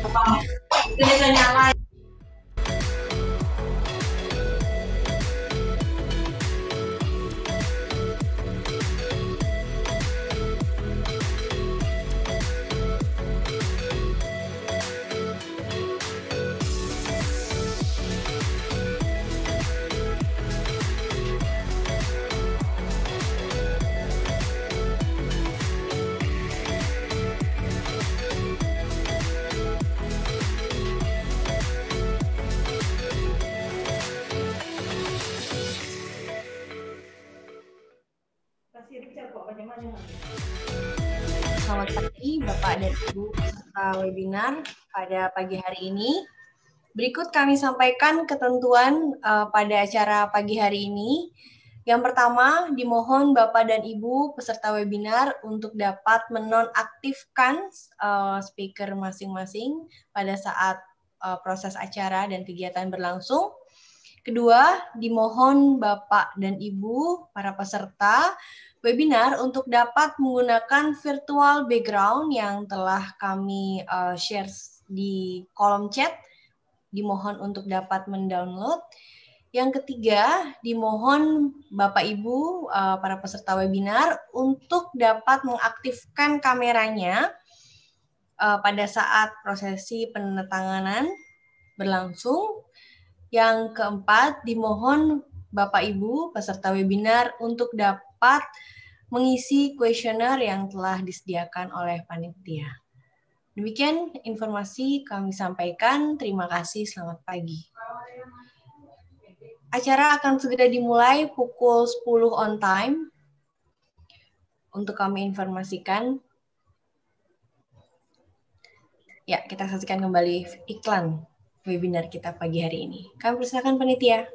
Itu nyala. Selamat pagi Bapak dan Ibu peserta webinar pada pagi hari ini. Berikut kami sampaikan ketentuan pada acara pagi hari ini. Yang pertama, dimohon Bapak dan Ibu peserta webinar untuk dapat menonaktifkan speaker masing-masing pada saat proses acara dan kegiatan berlangsung. Kedua, dimohon Bapak dan Ibu para peserta webinar untuk dapat menggunakan virtual background yang telah kami share di kolom chat. Dimohon untuk dapat mendownload. Yang ketiga, dimohon Bapak Ibu para peserta webinar untuk dapat mengaktifkan kameranya pada saat prosesi penandatanganan berlangsung. Yang keempat, dimohon Bapak Ibu peserta webinar untuk dapat mengisi kuesioner yang telah disediakan oleh panitia. Demikian informasi kami sampaikan. Terima kasih, selamat pagi. Acara akan segera dimulai pukul 10 on time. Untuk kami informasikan. Ya, kita saksikan kembali iklan webinar kita pagi hari ini. Kami persilakan panitia.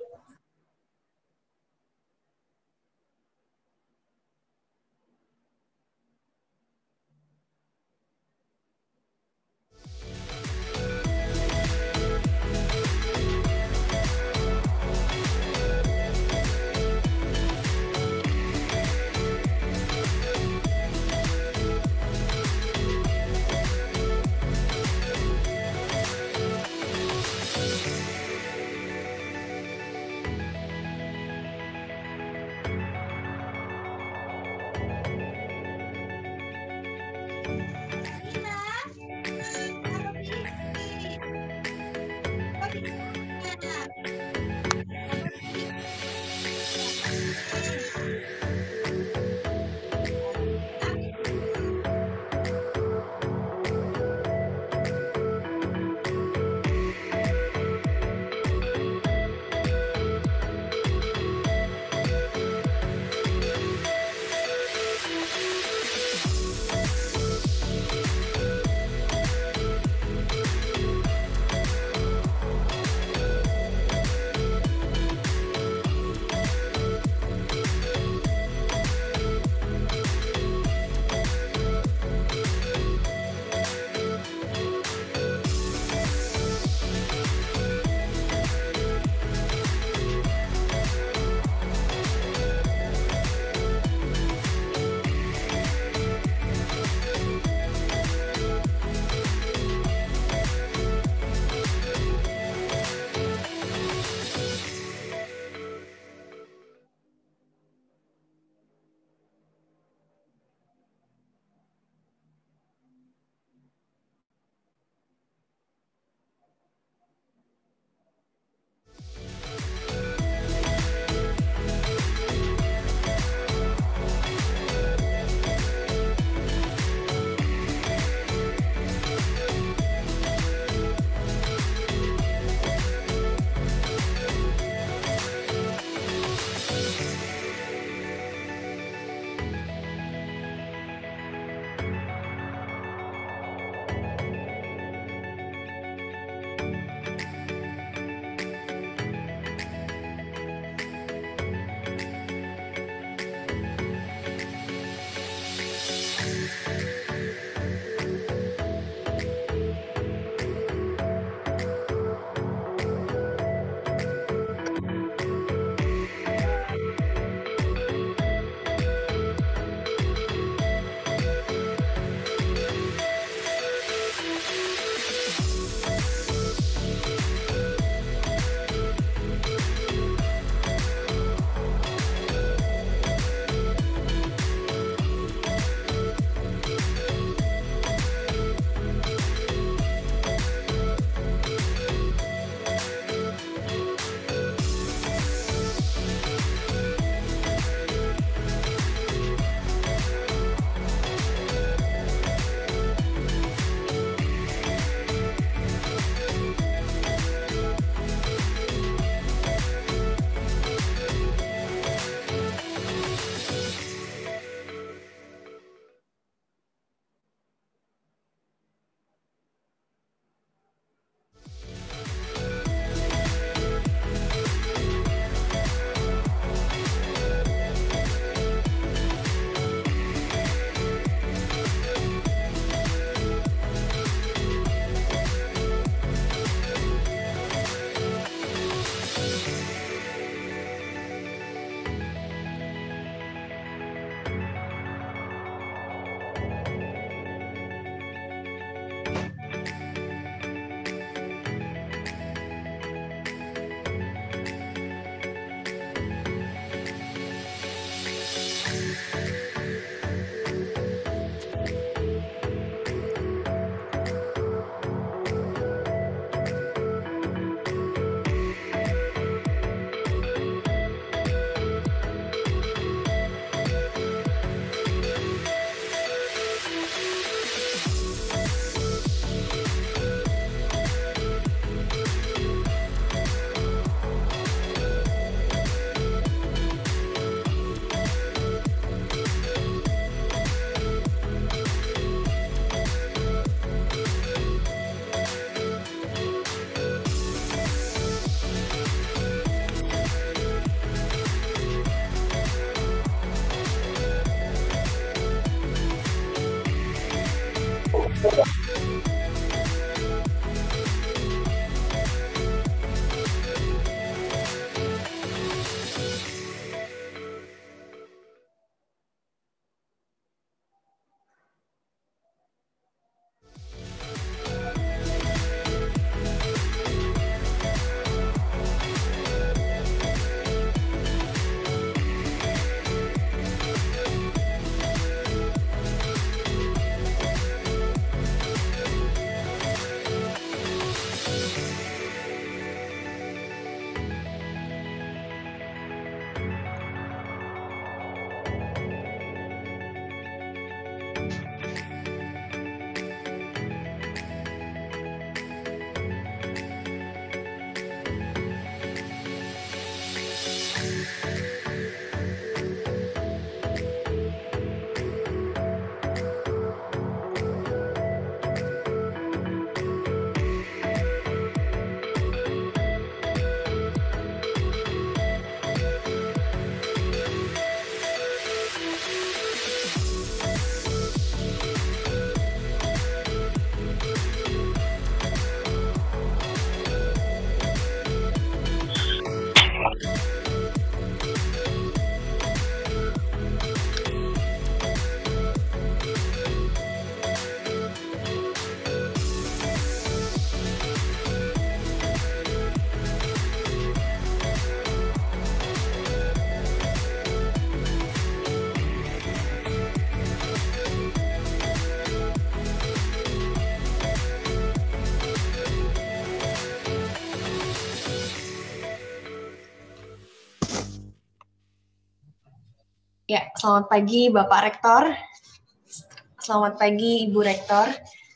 Ya, selamat pagi Bapak Rektor. Selamat pagi Ibu Rektor.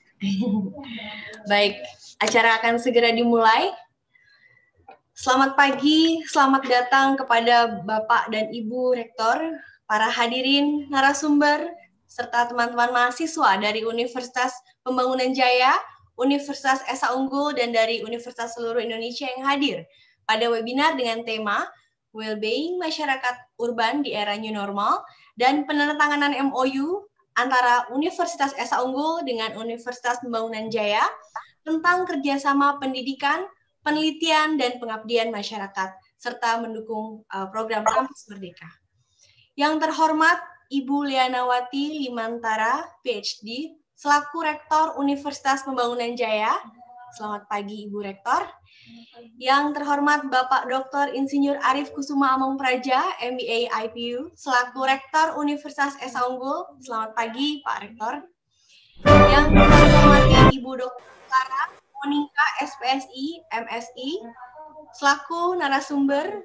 Baik, acara akan segera dimulai. Selamat pagi, selamat datang kepada Bapak dan Ibu Rektor, para hadirin narasumber, serta teman-teman mahasiswa dari Universitas Pembangunan Jaya, Universitas Esa Unggul, dan dari Universitas seluruh Indonesia yang hadir pada webinar dengan tema Well-being Masyarakat Urban di Era New Normal dan penandatanganan MOU antara Universitas Esa Unggul dengan Universitas Pembangunan Jaya tentang kerjasama pendidikan, penelitian, dan pengabdian masyarakat, serta mendukung program Kampus Merdeka. Yang terhormat Ibu Lianawati Limantara, PhD, selaku Rektor Universitas Pembangunan Jaya. Selamat pagi Ibu Rektor. Yang terhormat Bapak Dr. Insinyur Arief Kusuma Among Praja, MBA IPU, selaku Rektor Universitas Esa Unggul. Selamat pagi Pak Rektor. Yang terhormati Ibu Dr. Clara Monika, SPSI, MSI, selaku narasumber.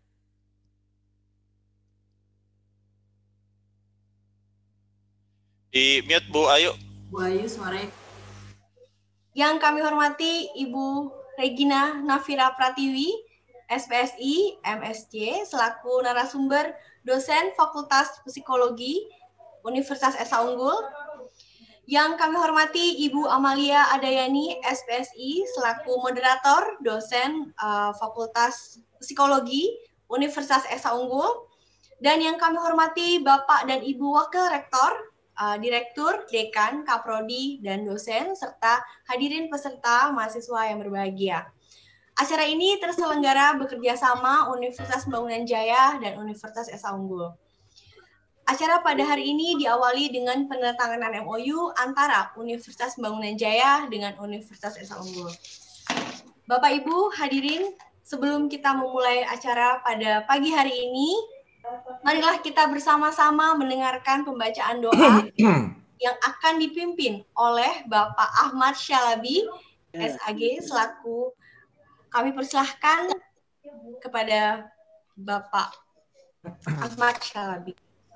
Di mute Bu Ayu. Bu Ayu suaranya. Yang kami hormati Ibu Regina Nafira Pratiwi, SPSI, MSc, selaku narasumber dosen Fakultas Psikologi Universitas Esa Unggul. Yang kami hormati Ibu Amalia Adayani, SPSI, selaku moderator dosen Fakultas Psikologi Universitas Esa Unggul. Dan yang kami hormati Bapak dan Ibu Wakil Rektor, Direktur, Dekan, Kaprodi, dan dosen, serta hadirin peserta mahasiswa yang berbahagia. Acara ini terselenggara bekerja sama Universitas Pembangunan Jaya dan Universitas Esa Unggul. Acara pada hari ini diawali dengan penandatanganan MOU antara Universitas Pembangunan Jaya dengan Universitas Esa Unggul. Bapak Ibu hadirin, sebelum kita memulai acara pada pagi hari ini, marilah kita bersama-sama mendengarkan pembacaan doa yang akan dipimpin oleh Bapak Ahmad Syalabi, SAG, selaku kami persilahkan kepada Bapak Ahmad Syalabi.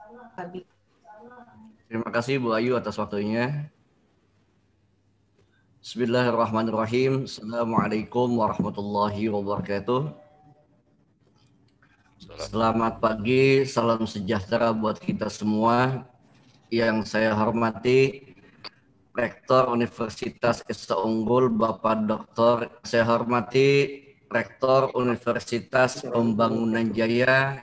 Terima kasih Bu Ayu atas waktunya. Bismillahirrahmanirrahim. Assalamualaikum warahmatullahi wabarakatuh. Selamat pagi, salam sejahtera buat kita semua. Yang saya hormati Rektor Universitas Esa Unggul Bapak Dr. Saya hormati Rektor Universitas Pembangunan Jaya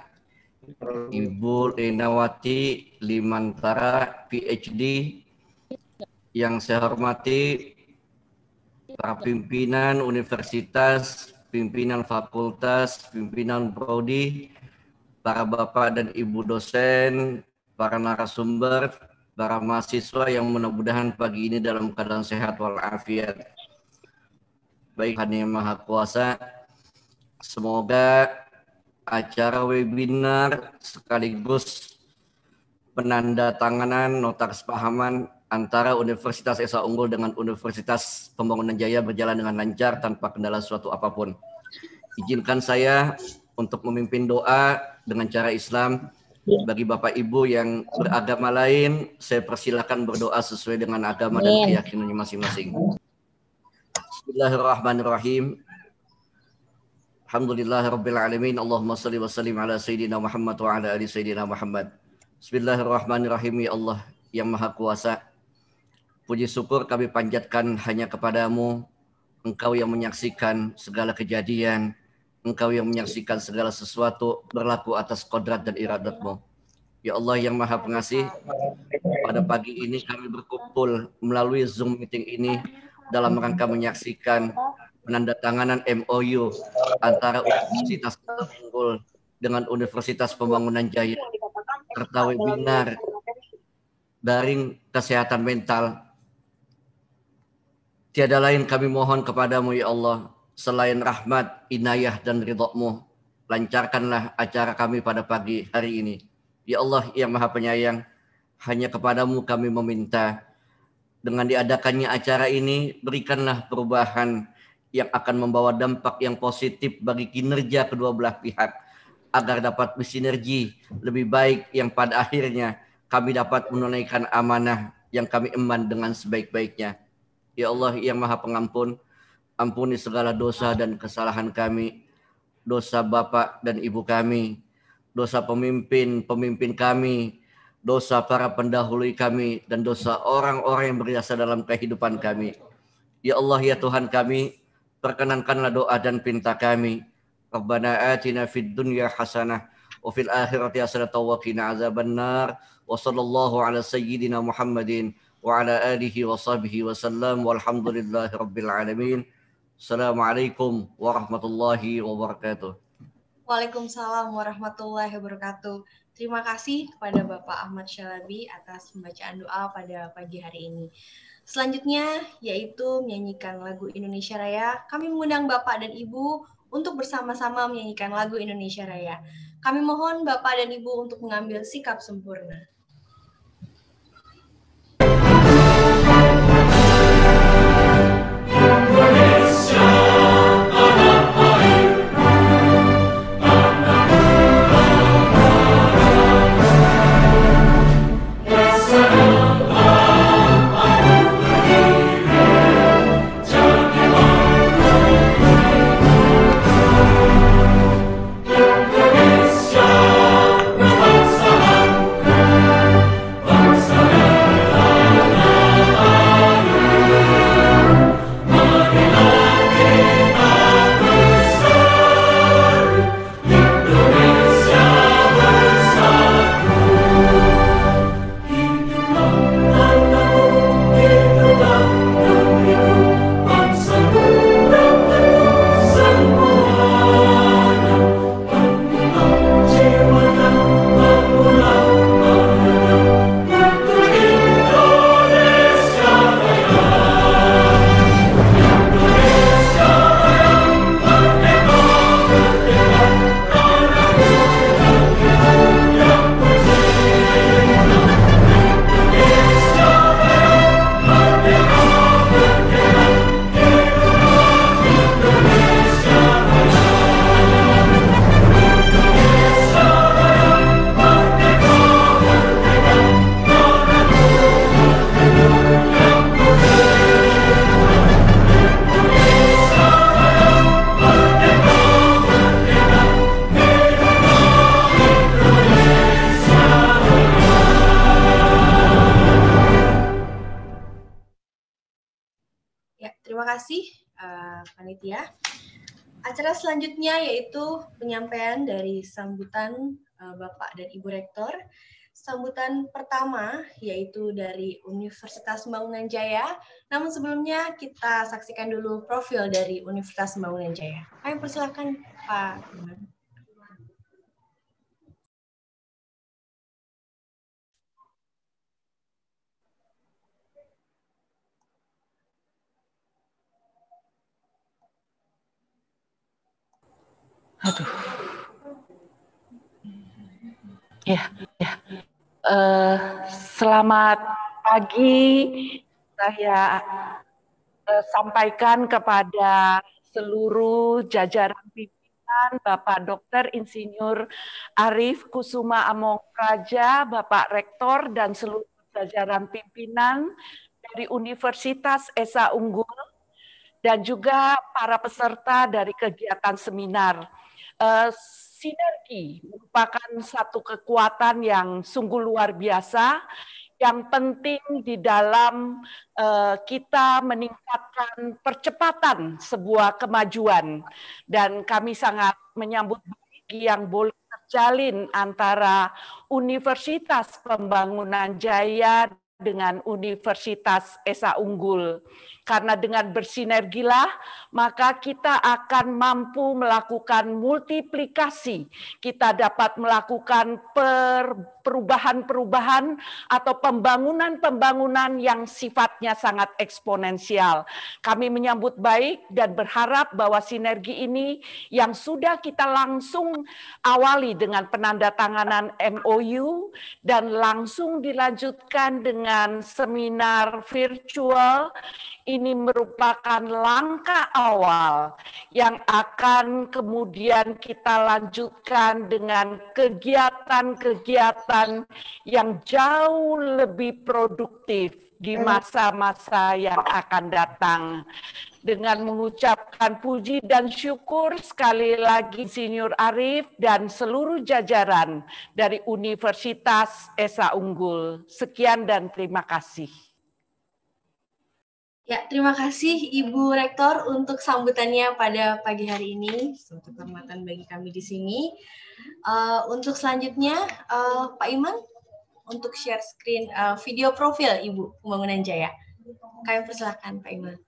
Ibu Lianawati Limantara, PhD, Yang saya hormati para pimpinan universitas, pimpinan fakultas, pimpinan prodi, para bapak dan ibu dosen, para narasumber, para mahasiswa yang mudah-mudahan pagi ini dalam keadaan sehat walafiat. Baik, Tuhan Yang Maha Kuasa, semoga acara webinar sekaligus penandatanganan nota kesepahaman antara Universitas Esa Unggul dengan Universitas Pembangunan Jaya berjalan dengan lancar tanpa kendala suatu apapun. Izinkan saya untuk memimpin doa dengan cara Islam. Bagi Bapak Ibu yang beragama lain, saya persilakan berdoa sesuai dengan agama dan keyakinannya masing-masing. Bismillahirrahmanirrahim. Alhamdulillahirabbil alamin. Allahumma shalli wa sallim ala sayyidina Muhammad wa ala ali sayyidina Muhammad. Bismillahirrahmanirrahim. Ya Allah yang Maha Kuasa, puji syukur kami panjatkan hanya kepadamu. Engkau yang menyaksikan segala kejadian, Engkau yang menyaksikan segala sesuatu berlaku atas kodrat dan iradat-Mu. Ya Allah yang Maha Pengasih, pada pagi ini kami berkumpul melalui Zoom meeting ini dalam rangka menyaksikan penandatanganan MOU antara Universitas Unggul dengan Universitas Pembangunan Jaya serta webinar daring kesehatan mental. Tiada lain kami mohon kepadamu ya Allah, selain rahmat, inayah dan ridha-Mu. Lancarkanlah acara kami pada pagi hari ini. Ya Allah yang Maha Penyayang, hanya kepadamu kami meminta. Dengan diadakannya acara ini, berikanlah perubahan yang akan membawa dampak yang positif bagi kinerja kedua belah pihak, agar dapat bersinergi lebih baik yang pada akhirnya kami dapat menunaikan amanah yang kami emban dengan sebaik-baiknya. Ya Allah yang Maha Pengampun, ampuni segala dosa dan kesalahan kami, dosa Bapak dan Ibu kami, dosa pemimpin kami, dosa para pendahulu kami, dan dosa orang-orang yang berjasa dalam kehidupan kami. Ya Allah ya Tuhan kami, perkenankanlah doa dan pinta kami. Rabbana atina fid dunya hasanah wa fil akhirati hasanah wa qina azabannar. Wa sallallahu ala sayyidina Muhammadin wa ala alihi wa sahbihi wa sallam walhamdulillahi rabbil alamin. Assalamualaikum warahmatullahi wabarakatuh. Waalaikumsalam warahmatullahi wabarakatuh. Terima kasih kepada Bapak Ahmad Syalabi atas pembacaan doa pada pagi hari ini. Selanjutnya yaitu menyanyikan lagu Indonesia Raya. Kami mengundang Bapak dan Ibu untuk bersama-sama menyanyikan lagu Indonesia Raya. Kami mohon Bapak dan Ibu untuk mengambil sikap sempurna. Panitia. Acara selanjutnya yaitu penyampaian dari sambutan Bapak dan Ibu Rektor. sambutan pertama, yaitu dari Universitas Pembangunan Jaya. Namun sebelumnya kita saksikan dulu profil dari Universitas Pembangunan Jaya. Kami persilakan Pak Iman. Aduh. Ya. Selamat pagi. Saya sampaikan kepada seluruh jajaran pimpinan, Bapak Dr. Insinyur Arief Kusuma Among Praja, Bapak Rektor, dan seluruh jajaran pimpinan dari Universitas Esa Unggul, dan juga para peserta dari kegiatan seminar. Sinergi merupakan satu kekuatan yang sungguh luar biasa, yang penting di dalam kita meningkatkan percepatan sebuah kemajuan. Dan kami sangat menyambut baik yang boleh terjalin antara Universitas Pembangunan Jaya dengan Universitas Esa Unggul. Karena dengan bersinergilah, maka kita akan mampu melakukan multiplikasi. Kita dapat melakukan perubahan-perubahan atau pembangunan-pembangunan yang sifatnya sangat eksponensial. Kami menyambut baik dan berharap bahwa sinergi ini yang sudah kita langsung awali dengan penandatanganan MOU dan langsung dilanjutkan dengan seminar virtual, ini merupakan langkah awal yang akan kemudian kita lanjutkan dengan kegiatan-kegiatan yang jauh lebih produktif di masa-masa yang akan datang. Dengan mengucapkan puji dan syukur sekali lagi Insinyur Arief dan seluruh jajaran dari Universitas Esa Unggul. Sekian dan terima kasih. Ya, terima kasih Ibu Rektor untuk sambutannya pada pagi hari ini. Suatu kehormatan bagi kami di sini. Untuk selanjutnya, Pak Iman, untuk share screen video profil Ibu Pembangunan Jaya. Kami persilakan Pak Iman.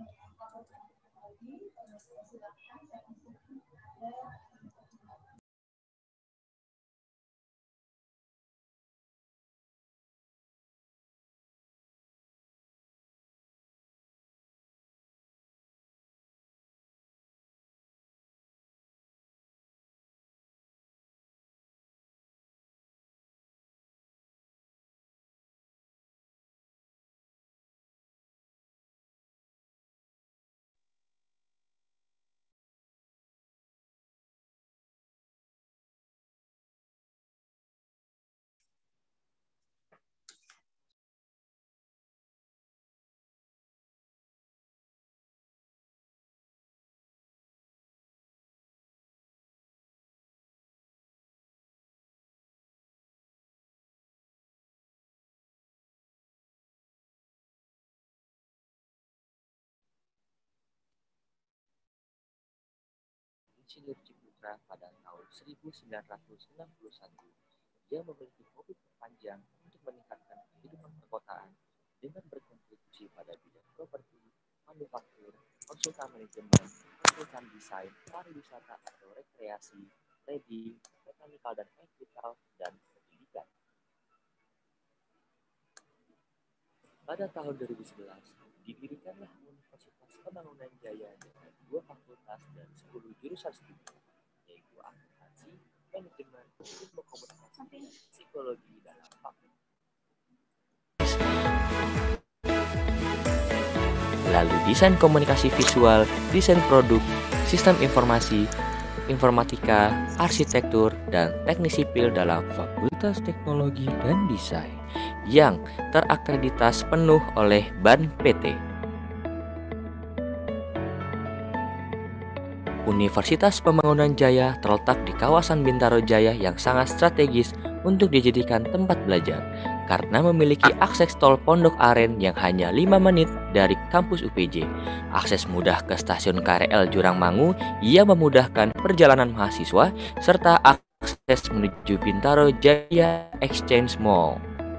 Insinyur Ciputra pada tahun 1991. Dia memiliki hobi panjang untuk meningkatkan kehidupan perkotaan dengan berkontribusi pada bidang properti, manufaktur, konsultan manajemen, konsultan desain, pariwisata atau rekreasi, trading, mekanikal dan elektrikal, dan pendidikan. Pada tahun 2011, didirikanlah Universitas Pembangunan Jaya dengan 2 fakultas dan 10 jurusan studi, yaitu akuntansi, manajemen, ilmu komunikasi, psikologi, dan fakultas. Lalu desain komunikasi visual, desain produk, sistem informasi, informatika, arsitektur, dan teknik sipil dalam Fakultas Teknologi dan Desain yang terakreditasi penuh oleh BAN PT. Universitas Pembangunan Jaya terletak di kawasan Bintaro Jaya yang sangat strategis untuk dijadikan tempat belajar karena memiliki akses tol Pondok Aren yang hanya 5 menit dari kampus UPJ, akses mudah ke stasiun KRL Jurangmangu yang memudahkan perjalanan mahasiswa, serta akses menuju Bintaro Jaya Exchange Mall.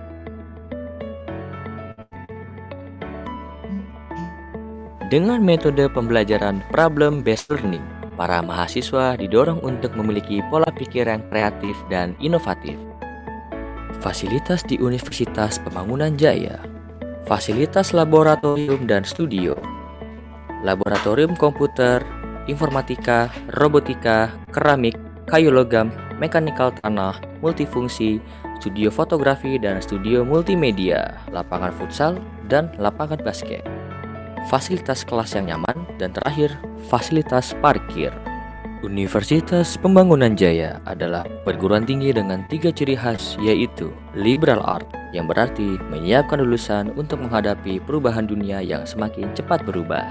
Dengan metode pembelajaran problem-based learning, para mahasiswa didorong untuk memiliki pola pikir yang kreatif dan inovatif. Fasilitas di Universitas Pembangunan Jaya, fasilitas laboratorium dan studio, laboratorium komputer, informatika, robotika, keramik, kayu logam, mekanikal tanah, multifungsi, studio fotografi dan studio multimedia, lapangan futsal, dan lapangan basket. Fasilitas kelas yang nyaman, dan terakhir, fasilitas parkir. Universitas Pembangunan Jaya adalah perguruan tinggi dengan 3 ciri khas, yaitu liberal art, yang berarti menyiapkan lulusan untuk menghadapi perubahan dunia yang semakin cepat berubah,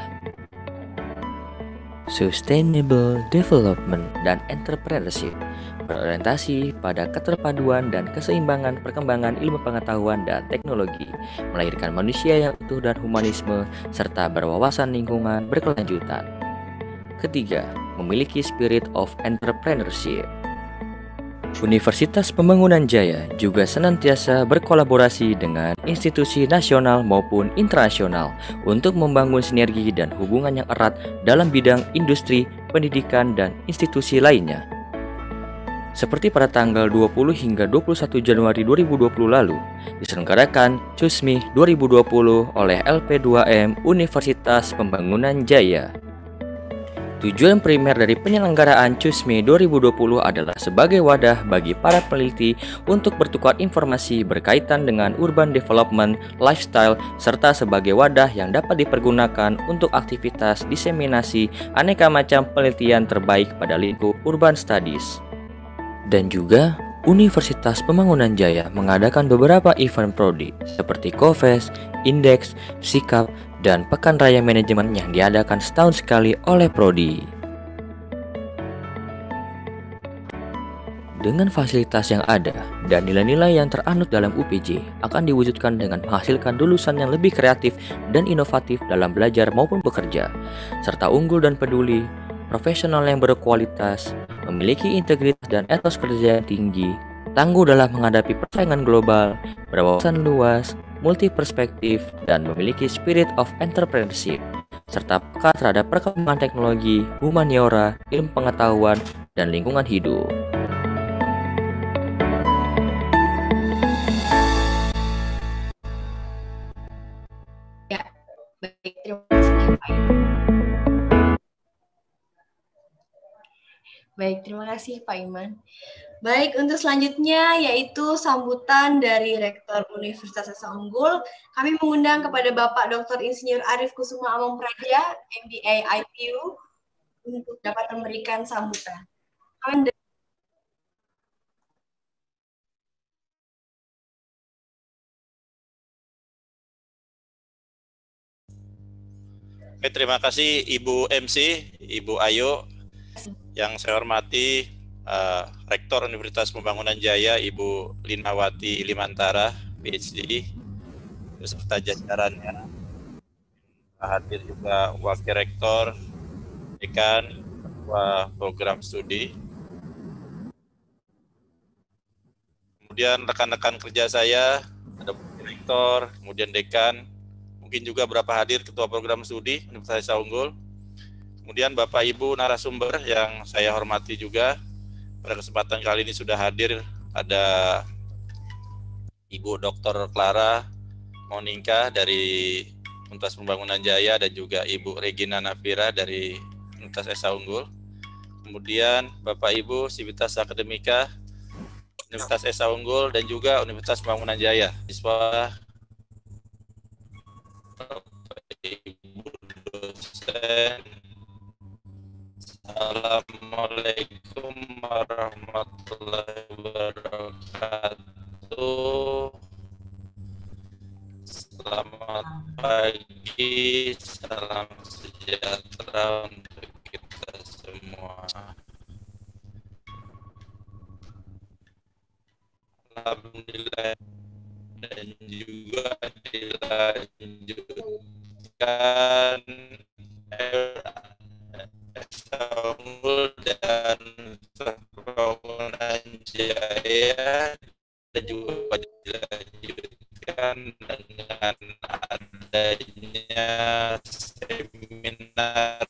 sustainable development dan entrepreneurship, berorientasi pada keterpaduan dan keseimbangan perkembangan ilmu pengetahuan dan teknologi, melahirkan manusia yang utuh dan humanisme, serta berwawasan lingkungan berkelanjutan. Ketiga, memiliki spirit of entrepreneurship. Universitas Pembangunan Jaya juga senantiasa berkolaborasi dengan institusi nasional maupun internasional untuk membangun sinergi dan hubungan yang erat dalam bidang industri, pendidikan, dan institusi lainnya. Seperti pada tanggal 20 hingga 21 Januari 2020 lalu, diselenggarakan CUSMI 2020 oleh LP2M Universitas Pembangunan Jaya. Tujuan primer dari penyelenggaraan CUSMI 2020 adalah sebagai wadah bagi para peneliti untuk bertukar informasi berkaitan dengan urban development, lifestyle, serta sebagai wadah yang dapat dipergunakan untuk aktivitas diseminasi aneka macam penelitian terbaik pada lingkup urban studies. Dan juga, Universitas Pembangunan Jaya mengadakan beberapa event prodi seperti Kofest, Indeks, Sikap, dan Pekan Raya Manajemen yang diadakan setahun sekali oleh prodi. Dengan fasilitas yang ada dan nilai-nilai yang teranut dalam UPJ akan diwujudkan dengan menghasilkan lulusan yang lebih kreatif dan inovatif dalam belajar maupun bekerja, serta unggul dan peduli, profesional yang berkualitas, memiliki integritas dan etos kerja yang tinggi, tangguh dalam menghadapi persaingan global, berwawasan luas, multi perspektif, dan memiliki spirit of entrepreneurship, serta peka terhadap perkembangan teknologi, humaniora, ilmu pengetahuan, dan lingkungan hidup. Ya, baik, terima kasih Pak Iman. Baik, terima kasih Pak Iman. Baik, untuk selanjutnya yaitu sambutan dari Rektor Universitas Esa Unggul. Kami mengundang kepada Bapak Dr. Insinyur Arif Kusuma Among Praja, MBA IPU, untuk dapat memberikan sambutan. Oke, terima kasih Ibu MC, Ibu Ayu. Yang saya hormati Rektor Universitas Pembangunan Jaya, Ibu Linawati Limantara, PhD, beserta jajarannya. Hadir juga Wakil Rektor, Dekan, Ketua Program Studi. Kemudian rekan-rekan kerja saya, ada Wakil Rektor, kemudian Dekan, mungkin juga berapa hadir Ketua Program Studi Universitas Esa Unggul. Kemudian Bapak Ibu narasumber yang saya hormati juga, pada kesempatan kali ini sudah hadir, ada Ibu Dr. Clara Monika dari Universitas Pembangunan Jaya dan juga Ibu Regina Nafira dari Universitas Esa Unggul. Kemudian Bapak Ibu Sivitas Akademika Universitas Esa Unggul dan juga Universitas Pembangunan Jaya. Siswa, Bapak Ibu dosen, Assalamualaikum warahmatullahi wabarakatuh. Selamat pagi, salam sejahtera untuk kita semua. Alhamdulillah, dan juga dilanjutkan Esa Unggul dan Pembangunan Jaya dan juga dilanjutkan dengan adanya seminar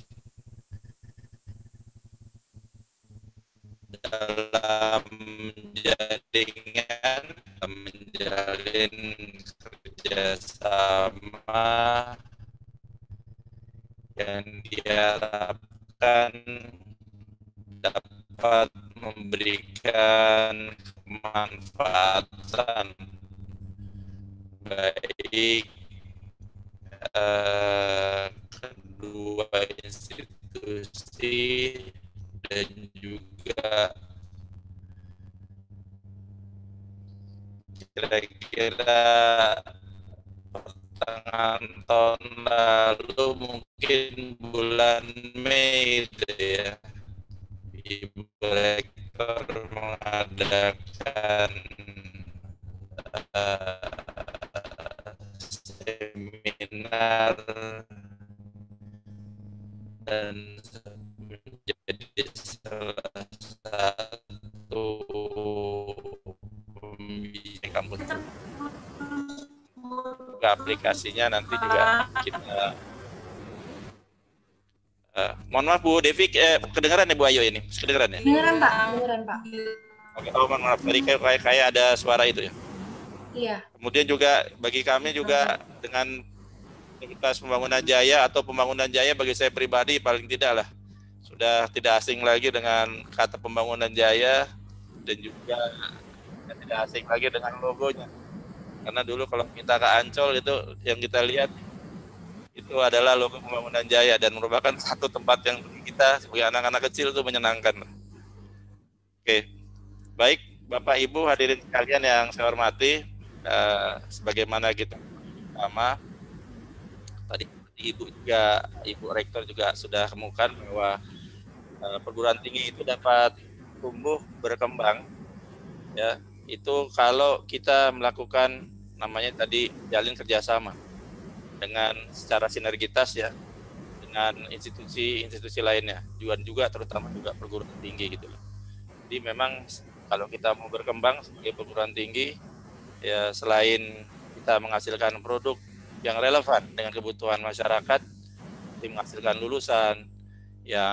dalam jaringan menjalin kerjasama yang diharapkan dapat memberikan kemanfaatan baik kedua institusi dan juga kira-kira pertengahan tahun lalu, mungkin bulan Mei itu ya, Ibu Rektor mengadakan seminar dan menjadi salah satu pembimbing kampus. Aplikasinya nanti juga kita mohon maaf Bu Devi, kedengaran ya Bu Ayu ini? Kedengaran ya? Kedengaran Pak, kedengaran Pak. Oke, mohon maaf, tadi kayak ada suara itu ya? Iya. Kemudian juga bagi kami juga dengan Universitas Pembangunan Jaya atau Pembangunan Jaya, bagi saya pribadi paling tidak lah sudah tidak asing lagi dengan kata Pembangunan Jaya, dan juga tidak asing lagi dengan logonya. Karena dulu kalau kita ke Ancol itu yang kita lihat itu adalah logo Pembangunan Jaya dan merupakan satu tempat yang bagi kita sebagai anak-anak kecil itu menyenangkan. Oke, baik Bapak Ibu hadirin sekalian yang saya hormati, sebagaimana kita sama tadi Ibu Rektor juga sudah kemukakan bahwa perguruan tinggi itu dapat tumbuh berkembang ya, itu kalau kita melakukan namanya tadi jalin kerjasama dengan secara sinergitas ya dengan institusi-institusi lainnya, juga terutama juga perguruan tinggi gitu loh. Jadi memang kalau kita mau berkembang sebagai perguruan tinggi ya, selain kita menghasilkan produk yang relevan dengan kebutuhan masyarakat, menghasilkan lulusan yang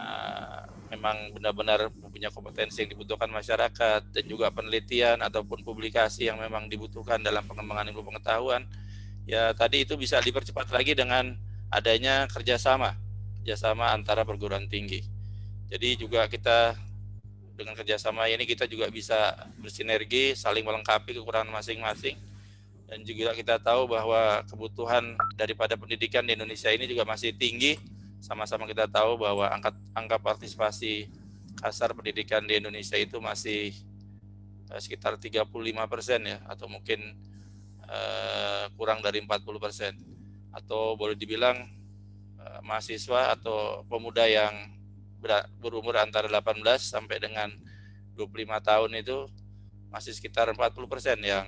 memang benar-benar punya kompetensi yang dibutuhkan masyarakat, dan juga penelitian ataupun publikasi yang memang dibutuhkan dalam pengembangan ilmu pengetahuan, ya tadi itu bisa dipercepat lagi dengan adanya kerjasama antara perguruan tinggi. Jadi juga kita dengan kerjasama ini kita juga bisa bersinergi, saling melengkapi kekurangan masing-masing, dan juga kita tahu bahwa kebutuhan daripada pendidikan di Indonesia ini juga masih tinggi. Sama-sama kita tahu bahwa angka partisipasi kasar pendidikan di Indonesia itu masih sekitar 35% ya, atau mungkin kurang dari 40%, atau boleh dibilang mahasiswa atau pemuda yang berumur antara 18 sampai dengan 25 tahun itu masih sekitar 40% yang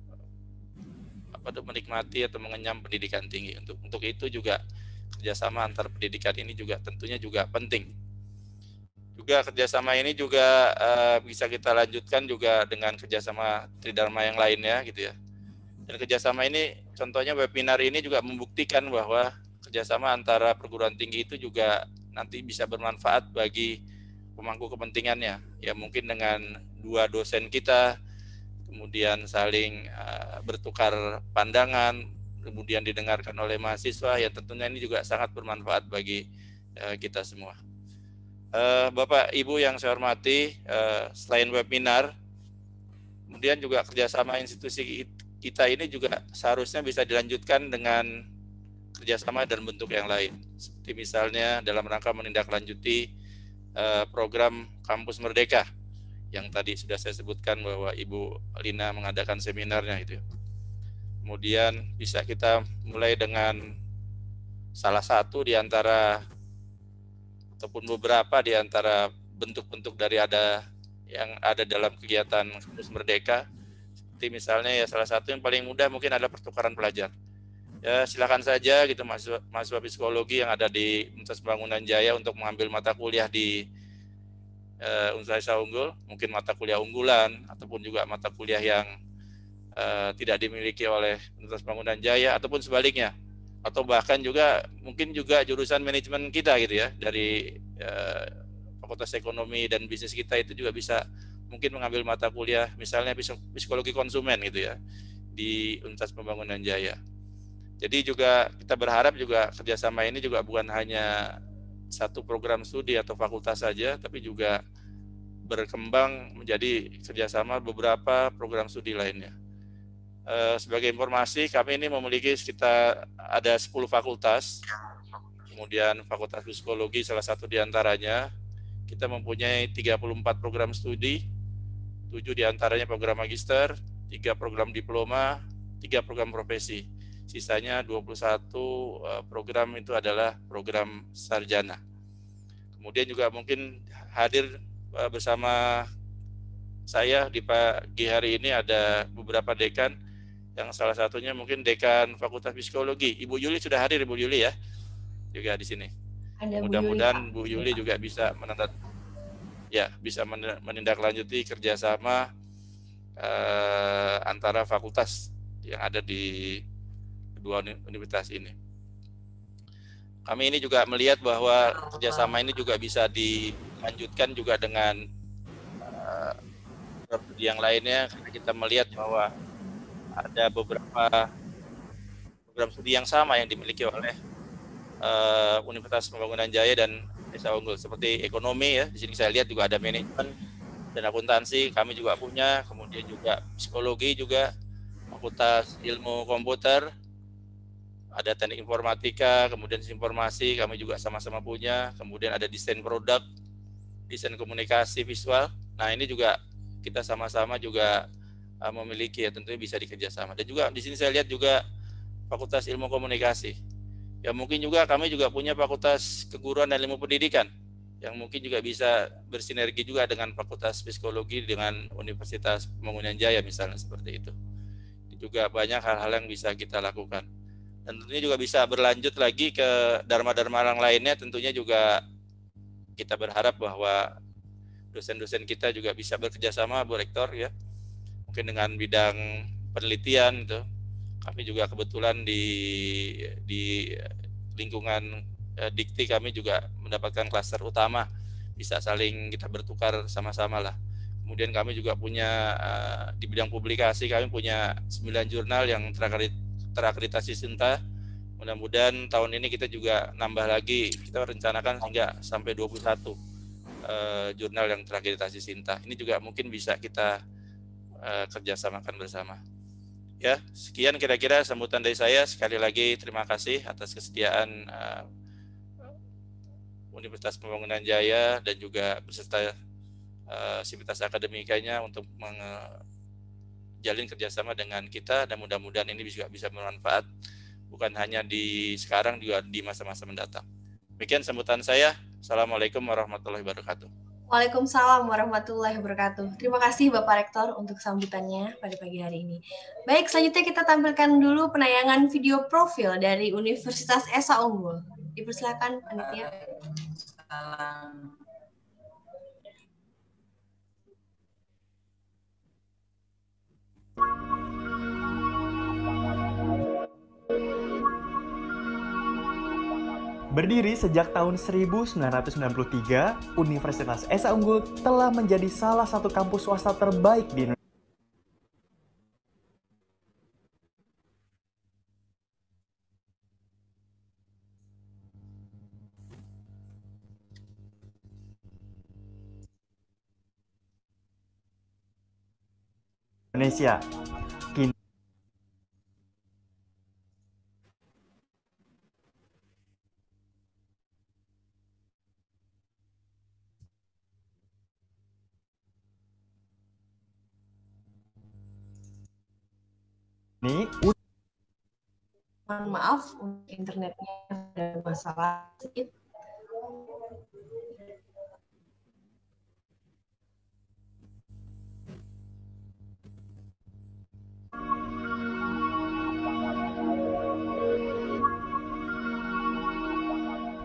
menikmati atau mengenyam pendidikan tinggi. Untuk itu juga kerjasama antar pendidikan ini juga tentunya juga penting. Juga kerjasama ini juga bisa kita lanjutkan juga dengan kerjasama Tridharma yang lainnya gitu ya. Dan kerjasama ini, contohnya webinar ini juga membuktikan bahwa kerjasama antara perguruan tinggi itu juga nanti bisa bermanfaat bagi pemangku kepentingannya. Ya mungkin dengan dua dosen kita, kemudian saling bertukar pandangan, kemudian didengarkan oleh mahasiswa, ya tentunya ini juga sangat bermanfaat bagi kita semua. Bapak Ibu yang saya hormati, selain webinar, kemudian juga kerjasama institusi kita ini juga seharusnya bisa dilanjutkan dengan kerjasama dan bentuk yang lain. Seperti misalnya dalam rangka menindaklanjuti program Kampus Merdeka, yang tadi sudah saya sebutkan bahwa Ibu Lina mengadakan seminarnya itu. Kemudian bisa kita mulai dengan salah satu di antara ataupun beberapa di antara bentuk-bentuk dari yang ada dalam kegiatan Kampus Merdeka. Seperti misalnya ya salah satu yang paling mudah mungkin adalah pertukaran pelajar. Ya silakan saja gitu mahasiswa psikologi yang ada di Universitas Pembangunan Jaya untuk mengambil mata kuliah di Universitas Esa Unggul, mungkin mata kuliah unggulan ataupun juga mata kuliah yang tidak dimiliki oleh Universitas Pembangunan Jaya ataupun sebaliknya, atau bahkan juga mungkin juga jurusan manajemen kita gitu ya, dari Fakultas Ekonomi dan Bisnis kita itu juga bisa mungkin mengambil mata kuliah misalnya psikologi konsumen gitu ya di Universitas Pembangunan Jaya. Jadi juga kita berharap juga kerjasama ini juga bukan hanya satu program studi atau fakultas saja, tapi juga berkembang menjadi kerjasama beberapa program studi lainnya. Sebagai informasi, kami ini memiliki sekitar ada 10 fakultas, kemudian Fakultas Psikologi salah satu diantaranya. Kita mempunyai 34 program studi, 7 diantaranya program magister, 3 program diploma, 3 program profesi. Sisanya 21 program itu adalah program sarjana. Kemudian juga mungkin hadir bersama saya di pagi hari ini ada beberapa dekan, yang salah satunya mungkin dekan Fakultas Psikologi. Ibu Yuli sudah hadir, Ibu Yuli ya, juga di sini. Mudah-mudahan Bu Yuli juga bisa menindaklanjuti kerjasama antara fakultas yang ada di kedua universitas ini. Kami ini juga melihat bahwa kerjasama ini juga bisa dilanjutkan juga dengan yang lainnya, karena kita melihat bahwa ada beberapa program studi yang sama yang dimiliki oleh Universitas Pembangunan Jaya dan Esa Unggul, seperti ekonomi ya. Di sini saya lihat juga ada manajemen dan akuntansi, kami juga punya. Kemudian juga psikologi juga, Fakultas Ilmu Komputer, ada teknik informatika, kemudian informasi kami juga sama-sama punya. Kemudian ada desain produk, desain komunikasi visual. Nah ini juga kita sama-sama juga memiliki ya, tentunya bisa dikerjasama. Dan juga di sini saya lihat juga Fakultas Ilmu Komunikasi. Ya mungkin juga kami juga punya Fakultas Keguruan dan Ilmu Pendidikan yang mungkin juga bisa bersinergi juga dengan Fakultas Psikologi dengan Universitas Pembangunan Jaya misalnya, seperti itu. Juga banyak hal-hal yang bisa kita lakukan. Dan tentunya juga bisa berlanjut lagi ke dharma-dharma yang lainnya. Tentunya juga kita berharap bahwa dosen-dosen kita juga bisa bekerja sama, Bu Rektor ya. Mungkin dengan bidang penelitian itu. Kami juga kebetulan di lingkungan Dikti kami juga mendapatkan klaster utama, bisa saling kita bertukar sama-sama lah. Kemudian kami juga punya di bidang publikasi, kami punya 9 jurnal yang terakreditasi SINTA. Mudah-mudahan tahun ini kita juga nambah lagi, kita rencanakan hingga sampai 21 jurnal yang terakreditasi SINTA. Ini juga mungkin bisa kita kerjasamakan bersama. Ya, sekian kira-kira sambutan dari saya. Sekali lagi terima kasih atas kesediaan Universitas Pembangunan Jaya dan juga beserta sivitas akademikanya untuk menjalin kerjasama dengan kita, dan mudah-mudahan ini juga bisa bermanfaat bukan hanya di sekarang, juga di masa-masa mendatang. Demikian sambutan saya. Assalamualaikum warahmatullahi wabarakatuh. Waalaikumsalam warahmatullahi wabarakatuh. Terima kasih Bapak Rektor untuk sambutannya pada pagi hari ini. Baik, selanjutnya kita tampilkan dulu penayangan video profil dari Universitas Esa Unggul. Dipersilakan panitia. Berdiri sejak tahun 1993, Universitas Esa Unggul telah menjadi salah satu kampus swasta terbaik di Indonesia. Mohon maaf untuk internetnya ada masalah sedikit.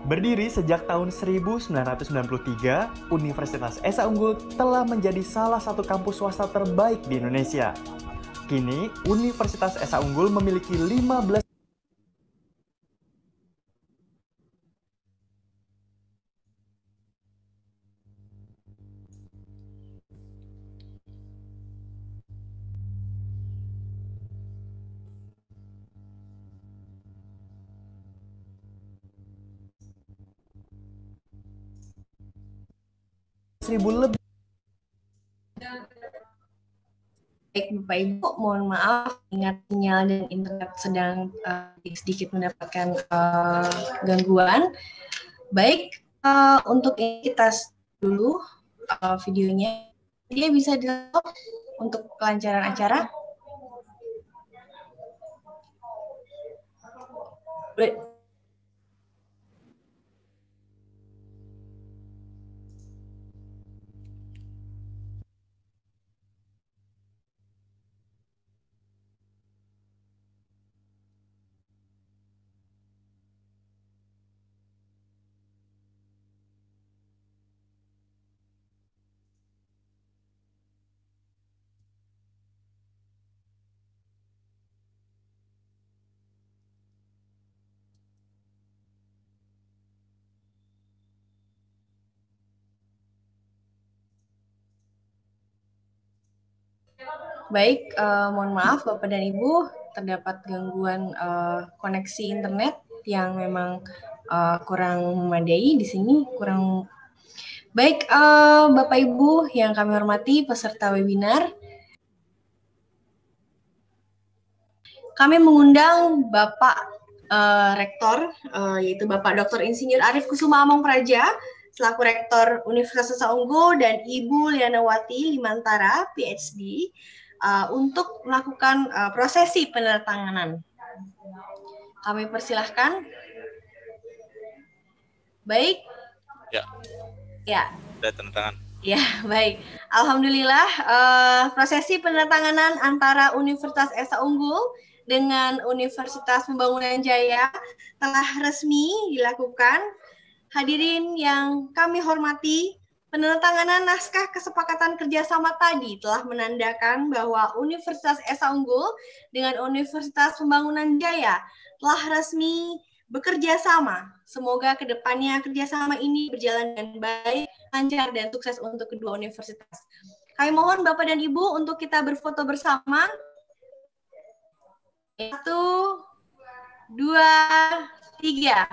Berdiri sejak tahun 1993, Universitas Esa Unggul telah menjadi salah satu kampus swasta terbaik di Indonesia. Kini, Universitas Esa Unggul memiliki 15 ribu lebih. Baik Bapak Ibu, mohon maaf ingat sinyal dan internet sedang sedikit mendapatkan gangguan. Baik, untuk ini kita dulu videonya. Dia bisa di-stop untuk kelancaran acara. Baik, mohon maaf Bapak dan Ibu, terdapat gangguan koneksi internet yang memang kurang memadai di sini, kurang baik. Bapak Ibu yang kami hormati, peserta webinar, kami mengundang Bapak Rektor, yaitu Bapak Dr. Insinyur Arief Kusuma Among Praja, selaku Rektor Universitas Esa Unggul, dan Ibu Lianawati Limantara, PhD, untuk melakukan prosesi penandatanganan. Kami persilahkan. Baik. Ya. Ya. Ada tanda tangan. Ya, baik. Alhamdulillah, prosesi penandatanganan antara Universitas Esa Unggul dengan Universitas Pembangunan Jaya telah resmi dilakukan. Hadirin yang kami hormati, penandatanganan naskah kesepakatan kerjasama tadi telah menandakan bahwa Universitas Esa Unggul dengan Universitas Pembangunan Jaya telah resmi bekerja sama. Semoga kedepannya kerjasama ini berjalan dengan baik, lancar, dan sukses untuk kedua universitas. Kami mohon Bapak dan Ibu untuk kita berfoto bersama. 1, 2, 3.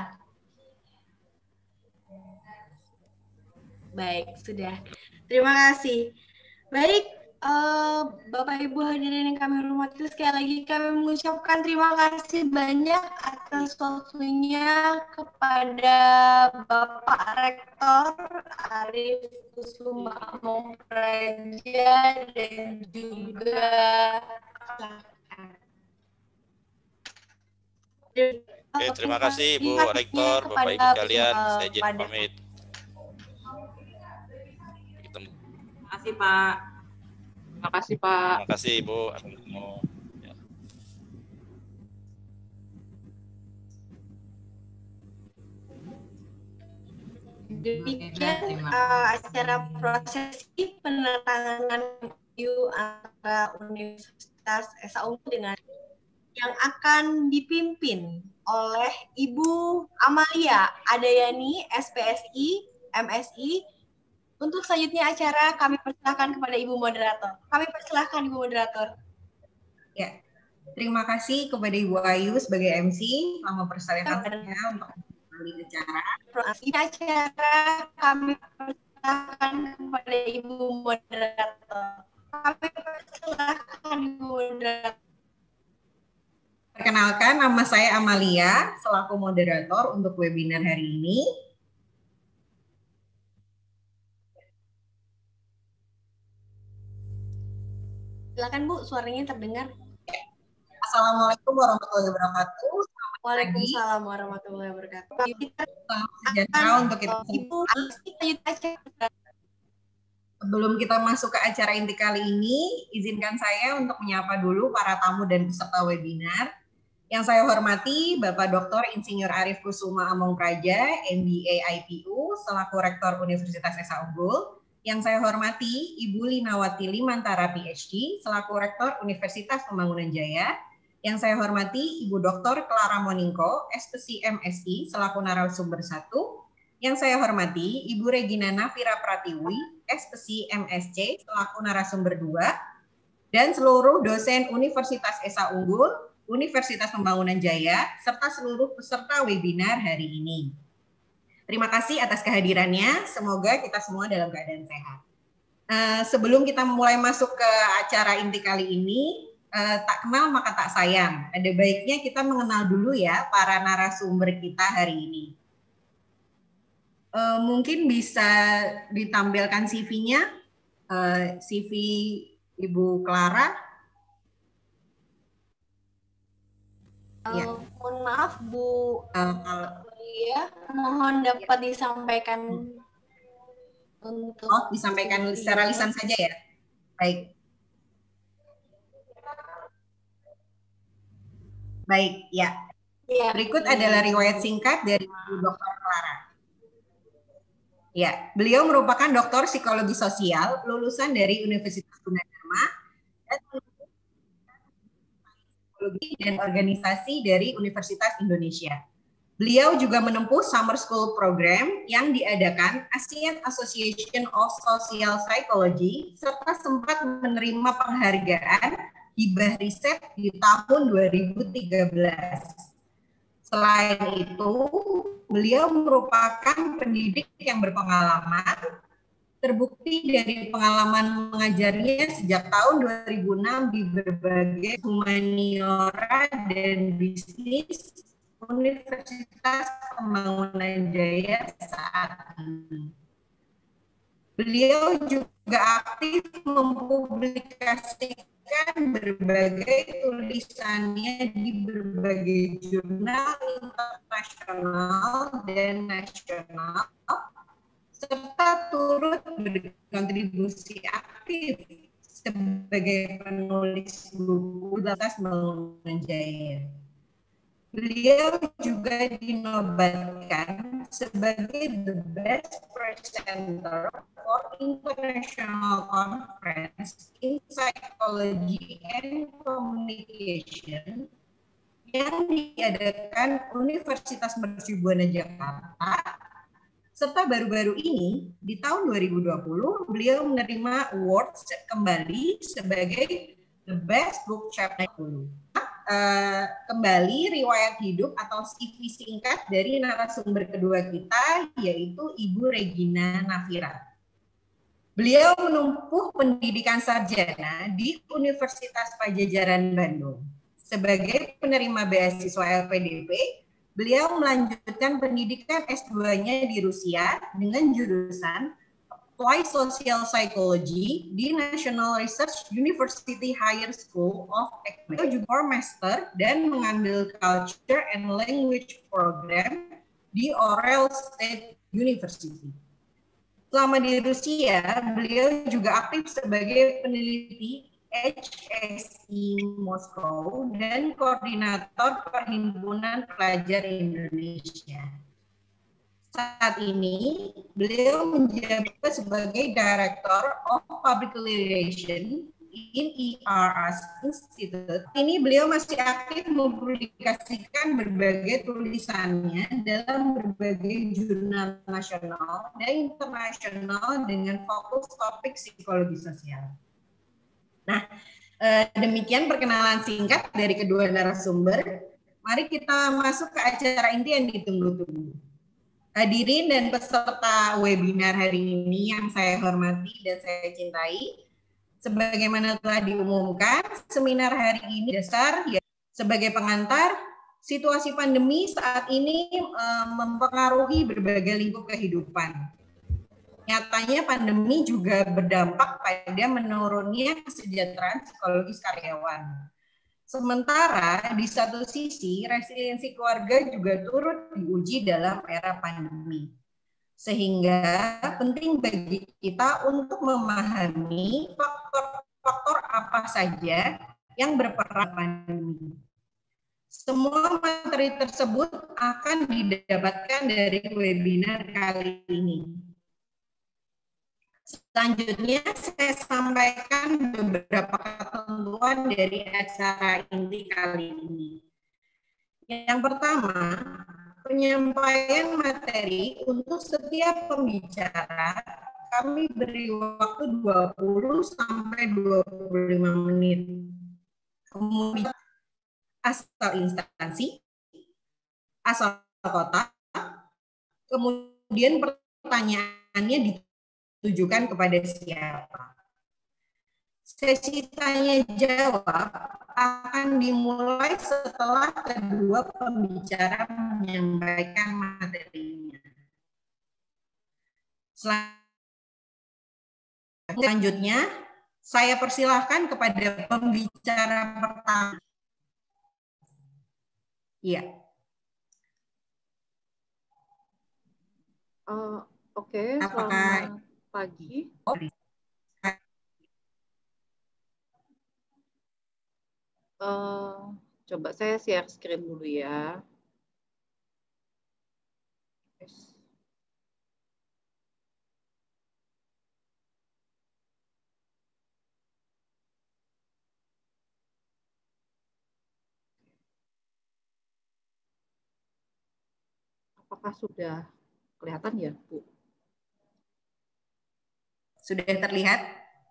Baik, sudah. Terima kasih. Baik, Bapak Ibu hadirin yang kami hormati, sekali lagi kami mengucapkan terima kasih banyak atas waktunya kepada Bapak Rektor Arief Kusuma Among Praja dan juga Oke, terima kasih Ibu Rektor, Bapak Ibu sekalian, saya izin pamit. Terima kasih Pak. Terima kasih Pak. Terima kasih Ibu. Ya. Demikian acara prosesi penandatanganan MOU antara Universitas Esa Unggul dengan yang akan dipimpin oleh Ibu Amalia Adayani, SPSI, MSI. Untuk selanjutnya acara kami persilahkan kepada Ibu Moderator. Kami persilahkan Ibu Moderator. Ya, terima kasih kepada Ibu Ayu sebagai MC telah mempersilahkan saya untuk kembali acara. Ini acara kami persilahkan kepada Ibu Moderator. Kami persilahkan Ibu Moderator. Perkenalkan, nama saya Amalia selaku moderator untuk webinar hari ini. Silakan Bu, suaranya terdengar. Assalamualaikum warahmatullahi wabarakatuh. Waalaikumsalam warahmatullahi wabarakatuh. Sejahtera untuk kita. Ibu, sebelum kita masuk ke acara inti kali ini, izinkan saya untuk menyapa dulu para tamu dan peserta webinar. Yang saya hormati Bapak Dr. Insinyur Arif Kusuma Among Praja, MBA IPU, selaku Rektor Universitas Esa Unggul. Yang saya hormati Ibu Linawati Limantara PhD, selaku Rektor Universitas Pembangunan Jaya. Yang saya hormati Ibu Dr. Clara Moningko, SPC MSI, selaku narasumber 1. Yang saya hormati Ibu Regina Nafira Pratiwi, SPC MSc, selaku narasumber 2. Dan seluruh dosen Universitas Esa Unggul, Universitas Pembangunan Jaya, serta seluruh peserta webinar hari ini. Terima kasih atas kehadirannya, semoga kita semua dalam keadaan sehat. Sebelum kita mulai masuk ke acara inti kali ini, tak kenal maka tak sayang. Ada baiknya kita mengenal dulu ya para narasumber kita hari ini. Mungkin bisa ditampilkan CV-nya, CV Ibu Clara. Mohon maaf Bu, ya, mohon dapat disampaikan untuk disampaikan secara lisan saja ya. Baik. Baik, ya. Berikut adalah riwayat singkat dari Ibu Dr. Clara. Ya, beliau merupakan doktor psikologi sosial lulusan dari Universitas Gunadarma dan psikologi dan organisasi dari Universitas Indonesia. Beliau juga menempuh summer school program yang diadakan ASEAN Association of Social Psychology serta sempat menerima penghargaan hibah riset di tahun 2013. Selain itu, beliau merupakan pendidik yang berpengalaman, terbukti dari pengalaman mengajarnya sejak tahun 2006 di berbagai humaniora dan bisnis Universitas Pembangunan Jaya saat ini. Beliau juga aktif mempublikasikan berbagai tulisannya di berbagai jurnal internasional dan nasional, serta turut berkontribusi aktif sebagai penulis buku Universitas Pembangunan Jaya. Beliau juga dinobatkan sebagai the best presenter for International Conference in Psychology and Communication yang diadakan Universitas Mercubuana Jakarta, serta baru-baru ini di tahun 2020 beliau menerima award kembali sebagai the best book chapter 10. Kembali riwayat hidup atau CV singkat dari narasumber kedua kita, yaitu Ibu Regina Nafira. Beliau menempuh pendidikan sarjana di Universitas Pajajaran Bandung. Sebagai penerima beasiswa LPDP, beliau melanjutkan pendidikan S2-nya di Rusia dengan jurusan Applied Social Psychology di National Research University Higher School of Economics. Beliau juga master dan mengambil Culture and Language Program di Oral State University. Selama di Rusia, beliau juga aktif sebagai peneliti HSI Moskow dan koordinator Perhimpunan Pelajar Indonesia. Saat ini, beliau menjabat sebagai Director of Public Relations in ERS Institute. Ini beliau masih aktif mempublikasikan berbagai tulisannya dalam berbagai jurnal nasional dan internasional dengan fokus topik psikologi sosial. Nah, demikian perkenalan singkat dari kedua narasumber. Mari kita masuk ke acara inti yang ditunggu-tunggu. Hadirin dan peserta webinar hari ini yang saya hormati dan saya cintai, sebagaimana telah diumumkan, seminar hari ini dasar ya, sebagai pengantar, situasi pandemi saat ini mempengaruhi berbagai lingkup kehidupan. Nyatanya pandemi juga berdampak pada menurunnya kesejahteraan psikologis karyawan. Sementara di satu sisi resiliensi keluarga juga turut diuji dalam era pandemi. Sehingga penting bagi kita untuk memahami faktor-faktor apa saja yang berperan pandemi. Semua materi tersebut akan didapatkan dari webinar kali ini. Selanjutnya saya sampaikan beberapa ketentuan dari acara inti kali ini. Yang pertama, penyampaian materi untuk setiap pembicara kami beri waktu 20 sampai 25 menit. Kemudian asal instansi, asal kota, kemudian pertanyaannya ditujukan kepada siapa. Sesi tanya jawab akan dimulai setelah kedua pembicara menyampaikan materinya. Selanjutnya, saya persilahkan kepada pembicara pertama. Iya. Oke, selamat pagi. Coba saya share screen dulu ya. Apakah sudah kelihatan ya, Bu? Sudah terlihat?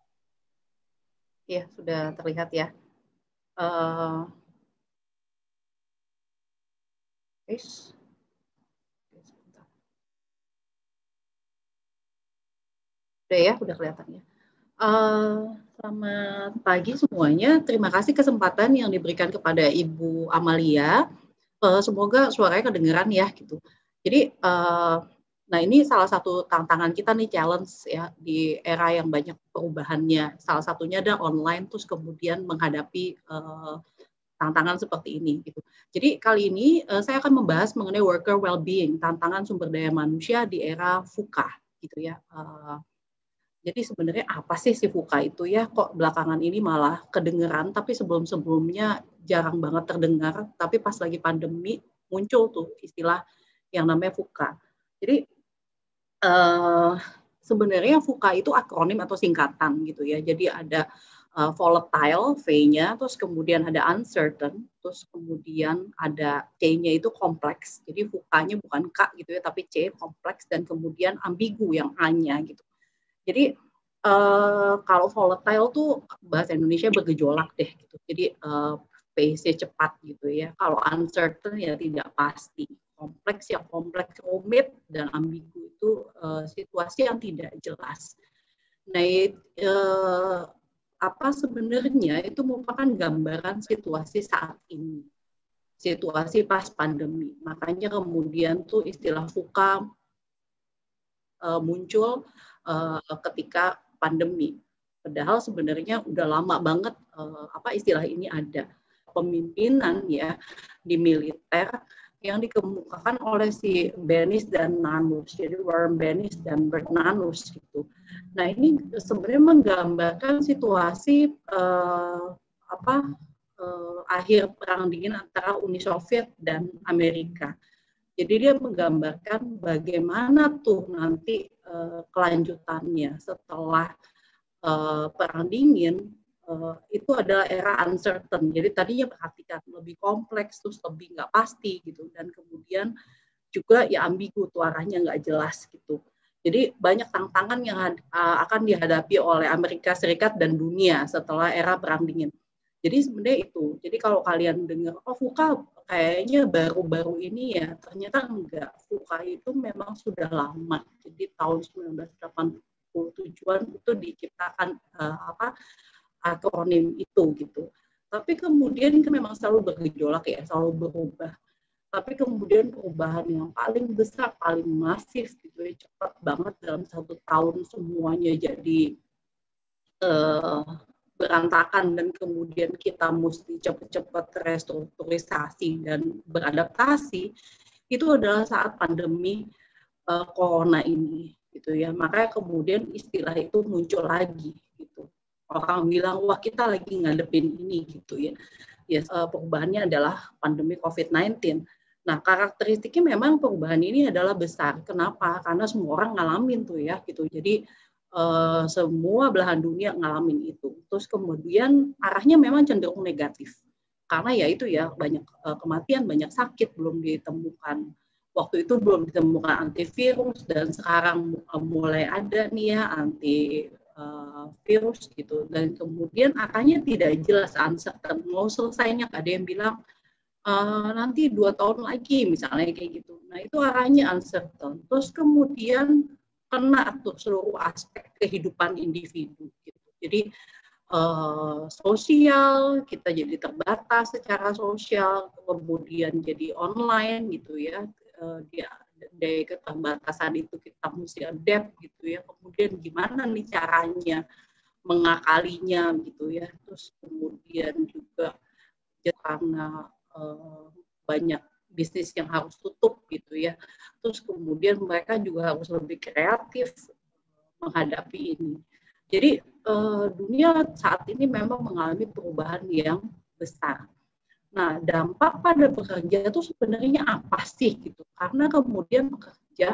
Iya, sudah terlihat ya. Udah ya, udah kelihatan ya. Selamat pagi semuanya. Terima kasih kesempatan yang diberikan kepada Ibu Amalia. Semoga suaranya kedengeran ya gitu. Jadi, nah ini salah satu tantangan kita nih, challenge ya di era yang banyak perubahannya. Salah satunya ada online, terus kemudian menghadapi tantangan seperti ini gitu. Jadi kali ini saya akan membahas mengenai worker well-being, tantangan sumber daya manusia di era VUCA gitu ya. Jadi sebenarnya apa sih si VUCA itu ya? Kok belakangan ini malah kedengeran, tapi sebelum-sebelumnya jarang banget terdengar. Tapi pas lagi pandemi muncul tuh istilah yang namanya VUCA. Jadi sebenarnya VUCA itu akronim atau singkatan gitu ya. Jadi ada volatile, V-nya, terus kemudian ada uncertain, terus kemudian ada C-nya itu kompleks. Jadi VUCA-nya bukan K gitu ya, tapi C, kompleks, dan kemudian ambigu yang A-nya gitu. Jadi kalau volatile tuh bahasa Indonesia bergejolak deh gitu. Jadi pace-nya cepat gitu ya. Kalau uncertain ya tidak pasti. Kompleks yang kompleks, rumit, dan ambigu itu situasi yang tidak jelas. Nah, apa sebenarnya itu merupakan gambaran situasi saat ini. Situasi pas pandemi. Makanya kemudian tuh istilah VUCA muncul ketika pandemi. Padahal sebenarnya udah lama banget apa istilah ini ada. Pemimpinan ya di militer yang dikemukakan oleh si Bennis dan Nanus, jadi Warren Bennis dan Bert Nanus gitu. Nah ini sebenarnya menggambarkan situasi akhir perang dingin antara Uni Soviet dan Amerika. Jadi dia menggambarkan bagaimana tuh nanti kelanjutannya setelah perang dingin. Itu adalah era uncertain. Jadi tadinya perhatikan lebih kompleks, terus lebih nggak pasti gitu, dan kemudian juga ya ambigu, tuh arahnya nggak jelas gitu. Jadi banyak tantangan yang akan dihadapi oleh Amerika Serikat dan dunia setelah era perang dingin. Jadi sebenarnya itu. Jadi kalau kalian dengar, oh VUCA kayaknya baru-baru ini ya, ternyata enggak. VUCA itu memang sudah lama. Jadi tahun 1987-an itu diciptakan akronim itu gitu. Tapi kemudian kan memang selalu bergejolak ya, selalu berubah. Tapi kemudian perubahan yang paling besar, paling masif gitu ya, cepat banget dalam 1 tahun semuanya jadi berantakan, dan kemudian kita mesti cepat-cepat restrukturisasi dan beradaptasi, itu adalah saat pandemi corona ini gitu ya. Makanya kemudian istilah itu muncul lagi gitu. Orang bilang, wah kita lagi ngadepin ini gitu ya. ya perubahannya adalah pandemi COVID-19. Nah, karakteristiknya memang perubahan ini adalah besar. Kenapa? Karena semua orang ngalamin tuh ya gitu. Jadi semua belahan dunia ngalamin itu. Terus kemudian arahnya memang cenderung negatif. Karena ya itu ya banyak kematian, banyak sakit belum ditemukan. Waktu itu belum ditemukan antivirus dan sekarang mulai ada nih ya antivirus gitu. Dan kemudian arahnya tidak jelas, uncertain. Mau selesainya ada yang bilang nanti 2 tahun lagi misalnya kayak gitu. Nah itu arahnya uncertain. Terus kemudian kena tuh seluruh aspek kehidupan individu gitu. Jadi sosial kita jadi terbatas secara sosial, kemudian jadi online gitu ya. Dari keterbatasan itu kita mesti adapt gitu ya. Kemudian gimana nih caranya mengakalinya gitu ya. Terus kemudian juga karena banyak bisnis yang harus tutup gitu ya. Terus kemudian mereka juga harus lebih kreatif menghadapi ini. Jadi dunia saat ini memang mengalami perubahan yang besar. Nah, dampak pada pekerja itu sebenarnya apa sih gitu? Karena kemudian pekerja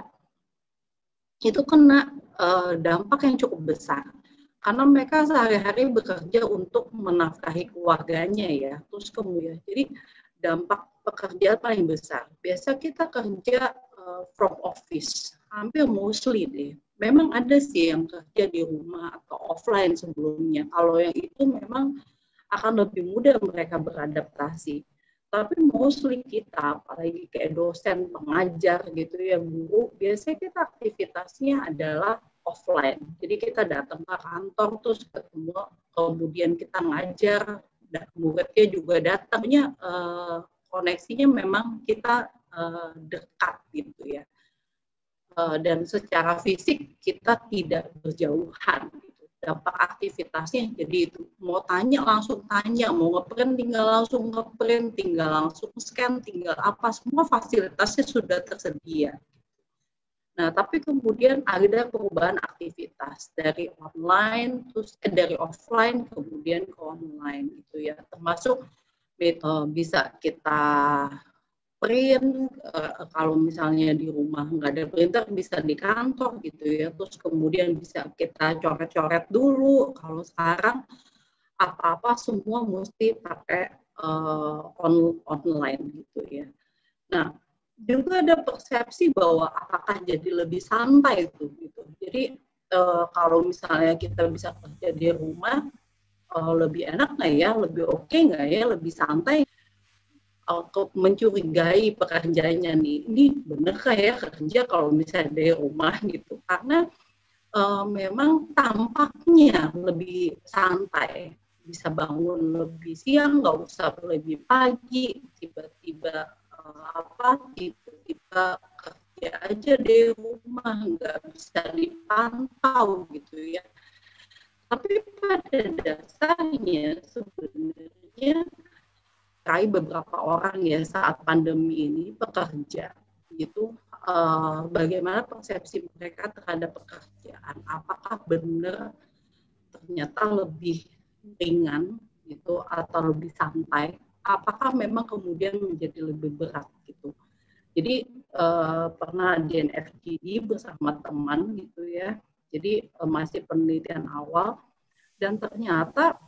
itu kena dampak yang cukup besar. Karena mereka sehari-hari bekerja untuk menafkahi keluarganya ya. Terus kemudian jadi dampak pekerjaan paling besar. Biasa kita kerja from office, hampir mostly deh. Memang ada sih yang kerja di rumah atau offline sebelumnya. Kalau yang itu memang akan lebih mudah mereka beradaptasi. Tapi mostly kita, apalagi kayak dosen, pengajar gitu ya, guru, biasanya kita aktivitasnya adalah offline. Jadi kita datang ke kantor, terus ketemu, kemudian kita ngajar, dan muridnya juga datangnya, koneksinya memang kita dekat gitu ya. Dan secara fisik kita tidak berjauhan. Gitu. Dampak aktivitasnya jadi itu mau tanya langsung tanya, mau ngeprint tinggal langsung ngeprint, tinggal langsung scan, tinggal apa, semua fasilitasnya sudah tersedia. Nah, tapi kemudian ada perubahan aktivitas dari online, terus dari offline kemudian ke online gitu ya. Termasuk bisa kita print, kalau misalnya di rumah nggak ada printer bisa di kantor gitu ya, terus kemudian bisa kita coret-coret dulu. Kalau sekarang apa-apa semua mesti pakai online gitu ya. Nah, juga ada persepsi bahwa apakah jadi lebih santai itu gitu. Jadi kalau misalnya kita bisa kerja di rumah lebih enak nggak ya, lebih oke nggak ya, lebih santai. Mencurigai pekerjaannya nih, ini bener kayak kerja kalau misalnya dari rumah gitu, karena memang tampaknya lebih santai, bisa bangun lebih siang, nggak usah lebih pagi, tiba-tiba tiba-tiba kerja aja di rumah, nggak bisa dipantau gitu ya. Tapi pada dasarnya sebenarnya beberapa orang ya saat pandemi ini bekerja gitu, bagaimana persepsi mereka terhadap pekerjaan, apakah benar ternyata lebih ringan gitu atau lebih santai, apakah memang kemudian menjadi lebih berat gitu. Jadi pernah di NFGD bersama teman gitu ya, jadi masih penelitian awal dan ternyata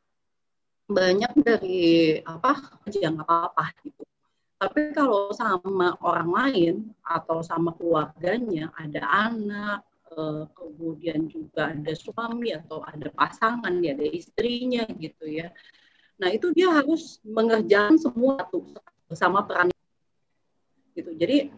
banyak dari nggak apa-apa gitu. Tapi kalau sama orang lain atau sama keluarganya, ada anak, kemudian juga ada suami atau ada pasangan, ya ada istrinya gitu ya. Nah itu dia harus mengerjakan semua tuh bersama peran gitu. Jadi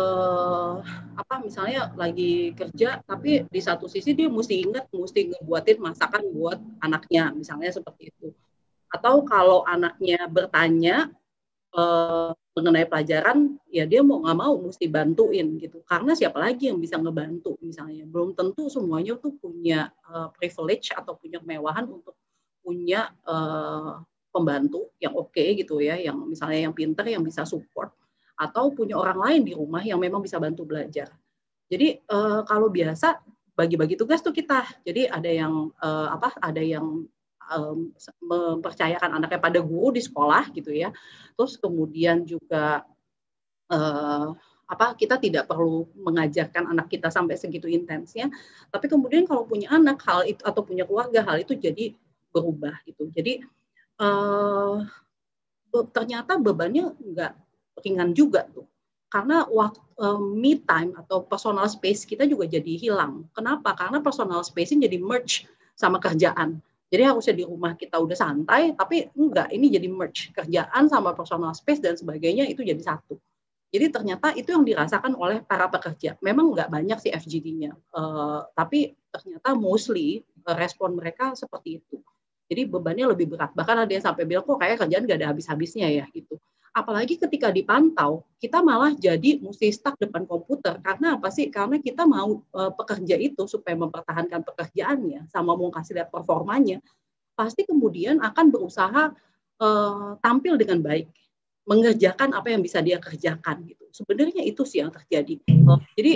misalnya lagi kerja, tapi di satu sisi dia mesti ngebuatin masakan buat anaknya, misalnya seperti itu. Atau kalau anaknya bertanya mengenai pelajaran, ya dia mau nggak mau mesti bantuin gitu. Karena siapa lagi yang bisa ngebantu misalnya. Belum tentu semuanya tuh punya privilege atau punya kemewahan untuk punya pembantu yang oke gitu ya, yang misalnya yang pinter, yang bisa support, atau punya orang lain di rumah yang memang bisa bantu belajar. Jadi kalau biasa bagi-bagi tugas tuh kita. Jadi ada yang mempercayakan anaknya pada guru di sekolah gitu ya. Terus kemudian juga kita tidak perlu mengajarkan anak kita sampai segitu intensnya, tapi kemudian kalau punya anak hal itu atau punya keluarga hal itu jadi berubah gitu. Jadi ternyata bebannya nggak ringan juga tuh, karena me time atau personal space kita juga jadi hilang. Kenapa? Karena personal space-nya jadi merge sama kerjaan. Jadi harusnya di rumah kita udah santai, tapi enggak, ini jadi merge. Kerjaan sama personal space dan sebagainya itu jadi satu. Jadi ternyata itu yang dirasakan oleh para pekerja. Memang enggak banyak sih FGD-nya, tapi ternyata mostly respon mereka seperti itu. Jadi bebannya lebih berat. Bahkan ada yang sampai bilang, kok kayak kerjaan nggak ada habis-habisnya ya gitu. Apalagi ketika dipantau, kita malah jadi mesti stuck depan komputer. Karena apa sih? Karena kita mau pekerja itu supaya mempertahankan pekerjaannya, sama mau kasih lihat performanya, pasti kemudian akan berusaha tampil dengan baik, mengerjakan apa yang bisa dia kerjakan gitu. Sebenarnya itu sih yang terjadi. Jadi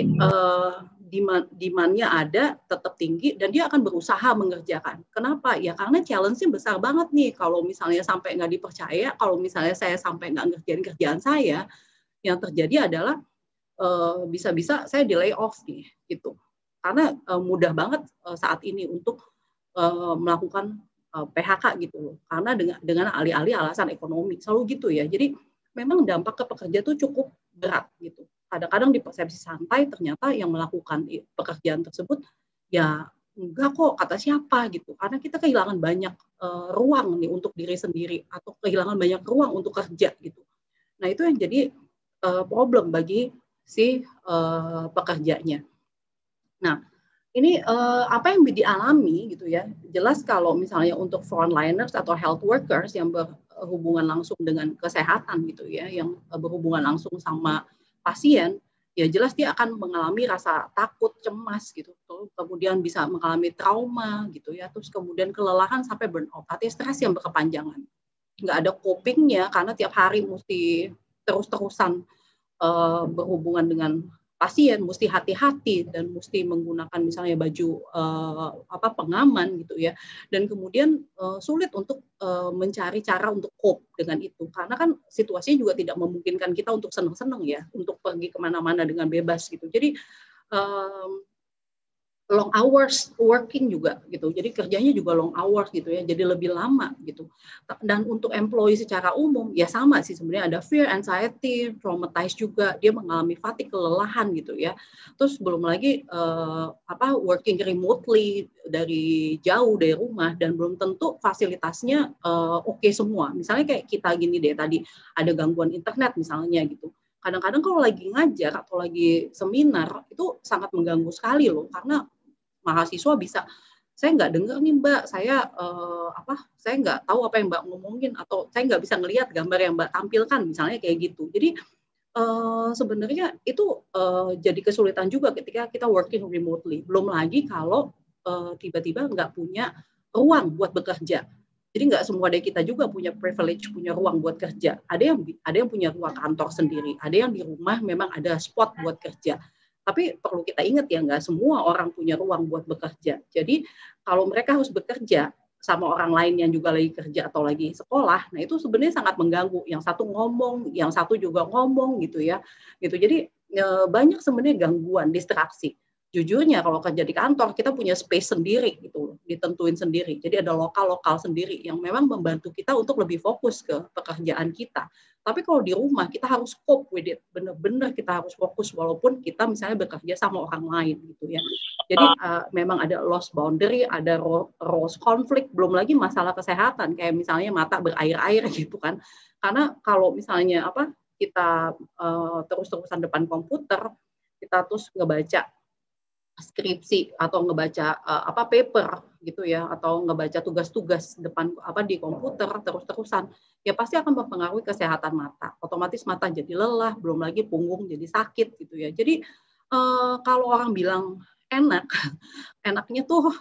demand-nya ada, tetap tinggi, dan dia akan berusaha mengerjakan. Kenapa? Ya karena challenge-nya besar banget nih. Kalau misalnya sampai nggak dipercaya, kalau misalnya saya sampai nggak ngerjain kerjaan saya, yang terjadi adalah bisa-bisa saya di lay off nih, gitu. Karena mudah banget saat ini untuk melakukan PHK gitu loh. Karena dengan alih-alih alasan ekonomi, selalu gitu ya. Jadi memang dampak ke pekerja itu cukup berat gitu. Kadang-kadang di persepsi santai ternyata yang melakukan pekerjaan tersebut ya enggak kok kata siapa gitu. Karena kita kehilangan banyak ruang nih untuk diri sendiri atau kehilangan banyak ruang untuk kerja gitu. Nah itu yang jadi problem bagi si pekerjanya. Nah ini apa yang dialami gitu ya. Jelas kalau misalnya untuk frontliners atau health workers yang berhubungan langsung dengan kesehatan gitu ya, yang berhubungan langsung sama pasien, ya jelas dia akan mengalami rasa takut, cemas gitu, kemudian bisa mengalami trauma gitu ya, terus kemudian kelelahan sampai burnout, artinya stres yang berkepanjangan, nggak ada copingnya karena tiap hari mesti terus-terusan berhubungan dengan pasien, mesti hati-hati dan mesti menggunakan misalnya baju pengaman gitu ya, dan kemudian sulit untuk mencari cara untuk cope dengan itu karena kan situasinya juga tidak memungkinkan kita untuk senang-senang ya, untuk pergi kemana-mana dengan bebas gitu. Jadi long hours working juga gitu, jadi kerjanya juga long hours gitu ya, jadi lebih lama gitu. Dan untuk employee secara umum ya sama sih sebenarnya, ada fear, anxiety, traumatized juga, dia mengalami fatigue, kelelahan gitu ya. Terus belum lagi working remotely dari jauh dari rumah dan belum tentu fasilitasnya oke semua. Misalnya kayak kita gini deh tadi ada gangguan internet misalnya gitu. Kadang-kadang kalau lagi ngajar atau lagi seminar itu sangat mengganggu sekali loh, karena mahasiswa bisa, saya nggak dengar nih Mbak, saya nggak tahu apa yang Mbak ngomongin, atau saya nggak bisa ngelihat gambar yang Mbak tampilkan, misalnya kayak gitu. Jadi sebenarnya itu jadi kesulitan juga ketika kita working remotely. Belum lagi kalau tiba-tiba nggak punya ruang buat bekerja. Jadi nggak semua dari kita juga punya privilege, punya ruang buat kerja. Ada yang punya ruang kantor sendiri, ada yang di rumah memang ada spot buat kerja. Tapi perlu kita ingat ya, nggak semua orang punya ruang buat bekerja. Jadi kalau mereka harus bekerja sama orang lain yang juga lagi kerja atau lagi sekolah, nah itu sebenarnya sangat mengganggu. Yang satu ngomong, yang satu juga ngomong gitu ya. Gitu. Jadi banyak sebenarnya gangguan, distraksi. Jujurnya kalau kerja di kantor kita punya space sendiri gitu, ditentuin sendiri. Jadi ada lokal sendiri yang memang membantu kita untuk lebih fokus ke pekerjaan kita. Tapi kalau di rumah kita harus cope with it, benar-benar kita harus fokus walaupun kita misalnya bekerja sama orang lain gitu ya. Jadi memang ada lost boundary, ada roles conflict, belum lagi masalah kesehatan kayak misalnya mata berair-air gitu kan. Karena kalau misalnya kita terus-terusan depan komputer, kita terus ngebaca skripsi atau ngebaca paper gitu ya, atau ngebaca tugas-tugas depan di komputer terus-terusan, ya pasti akan mempengaruhi kesehatan mata. Otomatis mata jadi lelah, belum lagi punggung jadi sakit gitu ya. Jadi kalau orang bilang enaknya tuh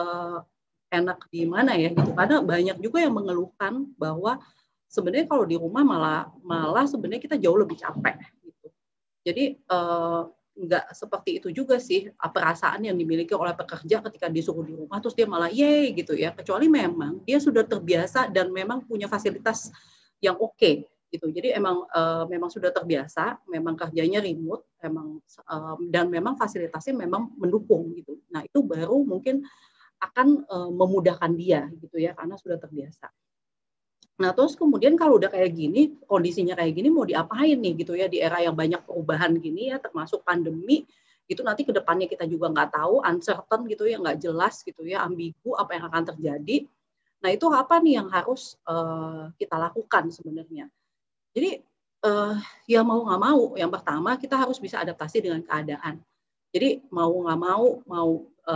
enak di mana ya gitu, karena banyak juga yang mengeluhkan bahwa sebenarnya kalau di rumah malah sebenarnya kita jauh lebih capek gitu. Jadi nggak seperti itu juga sih perasaan yang dimiliki oleh pekerja ketika disuruh di rumah terus dia malah yeay gitu ya, kecuali memang dia sudah terbiasa dan memang punya fasilitas yang oke gitu. Jadi memang sudah terbiasa, memang kerjanya remote, dan memang fasilitasnya memang mendukung gitu. Nah, itu baru mungkin akan memudahkan dia gitu ya, karena sudah terbiasa. Nah, terus kemudian kalau udah kayak gini, kondisinya kayak gini mau diapain nih gitu ya, di era yang banyak perubahan gini ya, termasuk pandemi gitu, nanti ke depannya kita juga nggak tahu, uncertain gitu ya, nggak jelas gitu ya, ambigu apa yang akan terjadi. Nah, itu apa nih yang harus kita lakukan sebenarnya? Jadi ya mau nggak mau, yang pertama kita harus bisa adaptasi dengan keadaan. Jadi mau nggak mau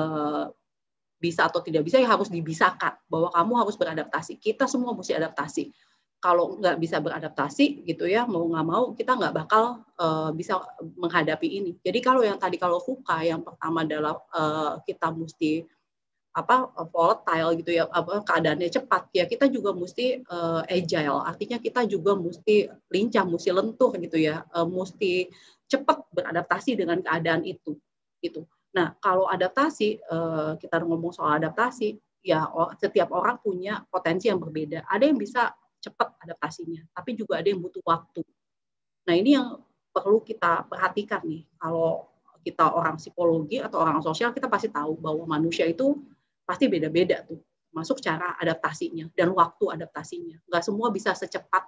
bisa atau tidak bisa, ya harus dibisakan bahwa kamu harus beradaptasi. Kita semua mesti adaptasi. Kalau nggak bisa beradaptasi gitu ya, mau nggak mau kita nggak bakal bisa menghadapi ini. Jadi kalau yang tadi kalau VUCA yang pertama adalah kita mesti volatile gitu ya, keadaannya cepat ya, kita juga mesti agile. Artinya kita juga mesti lincah, mesti lentur gitu ya, mesti cepat beradaptasi dengan keadaan itu gitu. Nah, kalau adaptasi, kita ngomong soal adaptasi, ya setiap orang punya potensi yang berbeda. Ada yang bisa cepat adaptasinya, tapi juga ada yang butuh waktu. Nah, ini yang perlu kita perhatikan nih. Kalau kita orang psikologi atau orang sosial, kita pasti tahu bahwa manusia itu pasti beda-beda tuh, masuk cara adaptasinya dan waktu adaptasinya. Nggak semua bisa secepat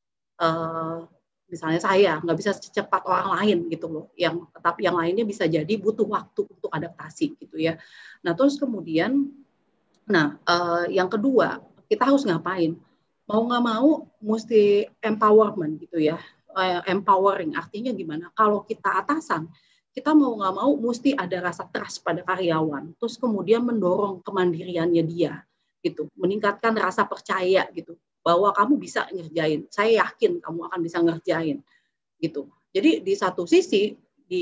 misalnya saya, nggak bisa secepat orang lain gitu loh, tetapi yang lainnya bisa jadi butuh waktu untuk adaptasi gitu ya. Nah, terus kemudian, yang kedua, kita harus ngapain? Mau nggak mau, mesti empowerment gitu ya, empowering, artinya gimana? Kalau kita atasan, kita mau nggak mau mesti ada rasa trust pada karyawan, terus kemudian mendorong kemandiriannya dia, gitu, meningkatkan rasa percaya gitu, bahwa kamu bisa ngerjain, saya yakin kamu akan bisa ngerjain, gitu. Jadi di satu sisi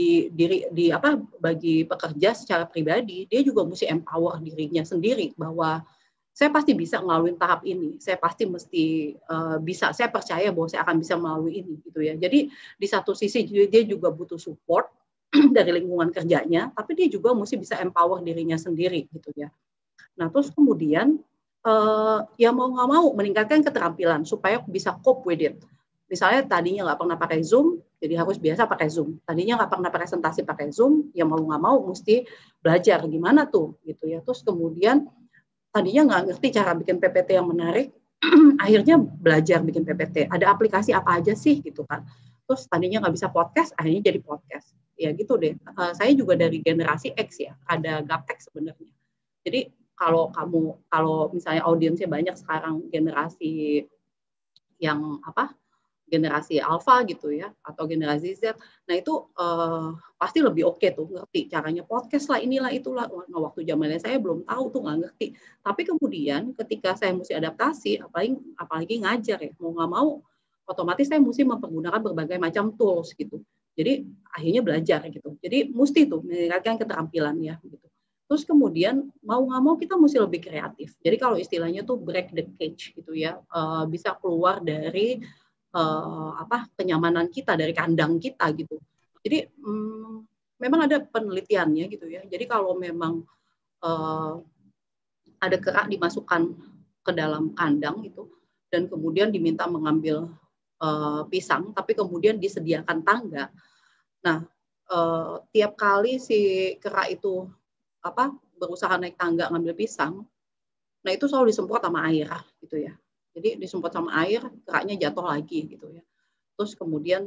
bagi pekerja secara pribadi, dia juga mesti empower dirinya sendiri bahwa saya pasti bisa melalui tahap ini, saya pasti mesti bisa, saya percaya bahwa saya akan bisa melalui ini, gitu ya. Jadi di satu sisi dia juga butuh support dari lingkungan kerjanya, tapi dia juga mesti bisa empower dirinya sendiri, gitu ya. Nah, terus kemudian ya mau nggak mau meningkatkan keterampilan supaya bisa cope with it. Misalnya tadinya nggak pernah pakai Zoom, jadi harus biasa pakai Zoom. Tadinya nggak pernah presentasi pakai Zoom, ya mau nggak mau mesti belajar gimana tuh, gitu ya. Terus kemudian tadinya nggak ngerti cara bikin PPT yang menarik, akhirnya belajar bikin PPT. Ada aplikasi apa aja sih, gitu kan. Terus tadinya nggak bisa podcast, akhirnya jadi podcast. Ya gitu deh. Saya juga dari generasi X ya, ada gaptek sebenarnya. Jadi kalau misalnya audiensnya banyak sekarang generasi yang generasi alpha gitu ya, atau generasi Z, nah itu pasti lebih oke tuh, ngerti caranya podcast lah, inilah itulah. Nah, waktu zamannya saya belum tahu tuh, nggak ngerti. Tapi kemudian ketika saya mesti adaptasi, apalagi ngajar ya, mau nggak mau otomatis saya mesti mempergunakan berbagai macam tools gitu. Jadi akhirnya belajar gitu. Jadi mesti tuh meningkatkan keterampilan ya gitu. Terus kemudian mau nggak mau kita mesti lebih kreatif. Jadi kalau istilahnya tuh break the cage gitu ya, bisa keluar dari kenyamanan kita, dari kandang kita gitu. Jadi memang ada penelitiannya gitu ya. Jadi kalau memang ada kerak dimasukkan ke dalam kandang gitu, dan kemudian diminta mengambil pisang, tapi kemudian disediakan tangga. Nah, tiap kali si kerak itu berusaha naik tangga ngambil pisang, nah itu selalu disemprot sama air gitu ya. Jadi disemprot sama air, keraknya jatuh lagi gitu ya. Terus kemudian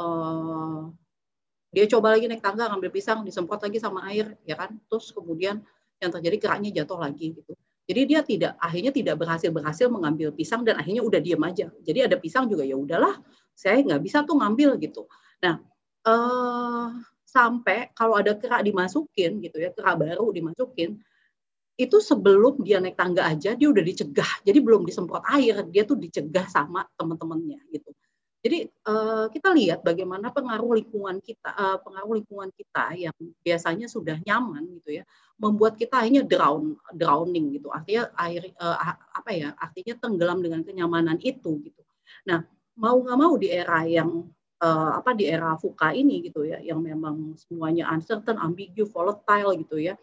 dia coba lagi naik tangga ngambil pisang, disemprot lagi sama air ya kan. Terus kemudian yang terjadi keraknya jatuh lagi gitu. Jadi dia akhirnya tidak berhasil mengambil pisang, dan akhirnya udah diam aja. Jadi ada pisang juga, ya udahlah, saya nggak bisa tuh ngambil gitu. Nah, sampai kalau ada kerak dimasukin gitu ya, kerak baru dimasukin, itu sebelum dia naik tangga aja dia udah dicegah. Jadi belum disemprot air, dia tuh dicegah sama teman-temannya gitu. Jadi kita lihat bagaimana pengaruh lingkungan kita yang biasanya sudah nyaman gitu ya, membuat kita akhirnya drowning gitu. Artinya artinya tenggelam dengan kenyamanan itu gitu. Nah, mau nggak mau di era yang di era VUCA ini gitu ya, yang memang semuanya uncertain, ambigu, volatile gitu ya,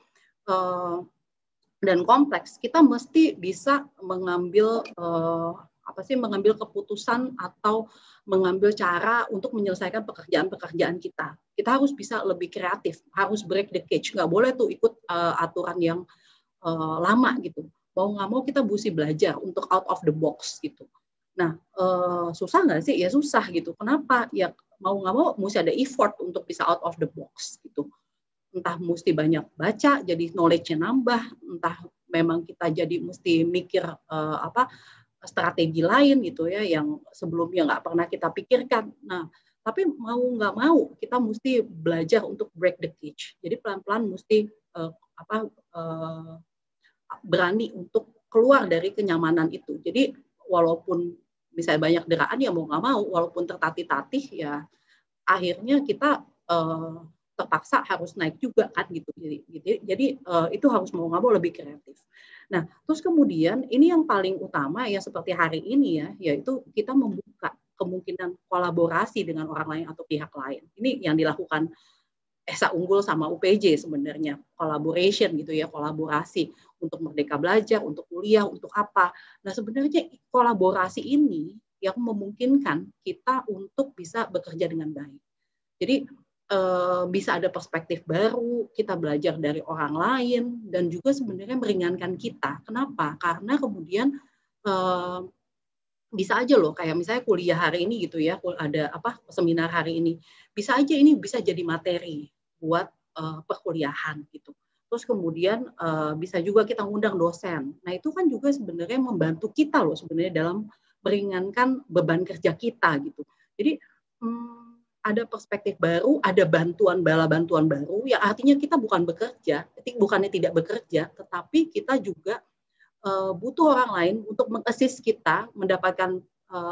dan kompleks, kita mesti bisa mengambil mengambil keputusan atau mengambil cara untuk menyelesaikan pekerjaan-pekerjaan kita. Kita harus bisa lebih kreatif, harus break the cage, nggak boleh tuh ikut aturan yang lama gitu. Mau nggak mau kita mesti belajar untuk out of the box gitu. Nah, susah nggak sih? Ya susah gitu. Kenapa? Ya mau nggak mau mesti ada effort untuk bisa out of the box gitu. Entah mesti banyak baca, jadi knowledge-nya nambah. Entah memang kita jadi mesti mikir strategi lain gitu ya, yang sebelumnya nggak pernah kita pikirkan. Nah, tapi mau nggak mau kita mesti belajar untuk break the cage. Jadi pelan-pelan mesti berani untuk keluar dari kenyamanan itu. Jadi walaupun misalnya banyak deraan, ya mau nggak mau, walaupun tertatih-tatih, ya akhirnya kita terpaksa harus naik juga kan gitu. Jadi itu harus mau nggak mau lebih kreatif. Nah, terus kemudian ini yang paling utama ya seperti hari ini ya, yaitu kita membuka kemungkinan kolaborasi dengan orang lain atau pihak lain. Ini yang dilakukan Esa Unggul sama UPJ sebenarnya, collaboration gitu ya, kolaborasi untuk Merdeka Belajar, untuk kuliah, untuk apa. Nah, sebenarnya kolaborasi ini yang memungkinkan kita untuk bisa bekerja dengan baik. Jadi bisa ada perspektif baru, kita belajar dari orang lain, dan juga sebenarnya meringankan kita. Kenapa? Karena kemudian bisa aja loh, kayak misalnya kuliah hari ini gitu ya, ada seminar hari ini, bisa aja ini bisa jadi materi buat perkuliahan gitu. Terus kemudian bisa juga kita ngundang dosen. Nah itu kan juga sebenarnya membantu kita loh sebenarnya dalam meringankan beban kerja kita gitu. Jadi ada perspektif baru, ada bantuan baru, yang artinya kita bukan bekerja, bukannya tidak bekerja, tetapi kita juga butuh orang lain untuk mengassist kita mendapatkan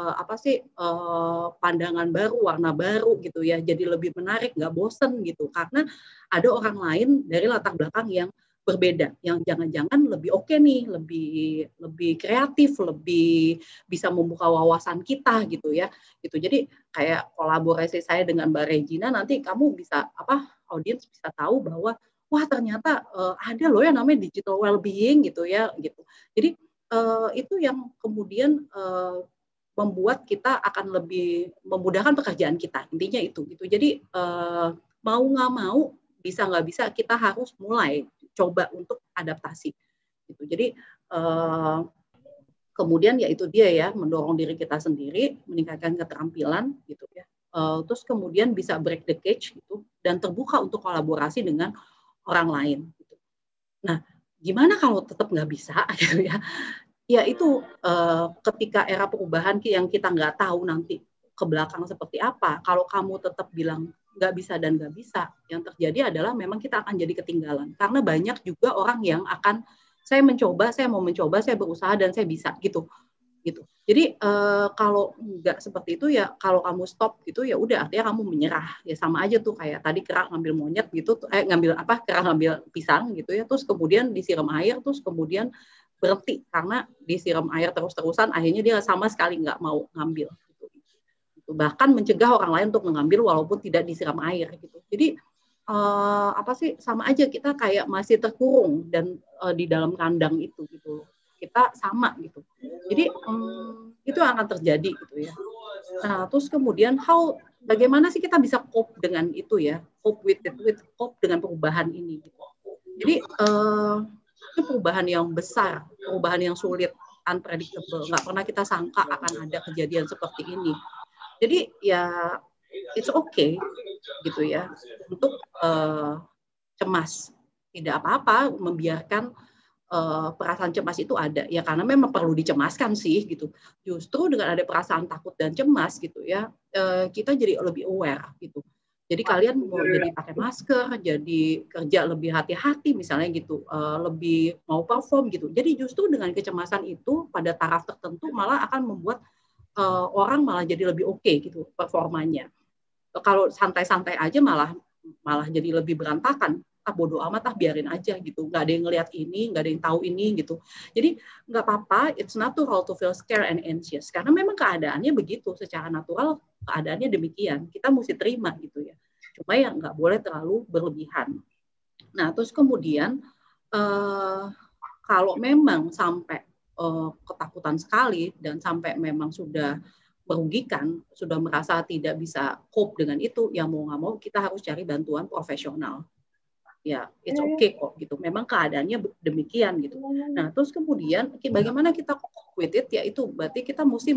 pandangan baru, warna baru gitu ya, jadi lebih menarik, nggak bosen gitu, karena ada orang lain dari latar belakang yang berbeda, yang jangan-jangan lebih oke nih, lebih kreatif, lebih bisa membuka wawasan kita gitu ya. Gitu. Jadi kayak kolaborasi saya dengan Mbak Regina, nanti kamu bisa audiens bisa tahu bahwa wah ternyata ada loh yang namanya digital well-being gitu ya gitu. Jadi itu yang kemudian membuat kita akan lebih memudahkan pekerjaan kita. Intinya itu gitu. Jadi mau nggak mau, bisa nggak bisa, kita harus mulai coba untuk adaptasi gitu. Jadi kemudian ya itu dia ya, mendorong diri kita sendiri, meningkatkan keterampilan gitu ya, terus kemudian bisa break the cage gitu, dan terbuka untuk kolaborasi dengan orang lain gitu. Nah gimana kalau tetap nggak bisa gitu ya, ya itu ketika era perubahan yang kita nggak tahu nanti ke belakang seperti apa, kalau kamu tetap bilang nggak bisa dan nggak bisa, yang terjadi adalah memang kita akan jadi ketinggalan. Karena banyak juga orang yang akan, saya mau mencoba, saya berusaha dan saya bisa gitu. Jadi kalau nggak seperti itu ya, kalau kamu stop gitu ya udah, artinya kamu menyerah. Ya sama aja tuh kayak tadi kera ngambil monyet gitu, kera ngambil pisang gitu ya, terus kemudian disiram air, terus kemudian berhenti karena disiram air terus-terusan, akhirnya dia sama sekali nggak mau ngambil. Bahkan mencegah orang lain untuk mengambil walaupun tidak disiram air gitu. Jadi sama aja kita kayak masih terkurung dan di dalam kandang itu gitu. Kita sama gitu. Jadi itu akan terjadi gitu ya. Nah, terus kemudian bagaimana sih kita bisa cope dengan itu ya? Cope dengan perubahan ini gitu. Jadi itu perubahan yang besar, perubahan yang sulit, unpredictable. Nggak pernah kita sangka akan ada kejadian seperti ini. Jadi ya it's okay gitu ya untuk cemas, tidak apa-apa membiarkan perasaan cemas itu ada ya, karena memang perlu dicemaskan sih gitu. Justru dengan ada perasaan takut dan cemas gitu ya, kita jadi lebih aware gitu. Jadi kalian mau jadi pakai masker, jadi kerja lebih hati-hati misalnya gitu, lebih mau perform gitu. Jadi justru dengan kecemasan itu pada taraf tertentu malah akan membuat orang malah jadi lebih oke gitu performanya. Kalau santai-santai aja malah jadi lebih berantakan. bodo amat, biarin aja gitu, nggak ada yang ngelihat ini, nggak ada yang tahu ini gitu. Jadi nggak apa-apa, it's natural to feel scared and anxious, karena memang keadaannya begitu, secara natural keadaannya demikian, kita mesti terima gitu ya. Cuma yang nggak boleh terlalu berlebihan. Nah terus kemudian kalau memang sampai ketakutan sekali dan sampai memang sudah merugikan, sudah merasa tidak bisa cope dengan itu, ya mau nggak mau kita harus cari bantuan profesional. Ya, it's okay kok gitu. Memang keadaannya demikian gitu. Nah, terus kemudian bagaimana kita cope with it? Ya itu berarti kita mesti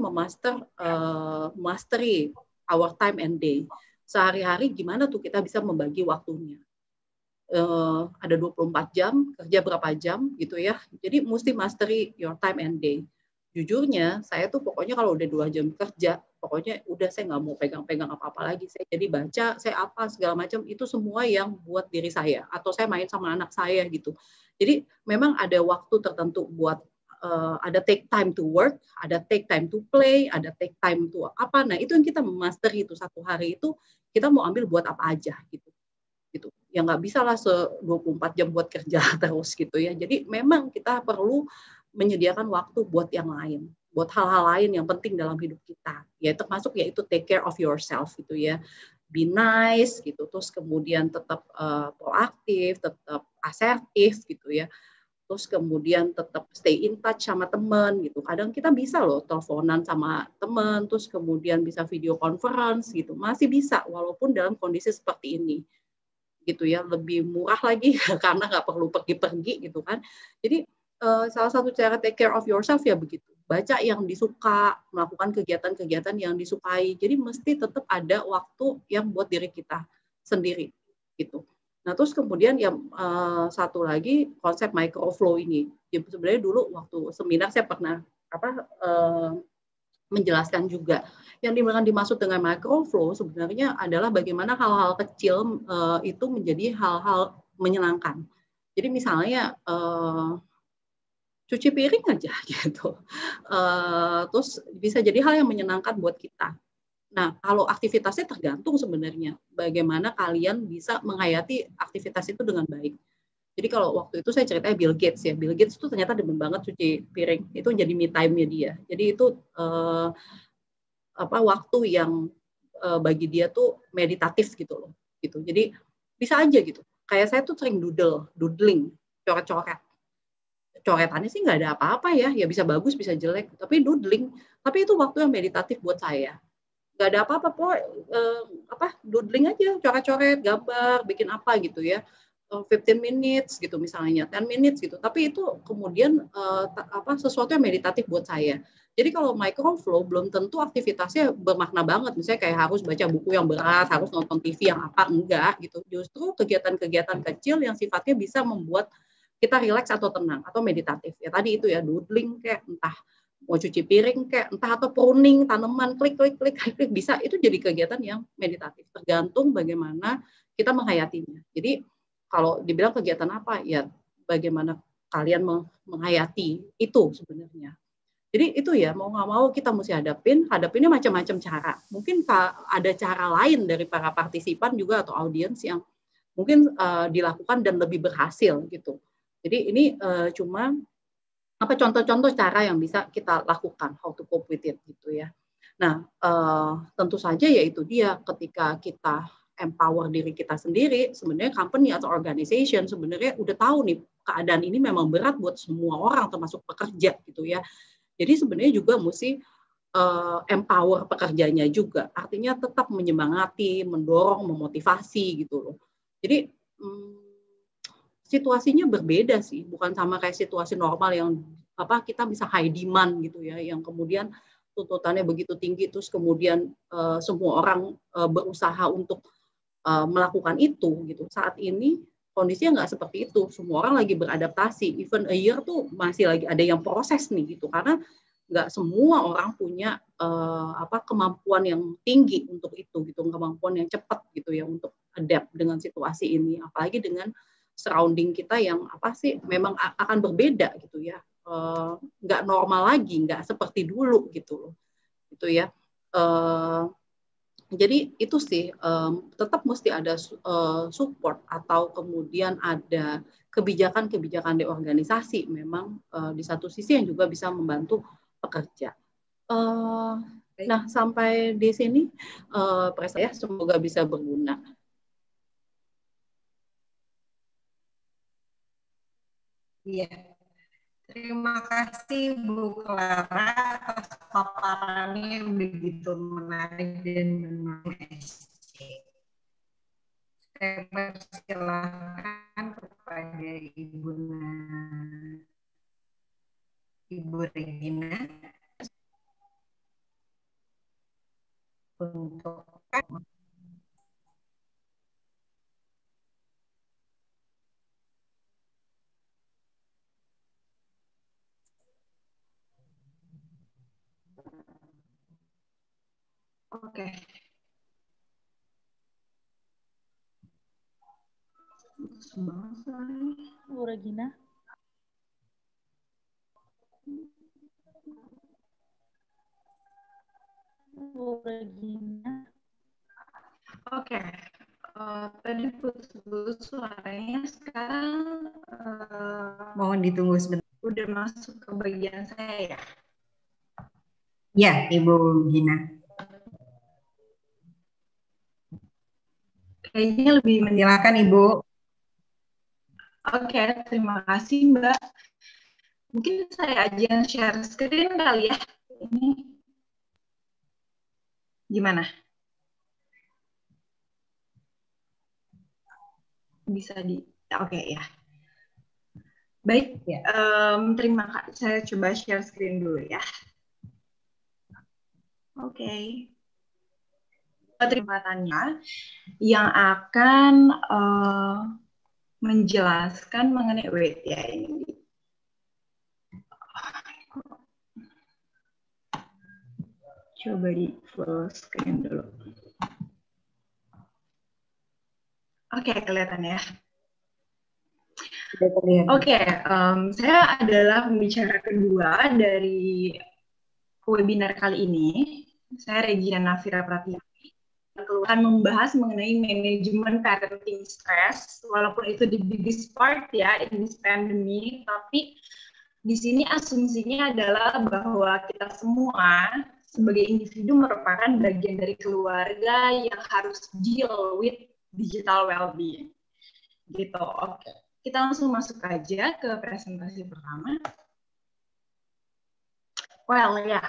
mastery our time and day. Sehari-hari gimana tuh kita bisa membagi waktunya. Ada 24 jam, kerja berapa jam gitu ya. Jadi mesti mastery your time and day. Jujurnya, saya tuh pokoknya kalau udah 2 jam kerja, pokoknya udah saya nggak mau pegang-pegang apa-apa lagi. Saya jadi baca, saya apa, segala macam, itu semua yang buat diri saya. Atau saya main sama anak saya gitu. Jadi memang ada waktu tertentu buat, ada take time to work, ada take time to play, ada take time to apa. Nah itu yang kita memastery itu, satu hari itu kita mau ambil buat apa aja gitu. Ya nggak bisa lah 24 jam buat kerja terus gitu ya. Jadi memang kita perlu menyediakan waktu buat yang lain, buat hal-hal lain yang penting dalam hidup kita. Ya termasuk yaitu take care of yourself gitu ya. Be nice gitu, terus kemudian tetap proaktif, tetap asertif gitu ya. Terus kemudian tetap stay in touch sama teman gitu. Kadang kita bisa loh teleponan sama teman, terus kemudian bisa video conference gitu. Masih bisa walaupun dalam kondisi seperti ini. Gitu ya, lebih murah lagi karena nggak perlu pergi-pergi gitu kan. Jadi salah satu cara take care of yourself ya begitu. Baca yang disuka, melakukan kegiatan-kegiatan yang disukai. Jadi mesti tetap ada waktu yang buat diri kita sendiri gitu. Nah terus kemudian yang satu lagi konsep microflow ini. Jadi sebenarnya dulu waktu seminar saya pernah menjelaskan juga. Yang dimaksud dengan microflow sebenarnya adalah bagaimana hal-hal kecil itu menjadi hal-hal menyenangkan. Jadi misalnya cuci piring aja gitu. Terus bisa jadi hal yang menyenangkan buat kita. Nah, kalau aktivitasnya tergantung sebenarnya bagaimana kalian bisa menghayati aktivitas itu dengan baik. Jadi kalau waktu itu saya ceritanya Bill Gates ya. Bill Gates itu ternyata demen banget cuci piring. Itu jadi me time-nya dia. Jadi itu waktu yang bagi dia tuh meditatif gitu loh. Gitu. Jadi bisa aja gitu. Kayak saya tuh sering doodling, coret-coret. Coretannya sih nggak ada apa-apa ya bisa bagus, bisa jelek. Tapi doodling, tapi itu waktu yang meditatif buat saya. Nggak ada apa-apa, doodling aja, coret-coret, gambar, bikin apa gitu ya. 15 minutes gitu misalnya, 10 minutes gitu. Tapi itu kemudian sesuatu yang meditatif buat saya. Jadi kalau microflow belum tentu aktivitasnya bermakna banget. Misalnya kayak harus baca buku yang berat, harus nonton TV yang apa, enggak gitu. Justru kegiatan-kegiatan kecil yang sifatnya bisa membuat kita rileks atau tenang atau meditatif. Ya tadi itu ya doodling kayak entah mau cuci piring kayak entah atau pruning tanaman, klik bisa, itu jadi kegiatan yang meditatif. Tergantung bagaimana kita menghayatinya. Jadi kalau dibilang kegiatan apa, ya bagaimana kalian menghayati itu sebenarnya. Jadi itu ya mau nggak mau kita mesti hadapinnya macam-macam cara. Mungkin ada cara lain dari para partisipan juga atau audiens yang mungkin dilakukan dan lebih berhasil gitu. Jadi ini cuma contoh-contoh cara yang bisa kita lakukan, how to cope with it gitu ya. Nah, tentu saja yaitu dia ketika kita empower diri kita sendiri, sebenarnya company atau organization sebenarnya udah tahu nih keadaan ini memang berat buat semua orang termasuk pekerja gitu ya. Jadi sebenarnya juga mesti empower pekerjanya juga, artinya tetap menyemangati, mendorong, memotivasi gitu loh. Jadi situasinya berbeda sih, bukan sama kayak situasi normal yang kita bisa high demand gitu ya, yang kemudian tuntutannya begitu tinggi, terus kemudian semua orang berusaha untuk melakukan itu gitu. Saat ini kondisinya nggak seperti itu, semua orang lagi beradaptasi. Even a year tuh masih lagi ada yang proses nih gitu, karena nggak semua orang punya kemampuan yang tinggi untuk itu gitu, kemampuan yang cepat gitu ya untuk adapt dengan situasi ini, apalagi dengan surrounding kita yang memang akan berbeda gitu ya, nggak normal lagi, nggak seperti dulu gitu loh, gitu ya. Jadi itu sih tetap mesti ada support atau kemudian ada kebijakan-kebijakan di organisasi memang di satu sisi yang juga bisa membantu pekerja. Nah, sampai di sini saya semoga bisa berguna. Iya. Terima kasih Bu Clara atas paparannya yang begitu menarik dan menarik. Saya persilahkan kepada Ibu Regina untuk Oke. Bu Regina. Bu Regina. Oke. Tadi putus suaranya, sekarang mohon ditunggu sebentar. Udah masuk ke bagian saya ya? Ya, Ibu Gina. Kayaknya lebih menjelaskan Ibu. Oke, terima kasih Mbak. Mungkin saya aja yang share screen kali ya. Ini gimana? Bisa di, oke ya. Baik, ya. Terima kasih. Saya coba share screen dulu ya. Oke. Kesempatannya yang akan menjelaskan mengenai wait ya ini. Coba di full screen dulu. Oke, kelihatan ya. Oke, saya adalah pembicara kedua dari webinar kali ini. Saya Regina Nafira Pratiwi. Akan membahas mengenai manajemen parenting stress, walaupun itu the biggest part ya in this pandemic, tapi di sini asumsinya adalah bahwa kita semua sebagai individu merupakan bagian dari keluarga yang harus deal with digital well-being. Gitu, oke. Kita langsung masuk aja ke presentasi pertama. Well, ya.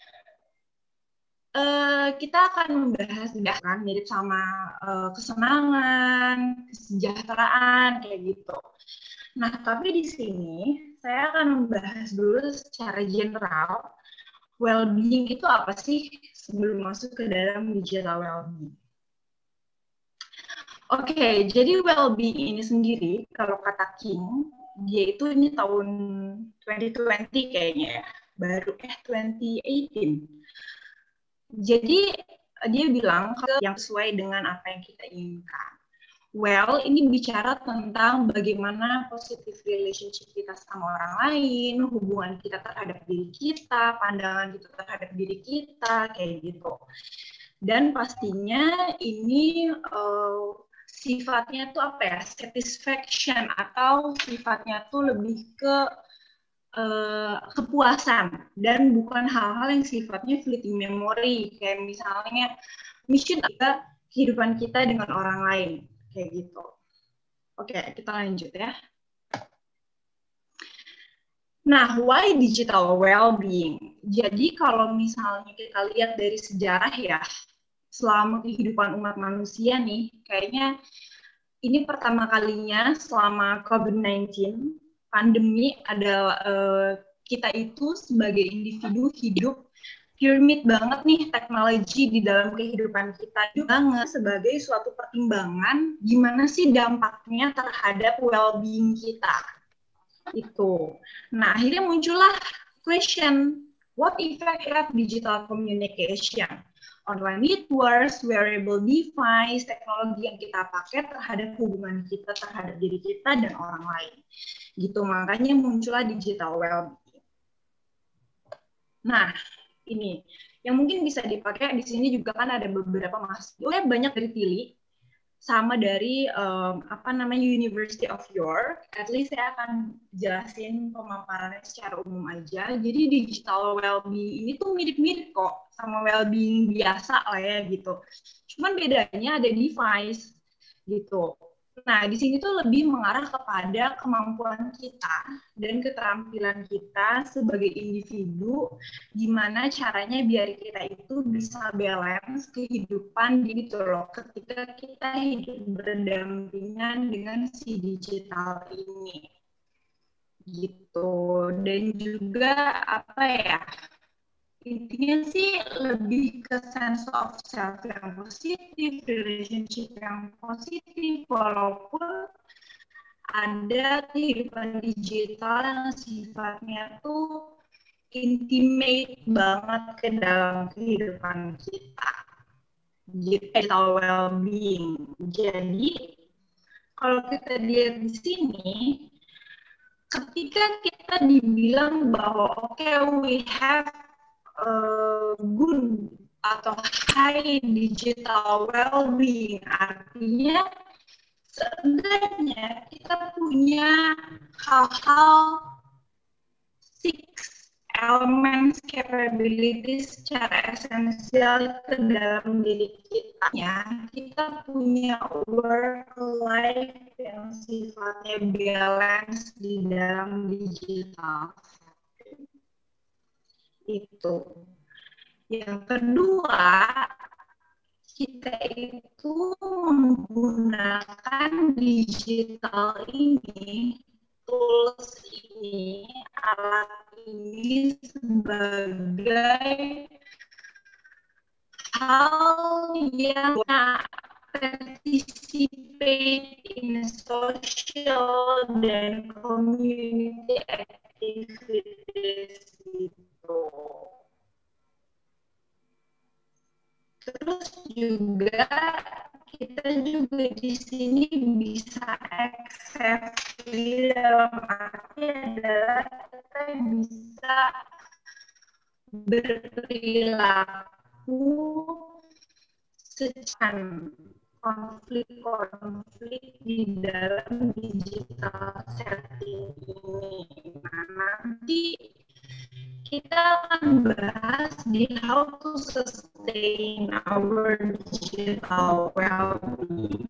Kita akan membahas kan mirip sama kesenangan, kesejahteraan kayak gitu. Nah, tapi di sini saya akan membahas dulu secara general well-being itu apa sih sebelum masuk ke dalam digital well-being. Oke, jadi well-being ini sendiri kalau kata King, dia itu ini tahun 2020 kayaknya ya, baru 2018. Jadi dia bilang yang sesuai dengan apa yang kita inginkan. Well, ini bicara tentang bagaimana positive relationship kita sama orang lain, hubungan kita terhadap diri kita, pandangan kita terhadap diri kita, kayak gitu. Dan pastinya ini sifatnya tuh apa ya, satisfaction atau sifatnya tuh lebih ke kepuasan dan bukan hal-hal yang sifatnya fleeting memory kayak misalnya mission kita kehidupan kita dengan orang lain kayak gitu. Oke, kita lanjut ya. Nah, why digital well-being? Jadi kalau misalnya kita lihat dari sejarah ya, selama kehidupan umat manusia nih, kayaknya ini pertama kalinya selama COVID-19 pandemi ada kita itu sebagai individu hidup pyramid banget nih teknologi di dalam kehidupan kita banget sebagai suatu pertimbangan gimana sih dampaknya terhadap well-being kita itu. Nah akhirnya muncullah question, what effect have digital communication, online networks, wearable device, teknologi yang kita pakai terhadap hubungan kita terhadap diri kita dan orang lain. Gitu, makanya muncullah digital well-being. Nah, ini yang mungkin bisa dipakai di sini juga kan ada beberapa mahasiswa banyak dari TILI sama dari University of York. At least saya akan jelasin pemaparannya secara umum aja. Jadi digital well-being ini tuh mirip-mirip kok sama well-being biasa lah ya gitu. Cuman bedanya ada device gitu. Nah, di sini tuh lebih mengarah kepada kemampuan kita dan keterampilan kita sebagai individu, gimana caranya biar kita itu bisa balance kehidupan gitu loh, ketika kita hidup berdampingan dengan si digital ini. Gitu. Dan juga apa ya, intinya sih lebih ke sense of self yang positif, relationship yang positif, walaupun ada kehidupan digital yang sifatnya tuh intimate banget ke dalam kehidupan kita. Digital well-being. Jadi, kalau kita lihat di sini, ketika kita dibilang bahwa we have good atau high digital well-being, artinya seenggaknya kita punya hal-hal 6 elements capabilities secara esensial ke dalam diri kita. Kita punya work life yang sifatnya balance di dalam digital. Itu. Yang kedua, kita itu menggunakan digital ini, tools ini, alat ini sebagai hal yang participate in social dan community activities gitu. Terus juga kita juga di sini bisa accept dalam arti adalah kita bisa berperilaku secara konflik-konflik di dalam digital setting ini. Nah, nanti kita akan bahas di how to sustain our digital well-being.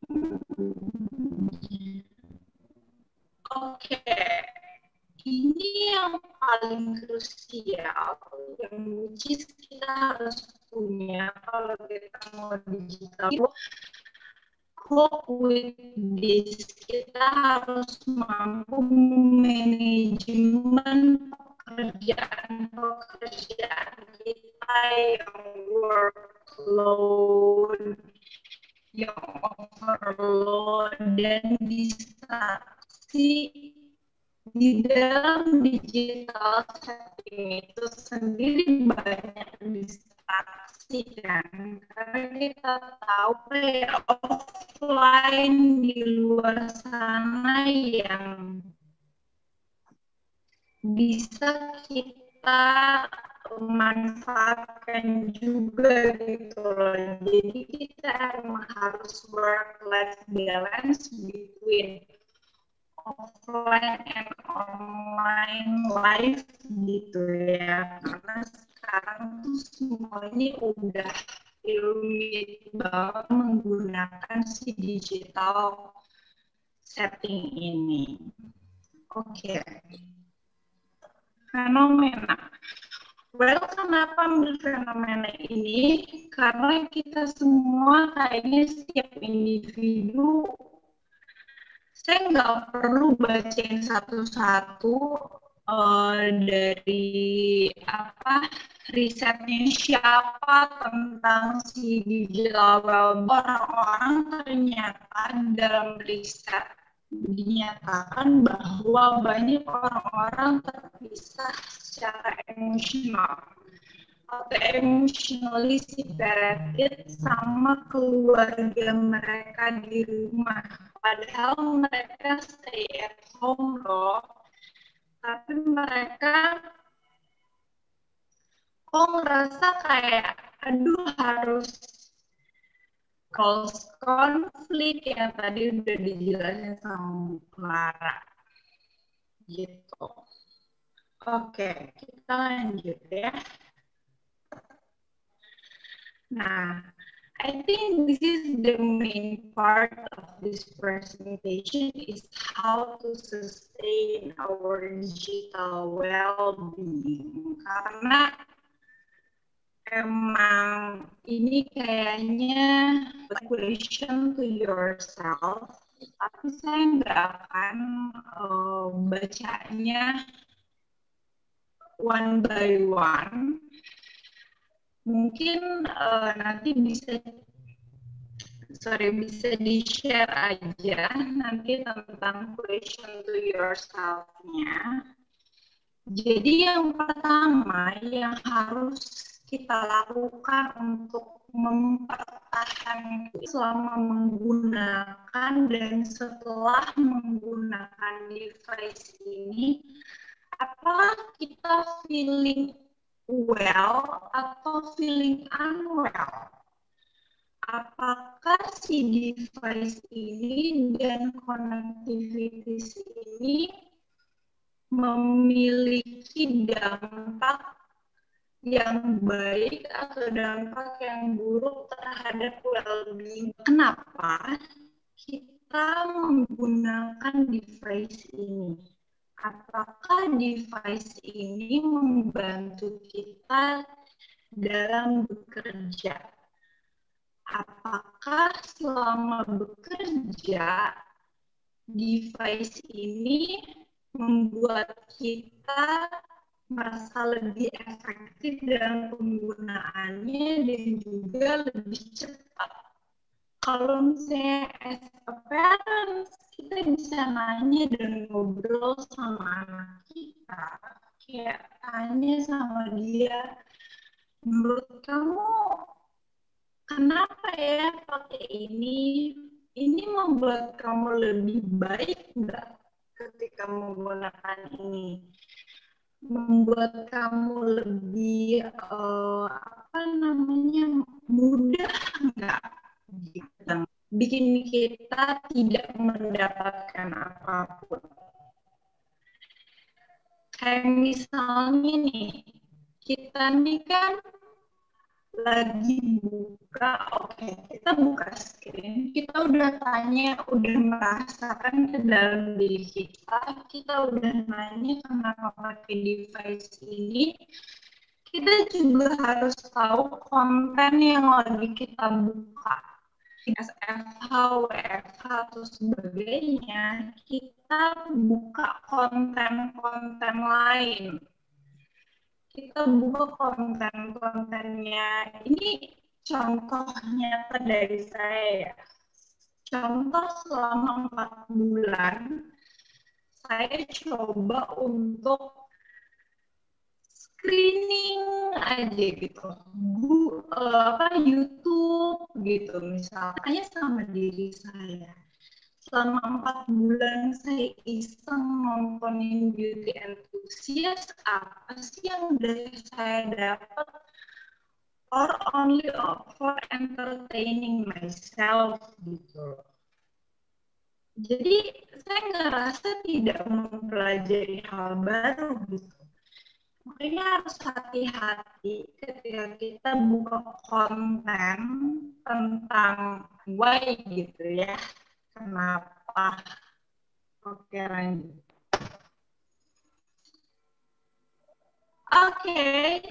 Oke, ini yang paling krusial, yang which is kita harus punya kalau kita mau digital. Cope with this, kita harus mampu manajemen pekerjaan kita yang workload, yang overload, dan distraksi di dalam digital setting itu sendiri banyak distraksi kan, karena kita tahu kayak offline di luar sana yang bisa kita manfaatkan juga gitu loh. Jadi kita emang harus work-life balance between offline and online life gitu ya. Karena sekarang tuh semuanya udah ilmiah banget menggunakan si digital setting ini. Oke. Fenomena. Well, kenapa ambil fenomena ini? Karena kita semua kayaknya setiap individu, saya nggak perlu bacain satu-satu dari risetnya siapa tentang si digital well-being. Orang-orang ternyata dalam riset dinyatakan bahwa banyak orang-orang terpisah secara emosional atau emotionally separated sama keluarga mereka di rumah. Padahal mereka stay at home loh, tapi mereka kok ngerasa kayak aduh harus close konflik yang tadi udah dijelasin sama Clara gitu. Oke, kita lanjut ya. Nah, I think this is the main part of this presentation is how to sustain our digital well-being. Karena emang ini kayaknya question to yourself, tapi saya nggak akan bacanya one by one. Mungkin nanti bisa di-share aja nanti tentang question to yourself-nya. Jadi yang pertama yang harus kita lakukan untuk mempertahankan selama menggunakan dan setelah menggunakan device ini, apakah kita feeling well atau feeling unwell? Apakah si device ini dan connectivities ini memiliki dampak yang baik atau dampak yang buruk terhadap well-being? Kenapa kita menggunakan device ini? Apakah device ini membantu kita dalam bekerja? Apakah selama bekerja device ini membuat kita merasa lebih efektif dalam penggunaannya dan juga lebih cepat? Kalau misalnya as a parents, kita bisa nanya dan ngobrol sama anak kita, kayak tanya sama dia, menurut kamu kenapa ya pakai ini? Ini membuat kamu lebih baik nggak ketika menggunakan ini? Membuat kamu lebih mudah nggak? Bikin kita tidak mendapatkan apapun. Kayak misalnya nih, kita nih kan lagi buka, kita buka screen, kita udah tanya, udah merasakan ke dalam diri kita udah nanya kenapa pakai device ini, kita juga harus tahu konten yang lagi kita buka. SFH, WFH, atau sebagainya, kita buka konten-konten lain. Kita buka konten-kontennya. Ini contoh nyata dari saya. Contoh selama 4 bulan, saya coba untuk screening aja gitu, YouTube gitu misalnya sama diri saya. Selama 4 bulan saya iseng nontonin beauty enthusiast, apa sih yang udah saya dapat, or only for entertaining myself gitu. Jadi saya ngerasa tidak mempelajari hal baru gitu. Makanya harus hati-hati ketika kita buka konten tentang why gitu ya. Kenapa? Oke, lanjut. Oke.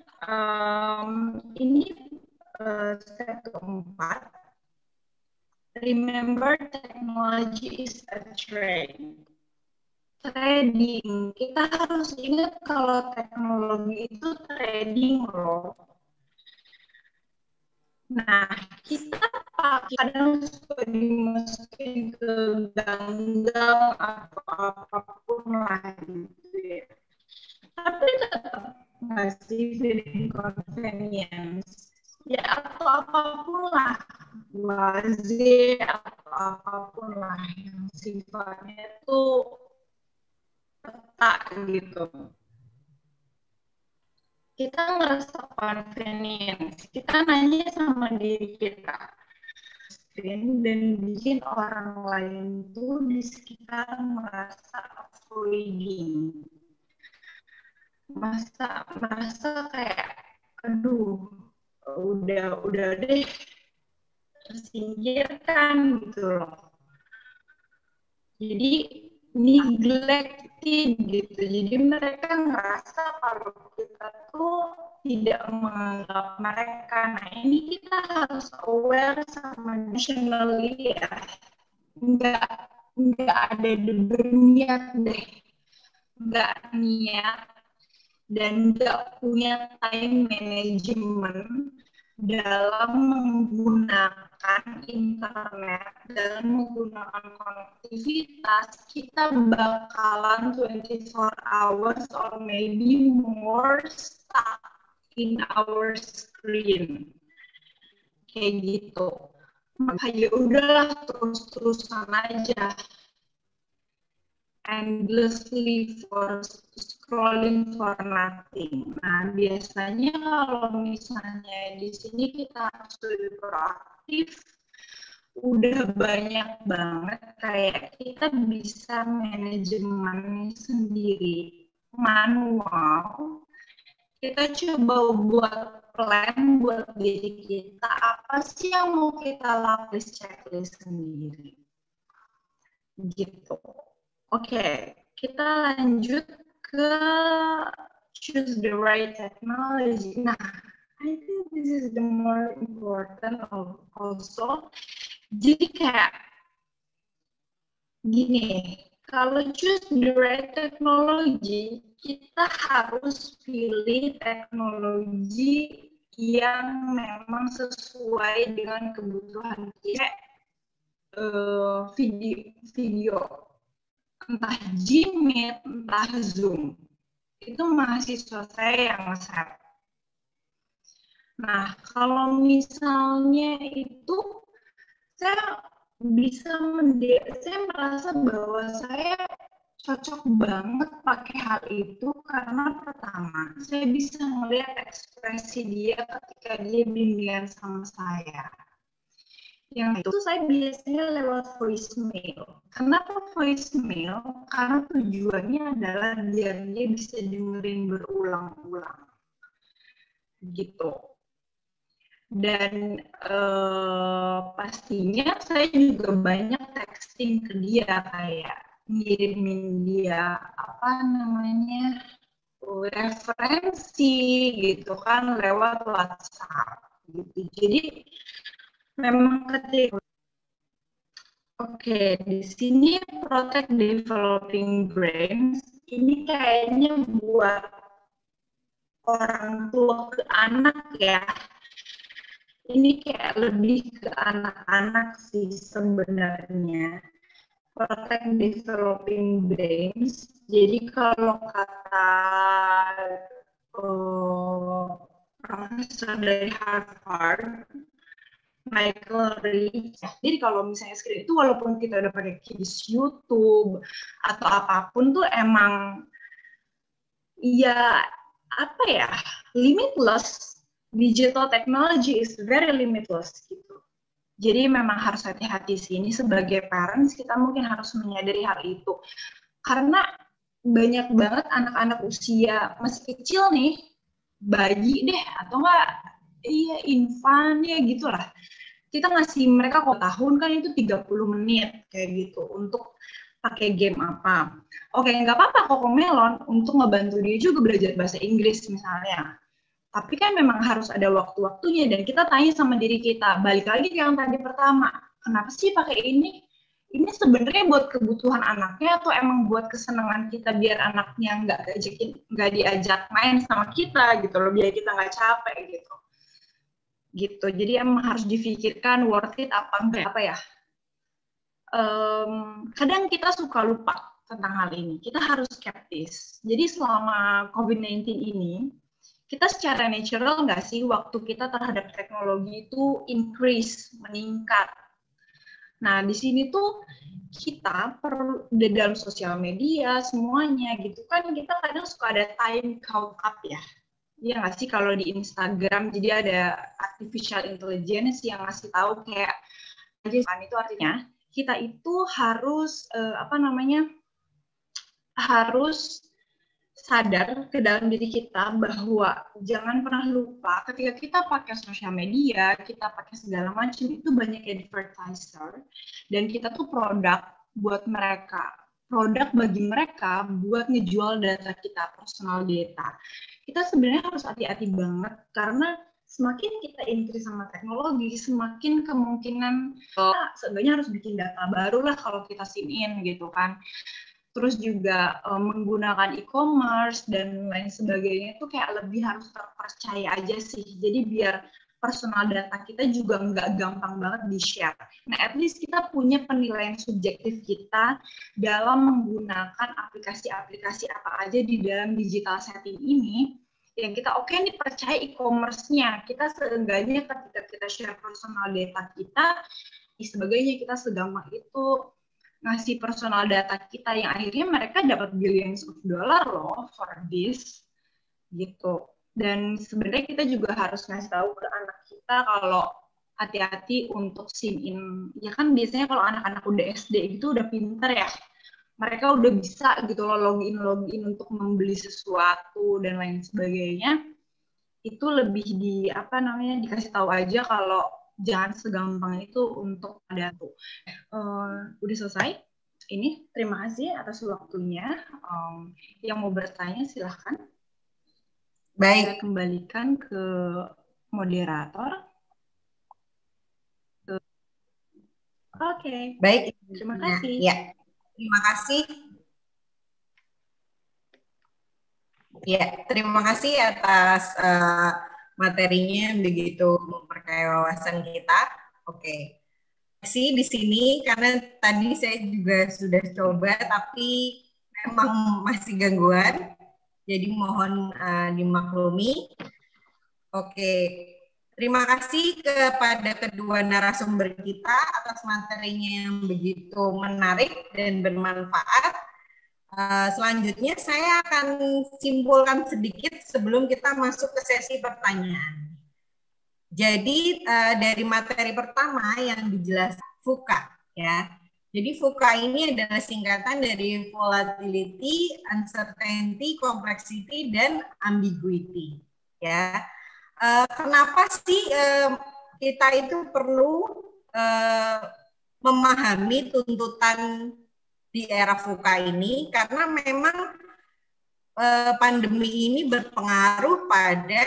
Ini step keempat. Remember, technology is a trade. Trading. Kita harus ingat kalau teknologi itu trading loh. Nah, kita pakai kadang suka dimasukin ke ganggang atau apapun lah gitu ya. Tapi tetap masih feeling convenience. Ya atau apapun lah, bazir atau apapun lah yang sifatnya itu peta gitu. kita ngerasa convenience, kita nanya sama diri kita, dan bikin orang lain tuh di sekitar merasa avoiding, merasa kayak aduh udah deh tersingkirkan gitu loh. Jadi neglected gitu. Jadi mereka ngerasa kalau kita tuh tidak menganggap mereka. Nah ini kita harus aware sama emotionally ya. Nggak ada berniat deh. Nggak niat dan nggak punya time management dalam menggunakan internet, dalam menggunakan konektivitas, kita bakalan 24 hours or maybe more stuck in our screen. Kayak gitu. Makanya udahlah terus-terusan aja. Endlessly for scrolling for nothing. Nah, biasanya kalau misalnya di sini kita harus lebih proaktif, udah banyak banget kayak kita bisa manajemen sendiri manual. Kita coba buat plan buat diri kita, apa sih yang mau kita lakukan, checklist sendiri. Gitu. Oke, kita lanjut ke choose the right technology. Nah, I think this is the more important also. Jadi kayak gini, kalau choose the right technology, kita harus pilih teknologi yang memang sesuai dengan kebutuhan kita. Video. Entah Gmeet, entah Zoom. Itu mahasiswa saya yang nge-set. Nah, kalau misalnya itu, saya merasa bahwa saya cocok banget pakai hal itu karena pertama, saya bisa melihat ekspresi dia ketika dia bimbingan sama saya. Yang itu saya biasanya lewat voicemail. Kenapa voicemail? Karena tujuannya adalah biar dia bisa dengerin berulang-ulang. Gitu. Dan pastinya saya juga banyak texting ke dia, kayak ngirimin dia referensi gitu kan lewat WhatsApp gitu. Jadi memang ketika di sini protect developing brains ini kayaknya buat orang tua ke anak ya. Ini kayak lebih ke anak-anak sih sebenarnya. Protect developing brains. Jadi kalau kata profesor dari Harvard, Michael Reich. Jadi kalau misalnya screen itu walaupun kita udah pakai kids YouTube atau apapun tuh emang ya limitless. Digital technology is very limitless gitu. Jadi memang harus hati-hati sih. Ini sebagai parents kita mungkin harus menyadari hal itu. Karena banyak banget anak-anak usia masih kecil nih, bayi deh atau enggak infant ya gitulah. Kita ngasih mereka kok tahun kan itu 30 menit kayak gitu untuk pakai game apa. Oke, nggak apa-apa Cocomelon untuk ngebantu dia juga belajar bahasa Inggris misalnya. Tapi kan memang harus ada waktu-waktunya dan kita tanya sama diri kita, balik lagi ke yang tadi pertama, kenapa sih pakai ini? Ini sebenarnya buat kebutuhan anaknya atau emang buat kesenangan kita biar anaknya nggak diajak main sama kita gitu loh, biar kita nggak capek gitu. Gitu. Jadi emang harus difikirkan worth it apa enggak ya. Kadang kita suka lupa tentang hal ini. Kita harus skeptis. Jadi selama COVID-19 ini kita secara natural nggak sih waktu kita terhadap teknologi itu meningkat. Nah di sini tuh kita perlu di dalam sosial media semuanya gitu kan kita kadang suka ada time count up ya. Iya nggak sih kalau di Instagram jadi ada artificial intelligence yang ngasih tahu kayak itu artinya kita itu harus harus sadar ke dalam diri kita bahwa jangan pernah lupa ketika kita pakai sosial media, kita pakai segala macam itu banyak advertiser dan kita tuh produk buat mereka, produk bagi mereka buat ngejual data kita, personal data. Kita sebenarnya harus hati-hati banget karena semakin kita increase sama teknologi, semakin kemungkinan seenggaknya harus bikin data baru lah kalau kita sign in gitu kan. Terus juga menggunakan e-commerce dan lain sebagainya itu kayak lebih harus terpercaya aja sih. Jadi biar personal data kita juga nggak gampang banget di-share. Nah, at least kita punya penilaian subjektif kita dalam menggunakan aplikasi-aplikasi apa aja di dalam digital setting ini. Yang kita oke nih percaya e-commerce-nya. Kita seenggaknya ketika kita share personal data kita, sebagainya kita segampang itu ngasih personal data kita yang akhirnya mereka dapat billions of dollar loh for this gitu. Dan sebenarnya kita juga harus ngasih tahu ke anak kita kalau hati-hati untuk sign in. Ya kan biasanya kalau anak-anak udah SD itu udah pinter ya. Mereka udah bisa gitu loh login untuk membeli sesuatu dan lain sebagainya. Itu lebih dikasih tahu aja kalau jangan segampang itu untuk ada tuh. Udah selesai. Ini terima kasih atas waktunya. Yang mau bertanya silahkan. Baik. Saya kembalikan ke moderator. Oke. Baik. Terima kasih. Ya. Terima kasih. Ya, terima kasih atas materinya begitu memperkaya wawasan kita. Oke. Sih di sini karena tadi saya juga sudah coba tapi memang masih gangguan. Jadi mohon dimaklumi. Oke. Terima kasih kepada kedua narasumber kita atas materinya yang begitu menarik dan bermanfaat. Selanjutnya saya akan simpulkan sedikit sebelum kita masuk ke sesi pertanyaan. Jadi dari materi pertama yang dijelaskan VUCA ya. Jadi VUCA ini adalah singkatan dari volatility, uncertainty, complexity, dan ambiguity ya. Kenapa sih kita itu perlu memahami tuntutan di era VUCA ini? Karena memang pandemi ini berpengaruh pada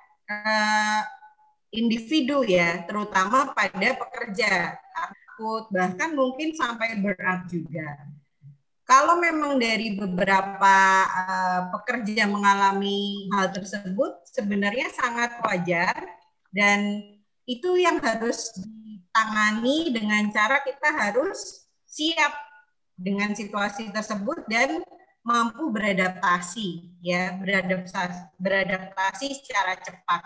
individu ya, terutama pada pekerja, takut bahkan mungkin sampai burnout juga. Kalau memang dari beberapa pekerja mengalami hal tersebut, sebenarnya sangat wajar dan itu yang harus ditangani dengan cara kita harus siap dengan situasi tersebut dan mampu beradaptasi, ya beradaptasi secara cepat.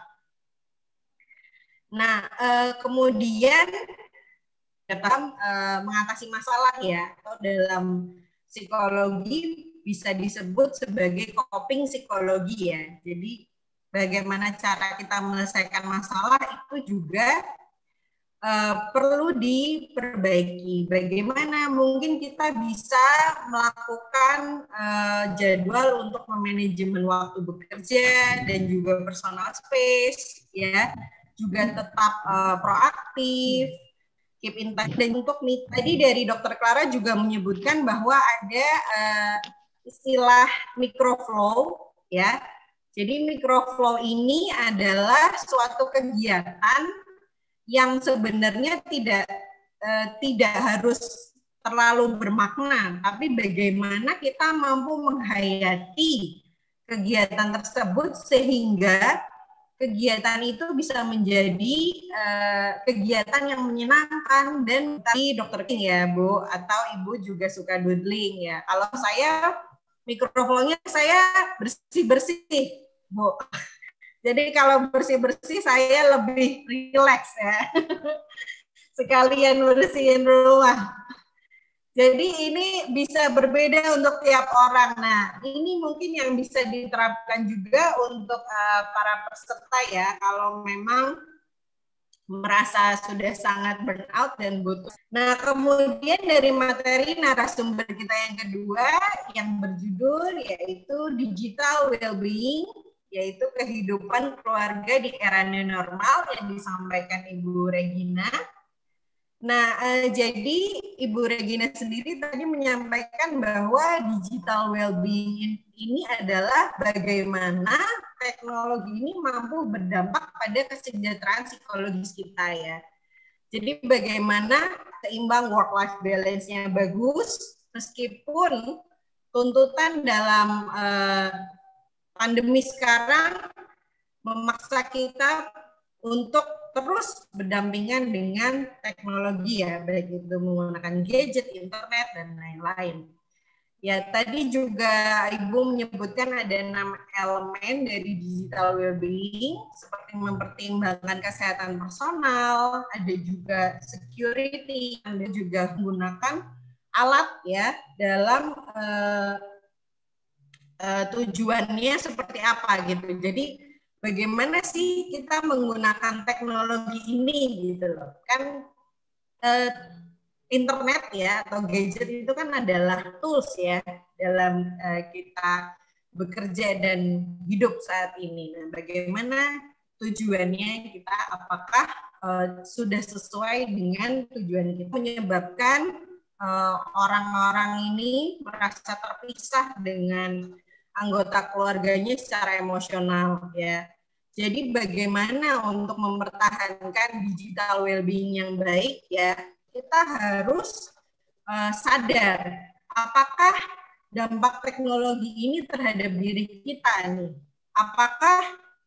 Nah, kemudian dalam mengatasi masalah ya, atau dalam psikologi bisa disebut sebagai coping psikologi ya. Jadi bagaimana cara kita menyelesaikan masalah itu juga perlu diperbaiki. Bagaimana mungkin kita bisa melakukan jadwal untuk memanajemen waktu bekerja dan juga personal space ya, juga tetap proaktif, keep in touch. Dan untuk tadi dari Dr. Clara juga menyebutkan bahwa ada istilah microflow ya. Jadi microflow ini adalah suatu kegiatan yang sebenarnya tidak harus terlalu bermakna, tapi bagaimana kita mampu menghayati kegiatan tersebut sehingga kegiatan itu bisa menjadi kegiatan yang menyenangkan. Dan tadi Dr. King ya Bu, atau Ibu juga suka doodling ya. Kalau saya microflow-nya saya bersih-bersih Bu. Jadi kalau bersih-bersih saya lebih rileks ya. Sekalian bersihin rumah. Jadi ini bisa berbeda untuk tiap orang. Nah, ini mungkin yang bisa diterapkan juga untuk para peserta ya, kalau memang merasa sudah sangat burnout dan butuh. Nah, kemudian dari materi narasumber kita yang kedua yang berjudul yaitu Digital Wellbeing, yaitu kehidupan keluarga di era new normal yang disampaikan Ibu Regina. Nah, jadi Ibu Regina sendiri tadi menyampaikan bahwa digital well-being ini adalah bagaimana teknologi ini mampu berdampak pada kesejahteraan psikologis kita ya. Jadi bagaimana seimbang work-life balance-nya bagus, meskipun tuntutan dalam pandemi sekarang memaksa kita untuk terus berdampingan dengan teknologi ya, baik itu menggunakan gadget, internet, dan lain-lain. Ya, tadi juga Ibu menyebutkan ada 6 elemen dari digital well-being, seperti mempertimbangkan kesehatan personal, ada juga security, ada juga menggunakan alat ya dalam tujuannya seperti apa gitu. Jadi bagaimana sih kita menggunakan teknologi ini gitu loh. Kan internet ya atau gadget itu kan adalah tools ya dalam kita bekerja dan hidup saat ini. Nah, bagaimana tujuannya kita, apakah sudah sesuai dengan tujuan kita, menyebabkan orang-orang ini merasa terpisah dengan anggota keluarganya secara emosional ya. Jadi bagaimana untuk mempertahankan digital well-being yang baik ya, kita harus sadar apakah dampak teknologi ini terhadap diri kita nih. Apakah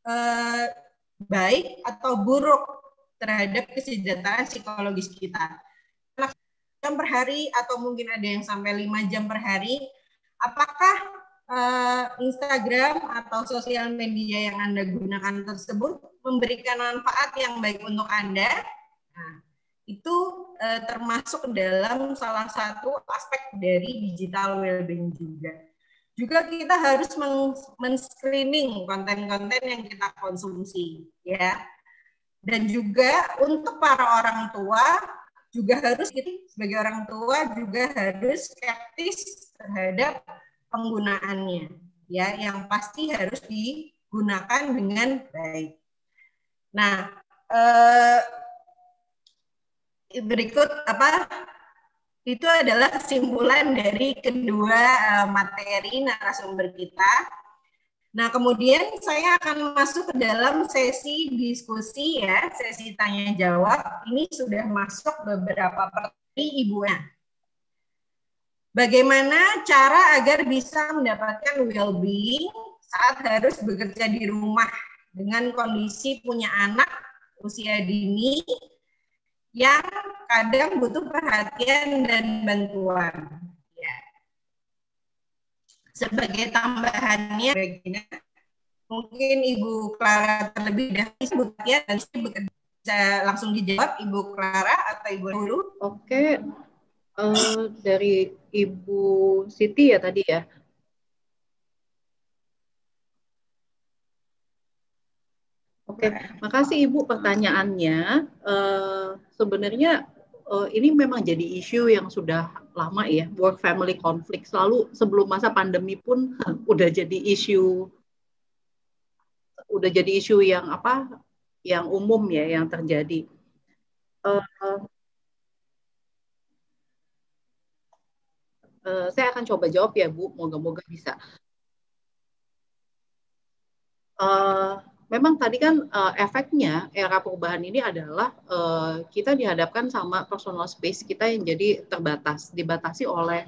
baik atau buruk terhadap kesejahteraan psikologis kita. Jam per hari atau mungkin ada yang sampai 5 jam per hari, apakah Instagram atau sosial media yang Anda gunakan tersebut memberikan manfaat yang baik untuk Anda? Nah, itu termasuk dalam salah satu aspek dari digital well-being juga. Juga kita harus men-screening konten-konten yang kita konsumsi, ya. Dan juga untuk para orang tua juga harus, sebagai orang tua juga harus skeptis terhadap penggunaannya ya, yang pasti harus digunakan dengan baik. Nah, berikut itu adalah kesimpulan dari kedua materi narasumber kita. Nah, kemudian saya akan masuk ke dalam sesi diskusi ya, sesi tanya jawab. Ini sudah masuk beberapa pertanyaan Ibunya. Bagaimana cara agar bisa mendapatkan well-being saat harus bekerja di rumah dengan kondisi punya anak usia dini yang kadang butuh perhatian dan bantuan. Ya. Sebagai tambahannya, mungkin Ibu Clara terlebih dahulu ya, dan bekerja langsung dijawab Ibu Clara atau Ibu dulu. Oke. Dari Ibu Siti ya tadi ya. Oke, makasih Ibu pertanyaannya. Sebenarnya ini memang jadi isu yang sudah lama ya, work family conflict. Selalu sebelum masa pandemi pun udah jadi isu yang yang umum ya yang terjadi. Saya akan coba jawab ya Bu, moga-moga bisa. Memang tadi kan efeknya era perubahan ini adalah kita dihadapkan sama personal space kita yang jadi terbatas, dibatasi oleh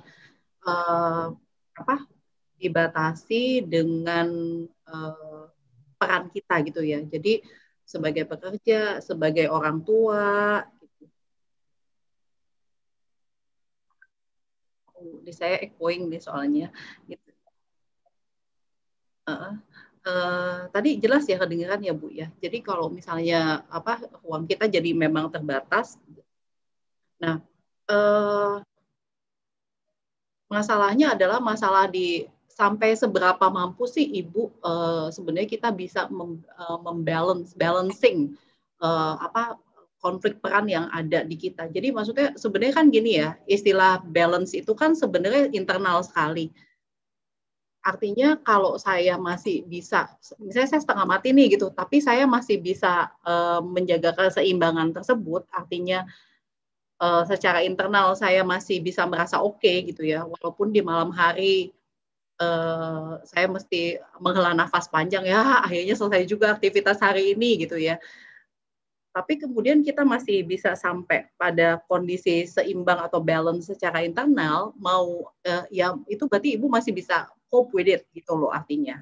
dibatasi dengan peran kita gitu ya. Jadi sebagai pekerja, sebagai orang tua. Di saya echoing nih soalnya gitu. Tadi jelas ya kedengeran ya Bu ya. Jadi kalau misalnya ruang kita jadi memang terbatas. Nah, masalahnya adalah masalah di sampai seberapa mampu sih ibu sebenarnya kita bisa balancing konflik peran yang ada di kita. Jadi maksudnya sebenarnya kan gini ya, istilah balance itu kan sebenarnya internal sekali. Artinya kalau saya masih bisa, misalnya saya setengah mati nih gitu, tapi saya masih bisa menjaga keseimbangan tersebut, artinya secara internal saya masih bisa merasa oke gitu ya, walaupun di malam hari saya mesti menghela nafas panjang ya, akhirnya selesai juga aktivitas hari ini gitu ya. Tapi kemudian kita masih bisa sampai pada kondisi seimbang atau balance secara internal, ya itu berarti ibu masih bisa cope with it gitu loh artinya.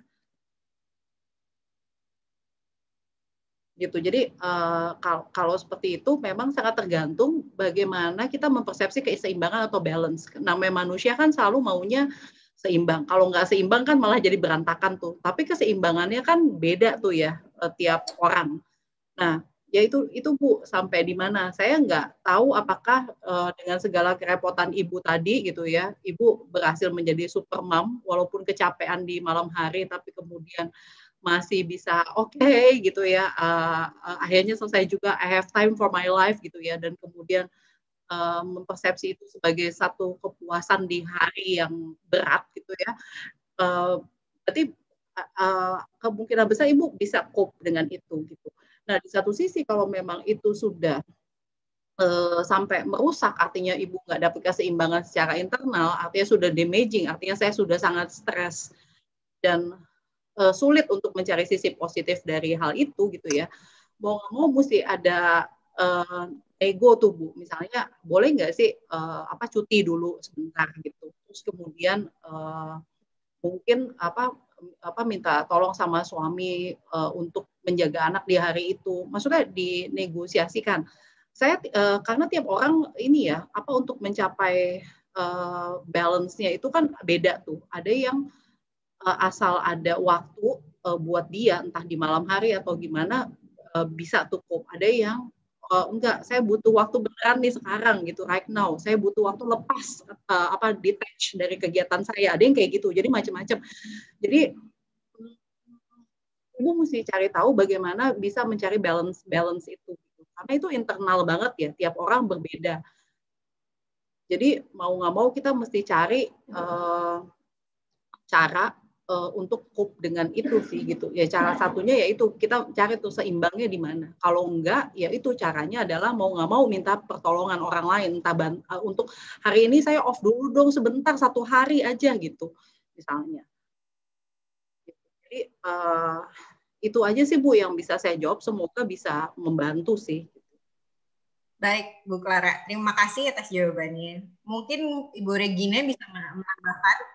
Gitu. Jadi kalau seperti itu memang sangat tergantung bagaimana kita mempersepsi keseimbangan atau balance. Namanya manusia kan selalu maunya seimbang. Kalau nggak seimbang kan malah jadi berantakan tuh. Tapi keseimbangannya kan beda tuh ya tiap orang. Nah, ya itu Bu, sampai di mana? Saya nggak tahu apakah dengan segala kerepotan ibu tadi gitu ya, ibu berhasil menjadi super mom walaupun kecapean di malam hari, tapi kemudian masih bisa oke gitu ya, akhirnya selesai juga, I have time for my life gitu ya, dan kemudian mempersepsi itu sebagai satu kepuasan di hari yang berat gitu ya, berarti kemungkinan besar ibu bisa cope dengan itu gitu. Nah di satu sisi kalau memang itu sudah sampai merusak, artinya ibu nggak dapat keseimbangan secara internal, artinya sudah damaging, artinya saya sudah sangat stres dan sulit untuk mencari sisi positif dari hal itu gitu ya. Mau nggak mau mesti ada ego tuh Bu. Misalnya boleh nggak sih cuti dulu sebentar gitu. Terus kemudian mungkin minta tolong sama suami untuk menjaga anak di hari itu. Maksudnya dinegosiasikan. Saya karena tiap orang ini ya untuk mencapai balance-nya itu kan beda tuh. Ada yang asal ada waktu buat dia, entah di malam hari atau gimana, bisa cukup. Ada yang enggak, saya butuh waktu beneran nih sekarang gitu, right now. Saya butuh waktu lepas detach dari kegiatan saya. Ada yang kayak gitu. Jadi macam-macam. Jadi ibu mesti cari tahu bagaimana bisa mencari balance itu. Karena itu internal banget ya, tiap orang berbeda. Jadi mau nggak mau kita mesti cari cara untuk cope dengan itu sih gitu. Ya cara satunya yaitu kita cari tuh seimbangnya di mana. Kalau enggak, ya itu caranya adalah mau nggak mau minta pertolongan orang lain. Entah untuk hari ini saya off dulu dong sebentar, 1 hari aja gitu misalnya. Jadi itu aja sih Bu yang bisa saya jawab. Semoga bisa membantu sih. Baik, Bu Clara. Terima kasih atas jawabannya. Mungkin Ibu Regina bisa menambahkan.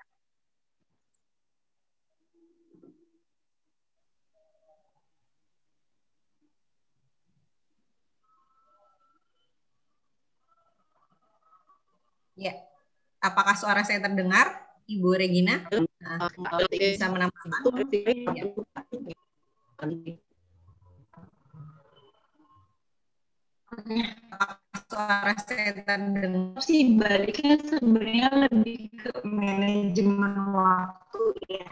Ya, apakah suara saya terdengar, Ibu Regina? Bisa menambahkan? Ya. Apakah suara saya terdengar? Sih baliknya sebenarnya lebih ke manajemen waktu ya.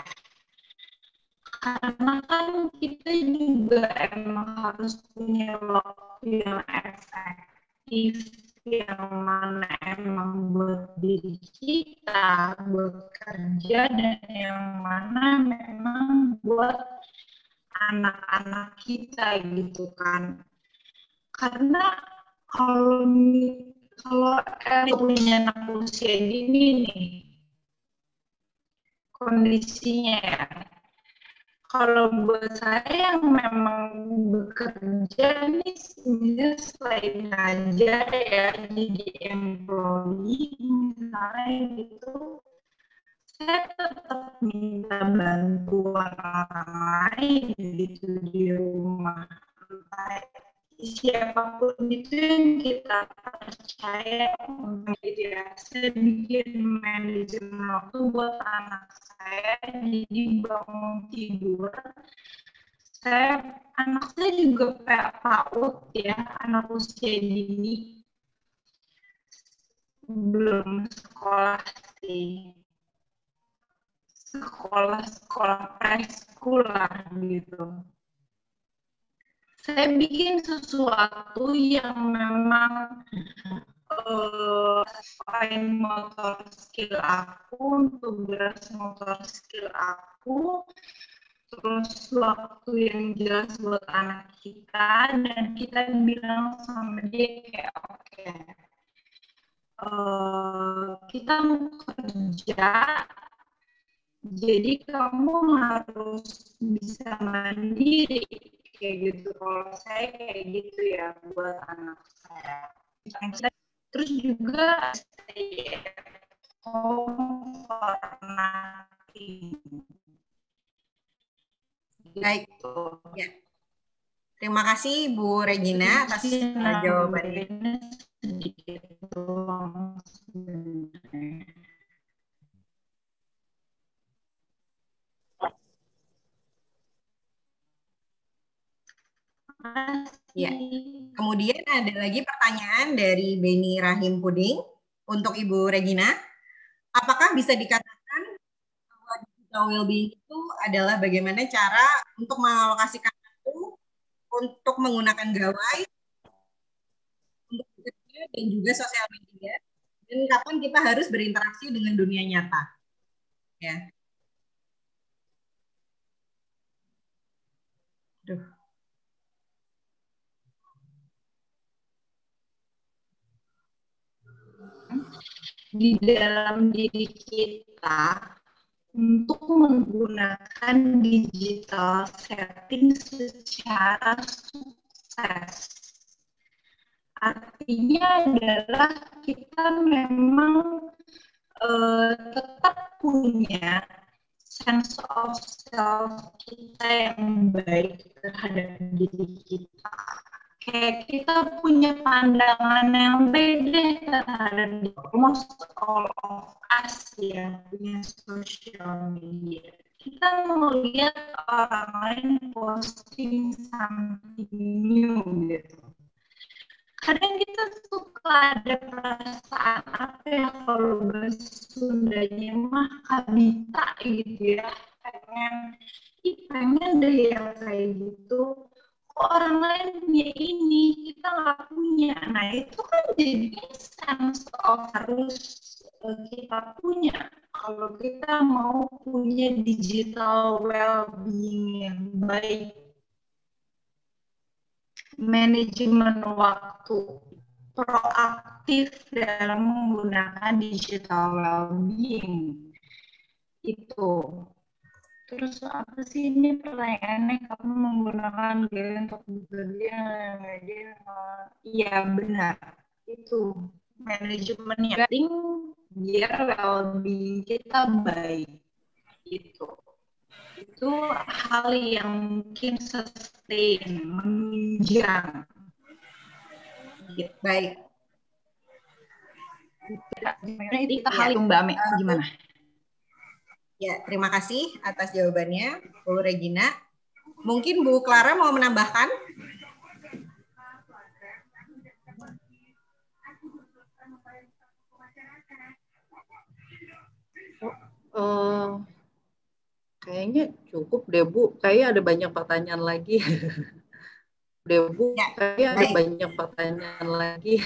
Karena kan kita juga emang harus punya waktu yang efektif, yang mana emang buat diri kita, buat kerja, dan yang mana memang buat anak-anak kita gitu kan. Karena kalau punya anak usia dini nih, kondisinya ya, kalau buat saya yang memang bekerja nih sebenarnya selain ngajar ya jadi employee misalnya gitu, saya tetap minta bantuan orang lain gitu di rumah, entah siapapun itu yang kita percaya gitu ya. Saya bikin manajemen waktu buat anak saya, jadi bangun tidur anak saya juga kayak PAUD ya, anak usia dini belum sekolah sih. sekolah-sekolah preschool lah gitu. Saya bikin sesuatu yang memang selain motor skill aku, untuk beras motor skill aku, terus waktu yang jelas buat anak kita, dan kita bilang sama dia kayak oke, kita mau kerja, jadi kamu harus bisa mandiri kayak gitu. Kalau saya kayak gitu ya buat anak saya. Terus juga stay at home for nothing. Baik, ya. Terima kasih Bu Regina atas jawabannya. Sedikit doang sebenarnya. Ya. Kemudian ada lagi pertanyaan dari Beni Rahim Puding untuk Ibu Regina. Apakah bisa dikatakan bahwa digital well-being itu adalah bagaimana cara untuk mengalokasikan waktu untuk menggunakan gawai, untuk bekerja dan juga sosial media, dan kapan kita harus berinteraksi dengan dunia nyata? Ya. Aduh. Di dalam diri kita untuk menggunakan digital setting secara sukses. Artinya adalah kita memang tetap punya sense of self kita yang baik terhadap diri kita. Kayak kita punya pandangan yang beda terhadap almost all of us yang punya social media. Kita mau lihat orang lain posting something new gitu. Kadang kita suka ada perasaan apa ya, kalau bahasa Sundanya mah kabita gitu ya, pengen deh yang kayak gitu. Orang lain punya ini, kita nggak punya. Nah itu kan jadi sense of harus kita punya. Kalau kita mau punya digital well-being yang baik, manajemen waktu, proaktif dalam menggunakan digital well-being itu. Terus apa sih ini pertanyaannya, kamu menggunakan gaya untuk bekerja? Iya benar, itu manajemennya penting biar well-being kita baik. Itu hal yang mungkin sustain, menunjang. Baik. Itu hal yang Mbak Ame, gimana? Ya, terima kasih atas jawabannya, Bu Regina. Mungkin Bu Clara mau menambahkan? Kayaknya cukup deh Bu. Kayaknya ada banyak pertanyaan lagi. Deh Bu, ya, kayaknya ada banyak pertanyaan lagi.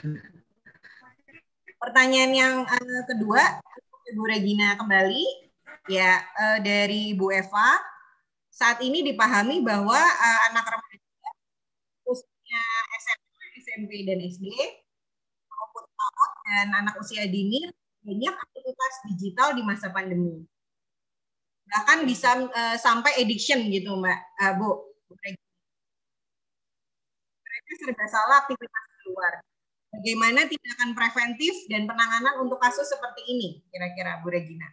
Pertanyaan yang kedua, Bu Regina kembali. Ya, dari Bu Eva, saat ini dipahami bahwa anak remaja usia SMA, SMP, dan SD maupun PAUD dan anak usia dini banyak aktivitas digital di masa pandemi. Bahkan bisa sampai addiction gitu, Mbak, Bu. Mereka serba salah aktivitas di luar. Bagaimana tindakan preventif dan penanganan untuk kasus seperti ini, kira-kira Bu Regina?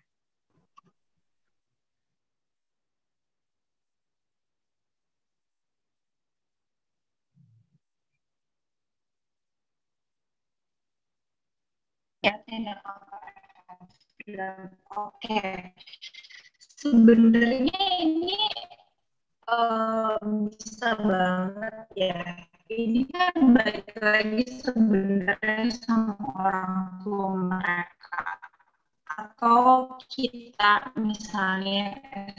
Oke, sebenarnya ini bisa banget ya. Ini kan balik lagi sebenarnya sama orang tua mereka atau kita misalnya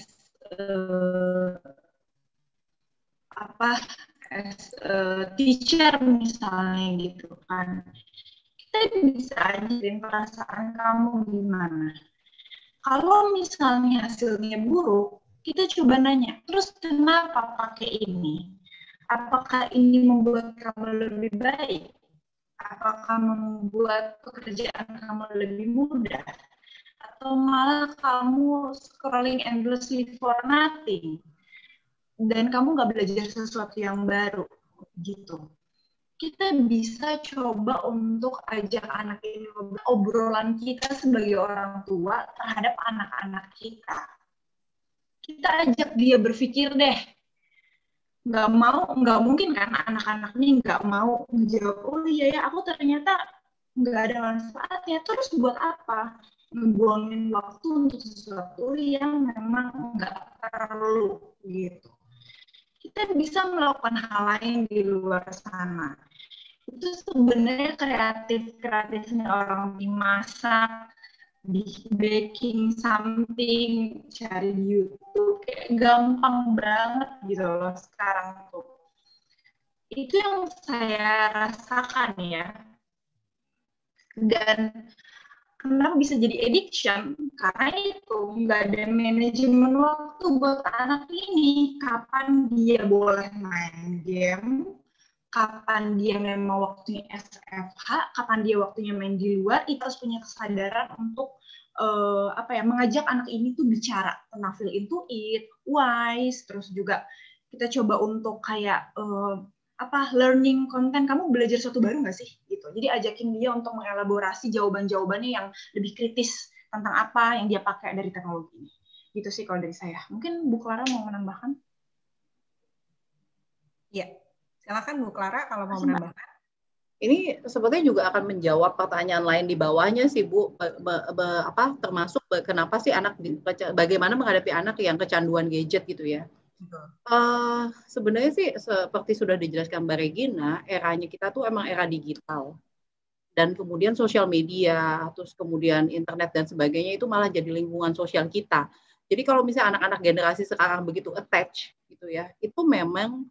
teacher misalnya gitu kan, kita bisa ajarin perasaan kamu gimana. Kalau misalnya hasilnya buruk, kita coba nanya, terus kenapa pakai ini? Apakah ini membuat kamu lebih baik? Apakah membuat pekerjaan kamu lebih mudah? Atau malah kamu scrolling endlessly for nothing? Dan kamu nggak belajar sesuatu yang baru, gitu. Kita bisa coba untuk ajak anak ini, obrolan kita sebagai orang tua terhadap anak-anak kita. Kita ajak dia berpikir deh. Nggak mungkin kan anak-anak ini nggak mau menjawab, oh iya ya aku ternyata nggak ada manfaatnya, terus buat apa? Ngebuangin waktu untuk sesuatu yang memang nggak perlu, gitu. Kita bisa melakukan hal lain di luar sana. Itu sebenarnya kreatifnya orang dimasak, di baking something, cari di YouTube, kayak gampang banget gitu loh sekarang tuh. Itu yang saya rasakan ya. Dan kenapa bisa jadi addiction? Karena itu nggak ada manajemen waktu buat anak ini. Kapan dia boleh main game, kapan dia memang waktunya SFH, kapan dia waktunya main di luar. Kita harus punya kesadaran untuk mengajak anak ini tuh bicara tentang feel into it, wise, terus juga kita coba untuk kayak learning content, kamu belajar sesuatu baru nggak sih? Gitu. Jadi ajakin dia untuk mengelaborasi jawaban-jawabannya yang lebih kritis tentang apa yang dia pakai dari teknologi ini. Gitu sih kalau dari saya. Mungkin Bu Clara mau menambahkan? Ya, silakan Bu Clara kalau mau menambahkan. Ini sebetulnya juga akan menjawab pertanyaan lain di bawahnya sih Bu, termasuk kenapa sih bagaimana menghadapi anak yang kecanduan gadget gitu ya. Sebenarnya sih seperti sudah dijelaskan Mbak Regina, eranya kita tuh emang era digital. Dan kemudian sosial media, terus kemudian internet dan sebagainya itu malah jadi lingkungan sosial kita. Jadi kalau misalnya anak-anak generasi sekarang begitu attach gitu ya, itu memang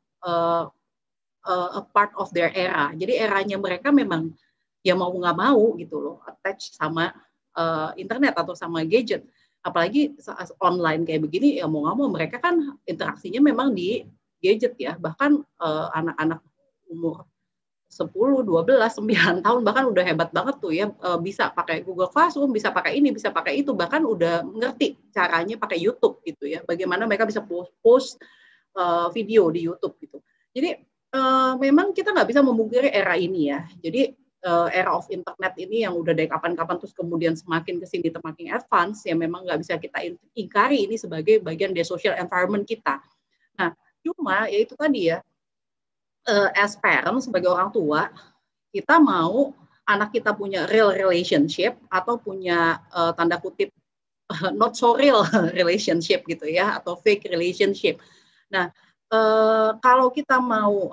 a part of their era. Jadi eranya mereka memang ya mau nggak mau gitu loh, attach sama internet atau sama gadget. Apalagi online kayak begini, ya mau nggak mau mereka kan interaksinya memang di gadget ya. Bahkan anak-anak umur 10, 12, 9 tahun bahkan udah hebat banget tuh ya, bisa pakai Google Classroom, bisa pakai ini, bisa pakai itu, bahkan udah ngerti caranya pakai YouTube gitu ya. Bagaimana mereka bisa post video di YouTube gitu. Jadi memang kita nggak bisa memungkiri era ini ya. Jadi era of internet ini yang udah dari kapan-kapan terus kemudian semakin kesini semakin advance, ya memang nggak bisa kita ingkari ini sebagai bagian dari social environment kita. Nah, cuma ya itu tadi ya, as parents sebagai orang tua, kita mau anak kita punya real relationship atau punya tanda kutip not so real relationship gitu ya, atau fake relationship. Nah, kalau kita mau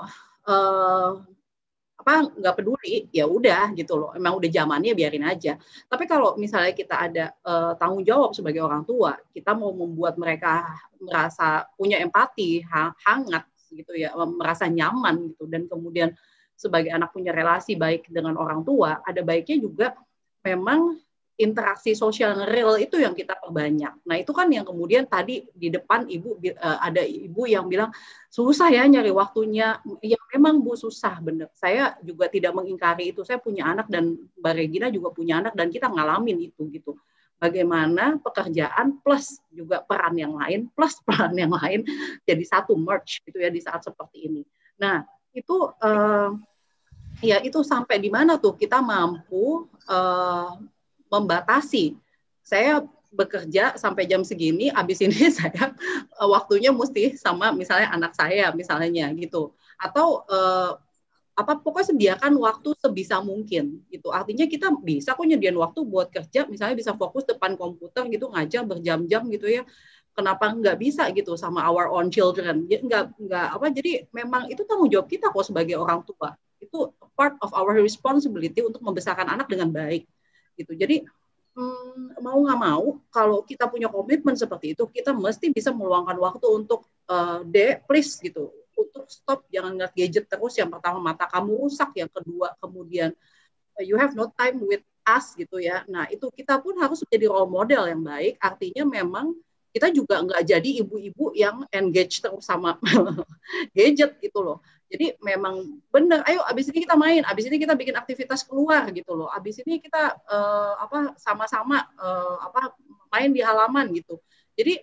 nggak peduli, ya udah gitu loh. Emang udah zamannya biarin aja. Tapi kalau misalnya kita ada tanggung jawab sebagai orang tua, kita mau membuat mereka merasa punya empati, hangat gitu ya, merasa nyaman gitu, dan kemudian sebagai anak punya relasi baik dengan orang tua, ada baiknya juga memang interaksi sosial yang real itu yang kita perbanyak. Nah itu kan yang kemudian tadi di depan ada ibu yang bilang susah ya nyari waktunya. Ya memang Bu susah bener. Saya juga tidak mengingkari itu. Saya punya anak dan Mbak Regina juga punya anak dan kita ngalamin itu gitu. Bagaimana pekerjaan plus juga peran yang lain plus peran yang lain jadi satu merge gitu ya di saat seperti ini. Nah itu ya itu sampai di mana tuh kita mampu membatasi. Saya bekerja sampai jam segini, habis ini saya waktunya mesti sama misalnya anak saya misalnya gitu. Atau pokoknya sediakan waktu sebisa mungkin gitu. Artinya kita bisa kok nyediain waktu buat kerja, misalnya bisa fokus depan komputer gitu ngajar berjam-jam gitu ya. Kenapa nggak bisa gitu sama our own children? Jadi memang itu tanggung jawab kita kok sebagai orang tua. Itu part of our responsibility untuk membesarkan anak dengan baik. Gitu. Jadi mau nggak mau, kalau kita punya komitmen seperti itu, kita mesti bisa meluangkan waktu untuk please gitu, untuk stop, jangan ngeliat gadget terus. Yang pertama mata kamu rusak, yang kedua kemudian you have no time with us gitu ya. Nah itu kita pun harus menjadi role model yang baik. Artinya memang kita juga nggak jadi ibu-ibu yang engage terus sama gadget gitu loh. Jadi memang benar, ayo abis ini kita main, abis ini kita bikin aktivitas keluar gitu loh, abis ini kita sama-sama main di halaman gitu. Jadi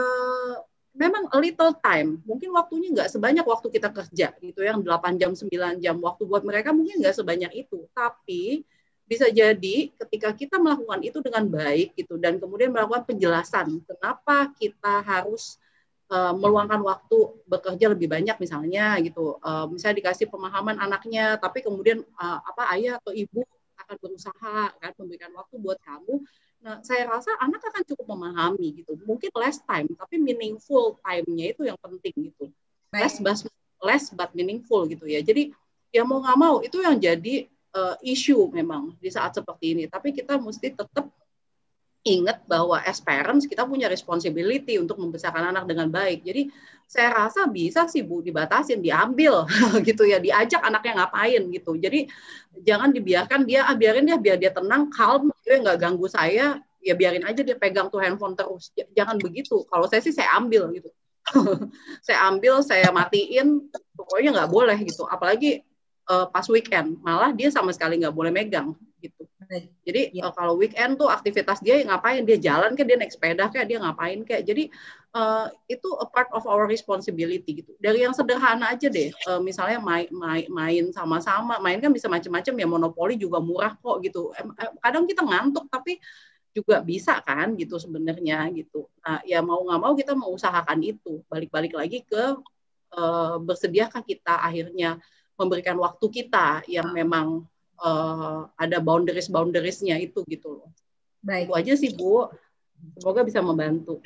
memang a little time, mungkin waktunya nggak sebanyak waktu kita kerja gitu, yang 8 jam, 9 jam, waktu buat mereka mungkin nggak sebanyak itu, tapi bisa jadi ketika kita melakukan itu dengan baik gitu, dan kemudian melakukan penjelasan kenapa kita harus meluangkan waktu bekerja lebih banyak misalnya gitu, misalnya dikasih pemahaman anaknya, tapi kemudian ayah atau ibu akan berusaha kan memberikan waktu buat kamu. Nah, saya rasa anak akan cukup memahami gitu. Mungkin less time, tapi meaningful time-nya itu yang penting gitu. Less but meaningful gitu ya. Jadi ya mau nggak mau itu yang jadi isu memang di saat seperti ini. Tapi kita mesti tetap ingat bahwa as parents kita punya responsibility untuk membesarkan anak dengan baik. Jadi saya rasa bisa sih Bu dibatasin, diambil gitu ya, diajak anaknya ngapain gitu. Jadi jangan dibiarkan biarin dia biar dia tenang, calm, dia nggak ganggu saya, ya biarin aja dia pegang tuh handphone terus. Jangan begitu. Kalau saya sih saya ambil gitu. Saya ambil, saya matiin, pokoknya nggak boleh gitu. Apalagi pas weekend, malah dia sama sekali nggak boleh megang gitu. Jadi kalau weekend tuh aktivitas dia ngapain, dia jalan kayak, dia naik sepeda kayak, dia ngapain kayak. Jadi itu a part of our responsibility gitu. Dari yang sederhana aja deh, misalnya main sama-sama, main kan bisa macam-macam ya, monopoli juga murah kok gitu. Kadang kita ngantuk tapi juga bisa kan gitu sebenarnya gitu. Nah ya mau nggak mau kita mengusahakan itu. Balik-balik lagi ke bersediakah kita akhirnya memberikan waktu kita yang memang ada boundaries-nya itu gitu loh. Baik. Itu aja sih Bu. Semoga bisa membantu.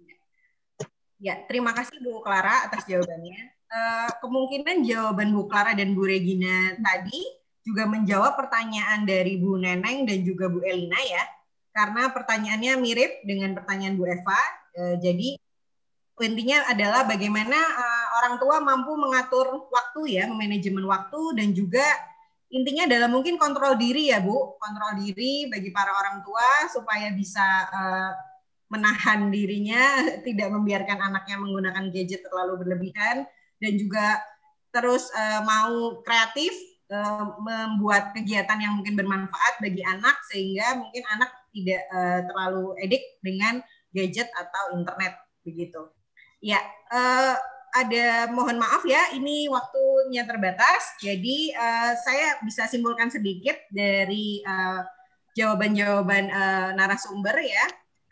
Ya, terima kasih Bu Clara atas jawabannya. Kemungkinan jawaban Bu Clara dan Bu Regina tadi juga menjawab pertanyaan dari Bu Neneng dan juga Bu Elina ya. Karena pertanyaannya mirip dengan pertanyaan Bu Eva. Jadi intinya adalah bagaimana orang tua mampu mengatur waktu ya, memanajemen waktu, dan juga intinya adalah mungkin kontrol diri ya Bu, kontrol diri bagi para orang tua supaya bisa menahan dirinya, tidak membiarkan anaknya menggunakan gadget terlalu berlebihan, dan juga terus mau kreatif, membuat kegiatan yang mungkin bermanfaat bagi anak, sehingga mungkin anak tidak terlalu edik dengan gadget atau internet begitu. Ya, mohon maaf ya, ini waktunya terbatas, jadi saya bisa simpulkan sedikit dari jawaban-jawaban narasumber ya.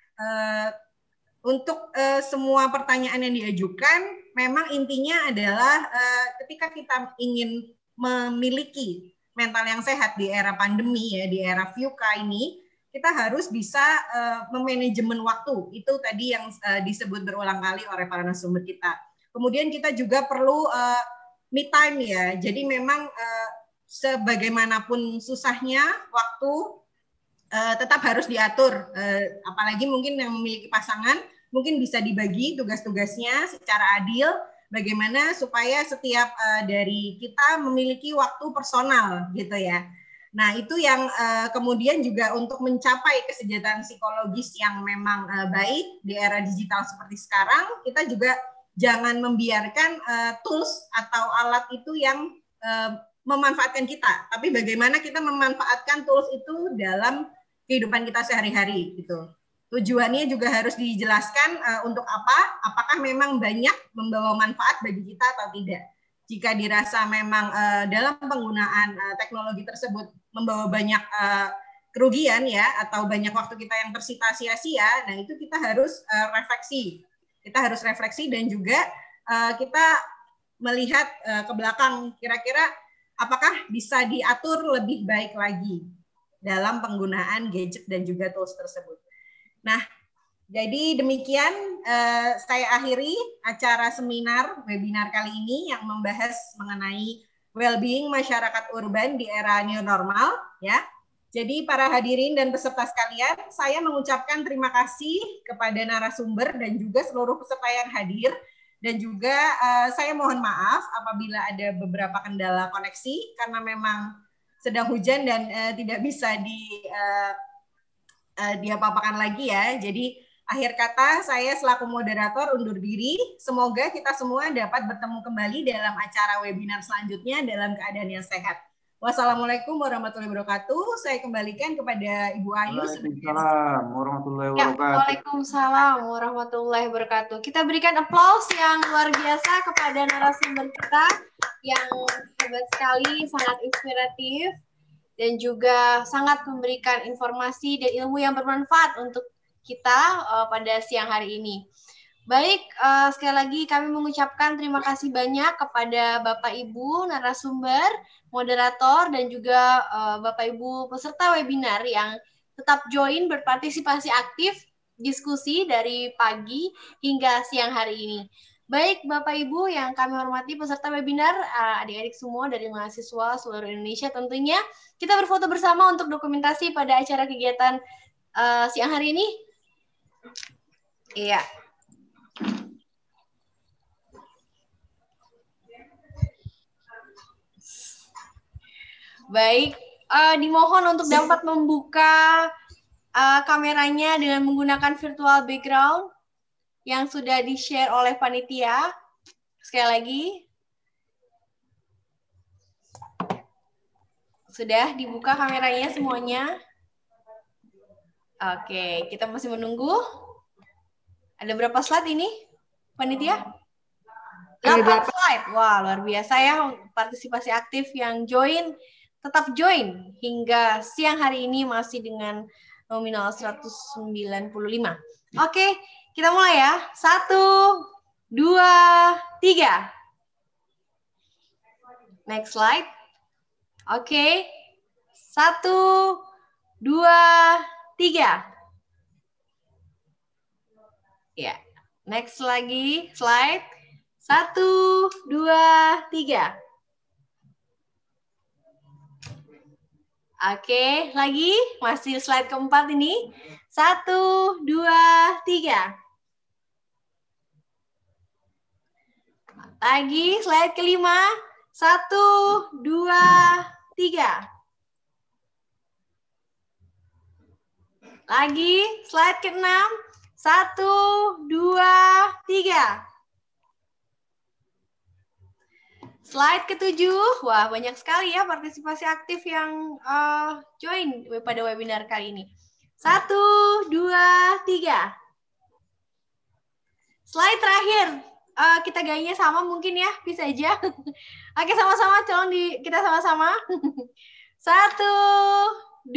Untuk semua pertanyaan yang diajukan, memang intinya adalah ketika kita ingin memiliki mental yang sehat di era pandemi ya, di era VUCA ini, kita harus bisa memanajemen waktu. Itu tadi yang disebut berulang kali oleh para narasumber kita. Kemudian kita juga perlu me time ya. Jadi memang sebagaimanapun susahnya waktu tetap harus diatur. Apalagi mungkin yang memiliki pasangan, mungkin bisa dibagi tugas-tugasnya secara adil. Bagaimana supaya setiap dari kita memiliki waktu personal gitu ya. Nah itu yang kemudian juga untuk mencapai kesejahteraan psikologis yang memang baik di era digital seperti sekarang, kita juga jangan membiarkan tools atau alat itu yang memanfaatkan kita, tapi bagaimana kita memanfaatkan tools itu dalam kehidupan kita sehari-hari gitu. Tujuannya juga harus dijelaskan untuk apa, apakah memang banyak membawa manfaat bagi kita atau tidak. Jika dirasa memang dalam penggunaan teknologi tersebut membawa banyak kerugian ya, atau banyak waktu kita yang tersita sia-sia, nah itu kita harus refleksi. Kita harus refleksi dan juga kita melihat ke belakang, kira-kira apakah bisa diatur lebih baik lagi dalam penggunaan gadget dan juga tools tersebut. Nah, jadi demikian saya akhiri acara seminar webinar kali ini yang membahas mengenai well-being masyarakat urban di era new normal ya. Jadi para hadirin dan peserta sekalian, saya mengucapkan terima kasih kepada narasumber dan juga seluruh peserta yang hadir. Dan juga saya mohon maaf apabila ada beberapa kendala koneksi karena memang sedang hujan dan tidak bisa diapa-apakan lagi ya. Jadi akhir kata saya selaku moderator undur diri. Semoga kita semua dapat bertemu kembali dalam acara webinar selanjutnya dalam keadaan yang sehat. Wassalamualaikum warahmatullahi wabarakatuh. Saya kembalikan kepada Ibu Ayu. Waalaikumsalam warahmatullahi wabarakatuh. Waalaikumsalam warahmatullahi wabarakatuh. Kita berikan aplaus yang luar biasa kepada narasumber kita yang hebat sekali, sangat inspiratif, dan juga sangat memberikan informasi dan ilmu yang bermanfaat untuk kita pada siang hari ini. Baik, sekali lagi kami mengucapkan terima kasih banyak kepada Bapak Ibu narasumber, moderator, dan juga Bapak Ibu peserta webinar yang tetap join berpartisipasi aktif diskusi dari pagi hingga siang hari ini. Baik Bapak Ibu yang kami hormati peserta webinar, adik-adik semua dari mahasiswa seluruh Indonesia tentunya, kita berfoto bersama untuk dokumentasi pada acara kegiatan siang hari ini. Iya. Baik, dimohon untuk dapat membuka kameranya dengan menggunakan virtual background yang sudah di-share oleh panitia. Sekali lagi. Sudah dibuka kameranya semuanya? Oke, kita masih menunggu. Ada berapa slide ini, panitia? 8 slide. Wah, luar biasa ya partisipasi aktif yang join. Tetap join hingga siang hari ini masih dengan nominal 195. Oke, kita mulai ya. 1, 2, 3. Next slide. Oke. 1, 2, 3. Ya. Next lagi slide. 1, 2, 3. Oke, lagi masih slide keempat ini. 1, 2, 3. Lagi slide kelima. 1, 2, 3. Lagi slide keenam. 1, 2, 3. Slide ketujuh, wah banyak sekali ya partisipasi aktif yang join pada webinar kali ini. 1, 2, 3. Slide terakhir, kita gayanya sama mungkin ya, bisa aja. Oke sama-sama, tolong kita sama-sama. 1, 2,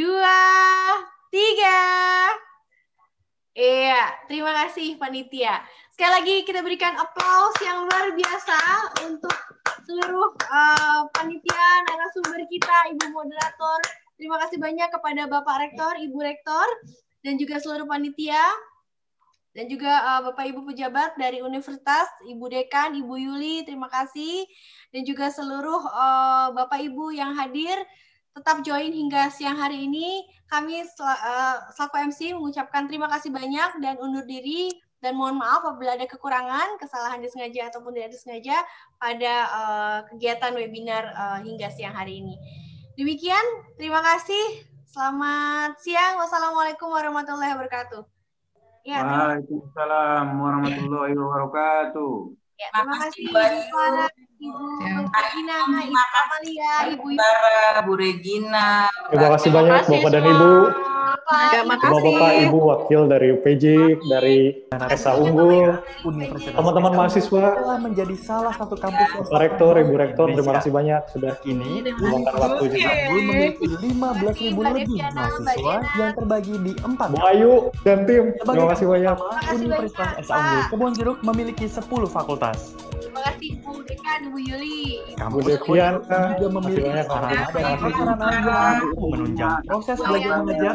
3. Iya, terima kasih panitia. Sekali lagi kita berikan aplaus yang luar biasa untuk seluruh panitia, narasumber kita, Ibu Moderator. Terima kasih banyak kepada Bapak Rektor, Ibu Rektor, dan juga seluruh panitia, dan juga Bapak Ibu pejabat dari Universitas, Ibu Dekan, Ibu Yuli, terima kasih. Dan juga seluruh Bapak Ibu yang hadir, tetap join hingga siang hari ini. Kami selaku MC mengucapkan terima kasih banyak dan undur diri. Dan mohon maaf apabila ada kekurangan, kesalahan disengaja ataupun tidak disengaja pada kegiatan webinar hingga siang hari ini. Demikian, terima kasih. Selamat siang. Wassalamualaikum warahmatullahi wabarakatuh. Ya, Waalaikumsalam warahmatullahi wabarakatuh. Ya, terima kasih para Ibu Regina, Ibu Amalia, Ibu Bu Regina. Terima kasih banyak Bapak dan Ibu. Bapak Ibu wakil dari UPJ, dari Esa Unggul, teman-teman mahasiswa, telah menjadi salah satu kampus Pak Rektor, Ibu Rektor, terima kasih banyak sudah kini meluangkan waktu juga. memiliki 15.000 lebih mahasiswa yang terbagi di 4 Bu Ayu dan tim, terima kasih banyak. Universitas Esa Unggul Kebonjeruk memiliki 10 fakultas. Terima kasih Ibu Dekan, Ibu Yuli. Kampus Dekian juga memiliki sarana dan prasarana yang menunjang proses belajar mengajar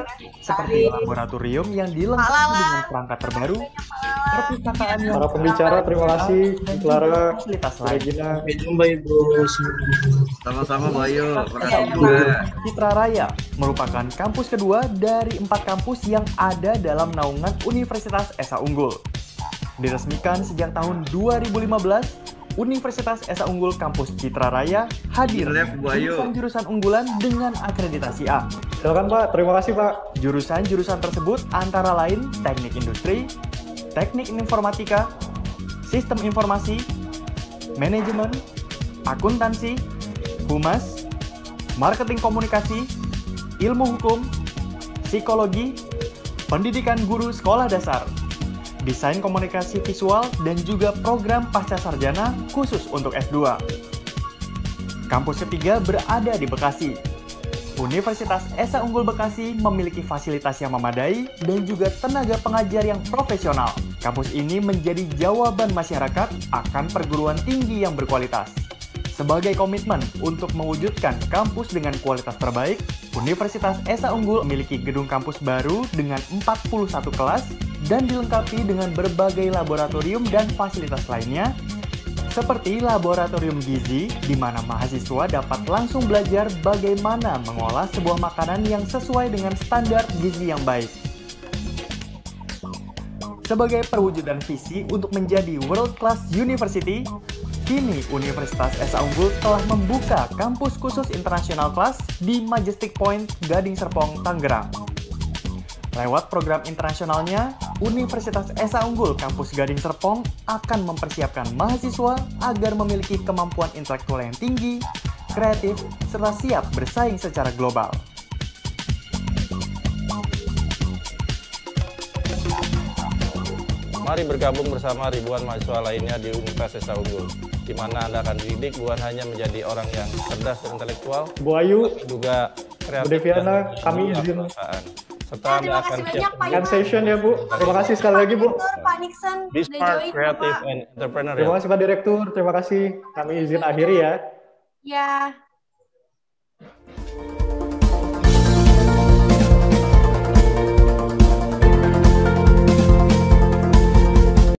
seperti laboratorium yang dilengkapi dengan perangkat terbaru, perpustakaan yang para pembicara, terima kasih, Clara, fasilitas lain. Regina. Sampai jumpa Ibu. Sama-sama Bu Ayu. Makasih juga. Citra Raya merupakan kampus kedua dari 4 kampus yang ada dalam naungan Universitas Esa Unggul. Diresmikan sejak tahun 2015, Universitas Esa Unggul Kampus Citra Raya hadir jurusan-jurusan unggulan dengan akreditasi A. Silakan Pak, terima kasih Pak. Jurusan-jurusan tersebut antara lain Teknik Industri, Teknik Informatika, Sistem Informasi, Manajemen, Akuntansi, Humas, Marketing Komunikasi, Ilmu Hukum, Psikologi, Pendidikan Guru Sekolah Dasar, Desain Komunikasi Visual, dan juga program pasca sarjana khusus untuk S2. Kampus ketiga berada di Bekasi. Universitas Esa Unggul Bekasi memiliki fasilitas yang memadai dan juga tenaga pengajar yang profesional. Kampus ini menjadi jawaban masyarakat akan perguruan tinggi yang berkualitas. Sebagai komitmen untuk mewujudkan kampus dengan kualitas terbaik, Universitas Esa Unggul memiliki gedung kampus baru dengan 41 kelas dan dilengkapi dengan berbagai laboratorium dan fasilitas lainnya, seperti laboratorium gizi, di mana mahasiswa dapat langsung belajar bagaimana mengolah sebuah makanan yang sesuai dengan standar gizi yang baik. Sebagai perwujudan visi untuk menjadi world class university, kini Universitas Esa Unggul telah membuka kampus khusus internasional kelas di Majestic Point, Gading Serpong, Tangerang. Lewat program internasionalnya, Universitas Esa Unggul Kampus Gading Serpong akan mempersiapkan mahasiswa agar memiliki kemampuan intelektual yang tinggi, kreatif, serta siap bersaing secara global. Mari bergabung bersama ribuan mahasiswa lainnya di Universitas Esa Unggul, di mana Anda akan dididik bukan hanya menjadi orang yang cerdas dan intelektual, Bu Ayu, juga kreatif Bu Deviana, dan kami izin serta Anda akan siap end session ya Bu. Terima kasih sekali lagi Bu. Pak Nixon, Be smart, creative, and entrepreneurial. Terima kasih Pak Direktur, terima kasih. Kami izin akhiri ya. Ya.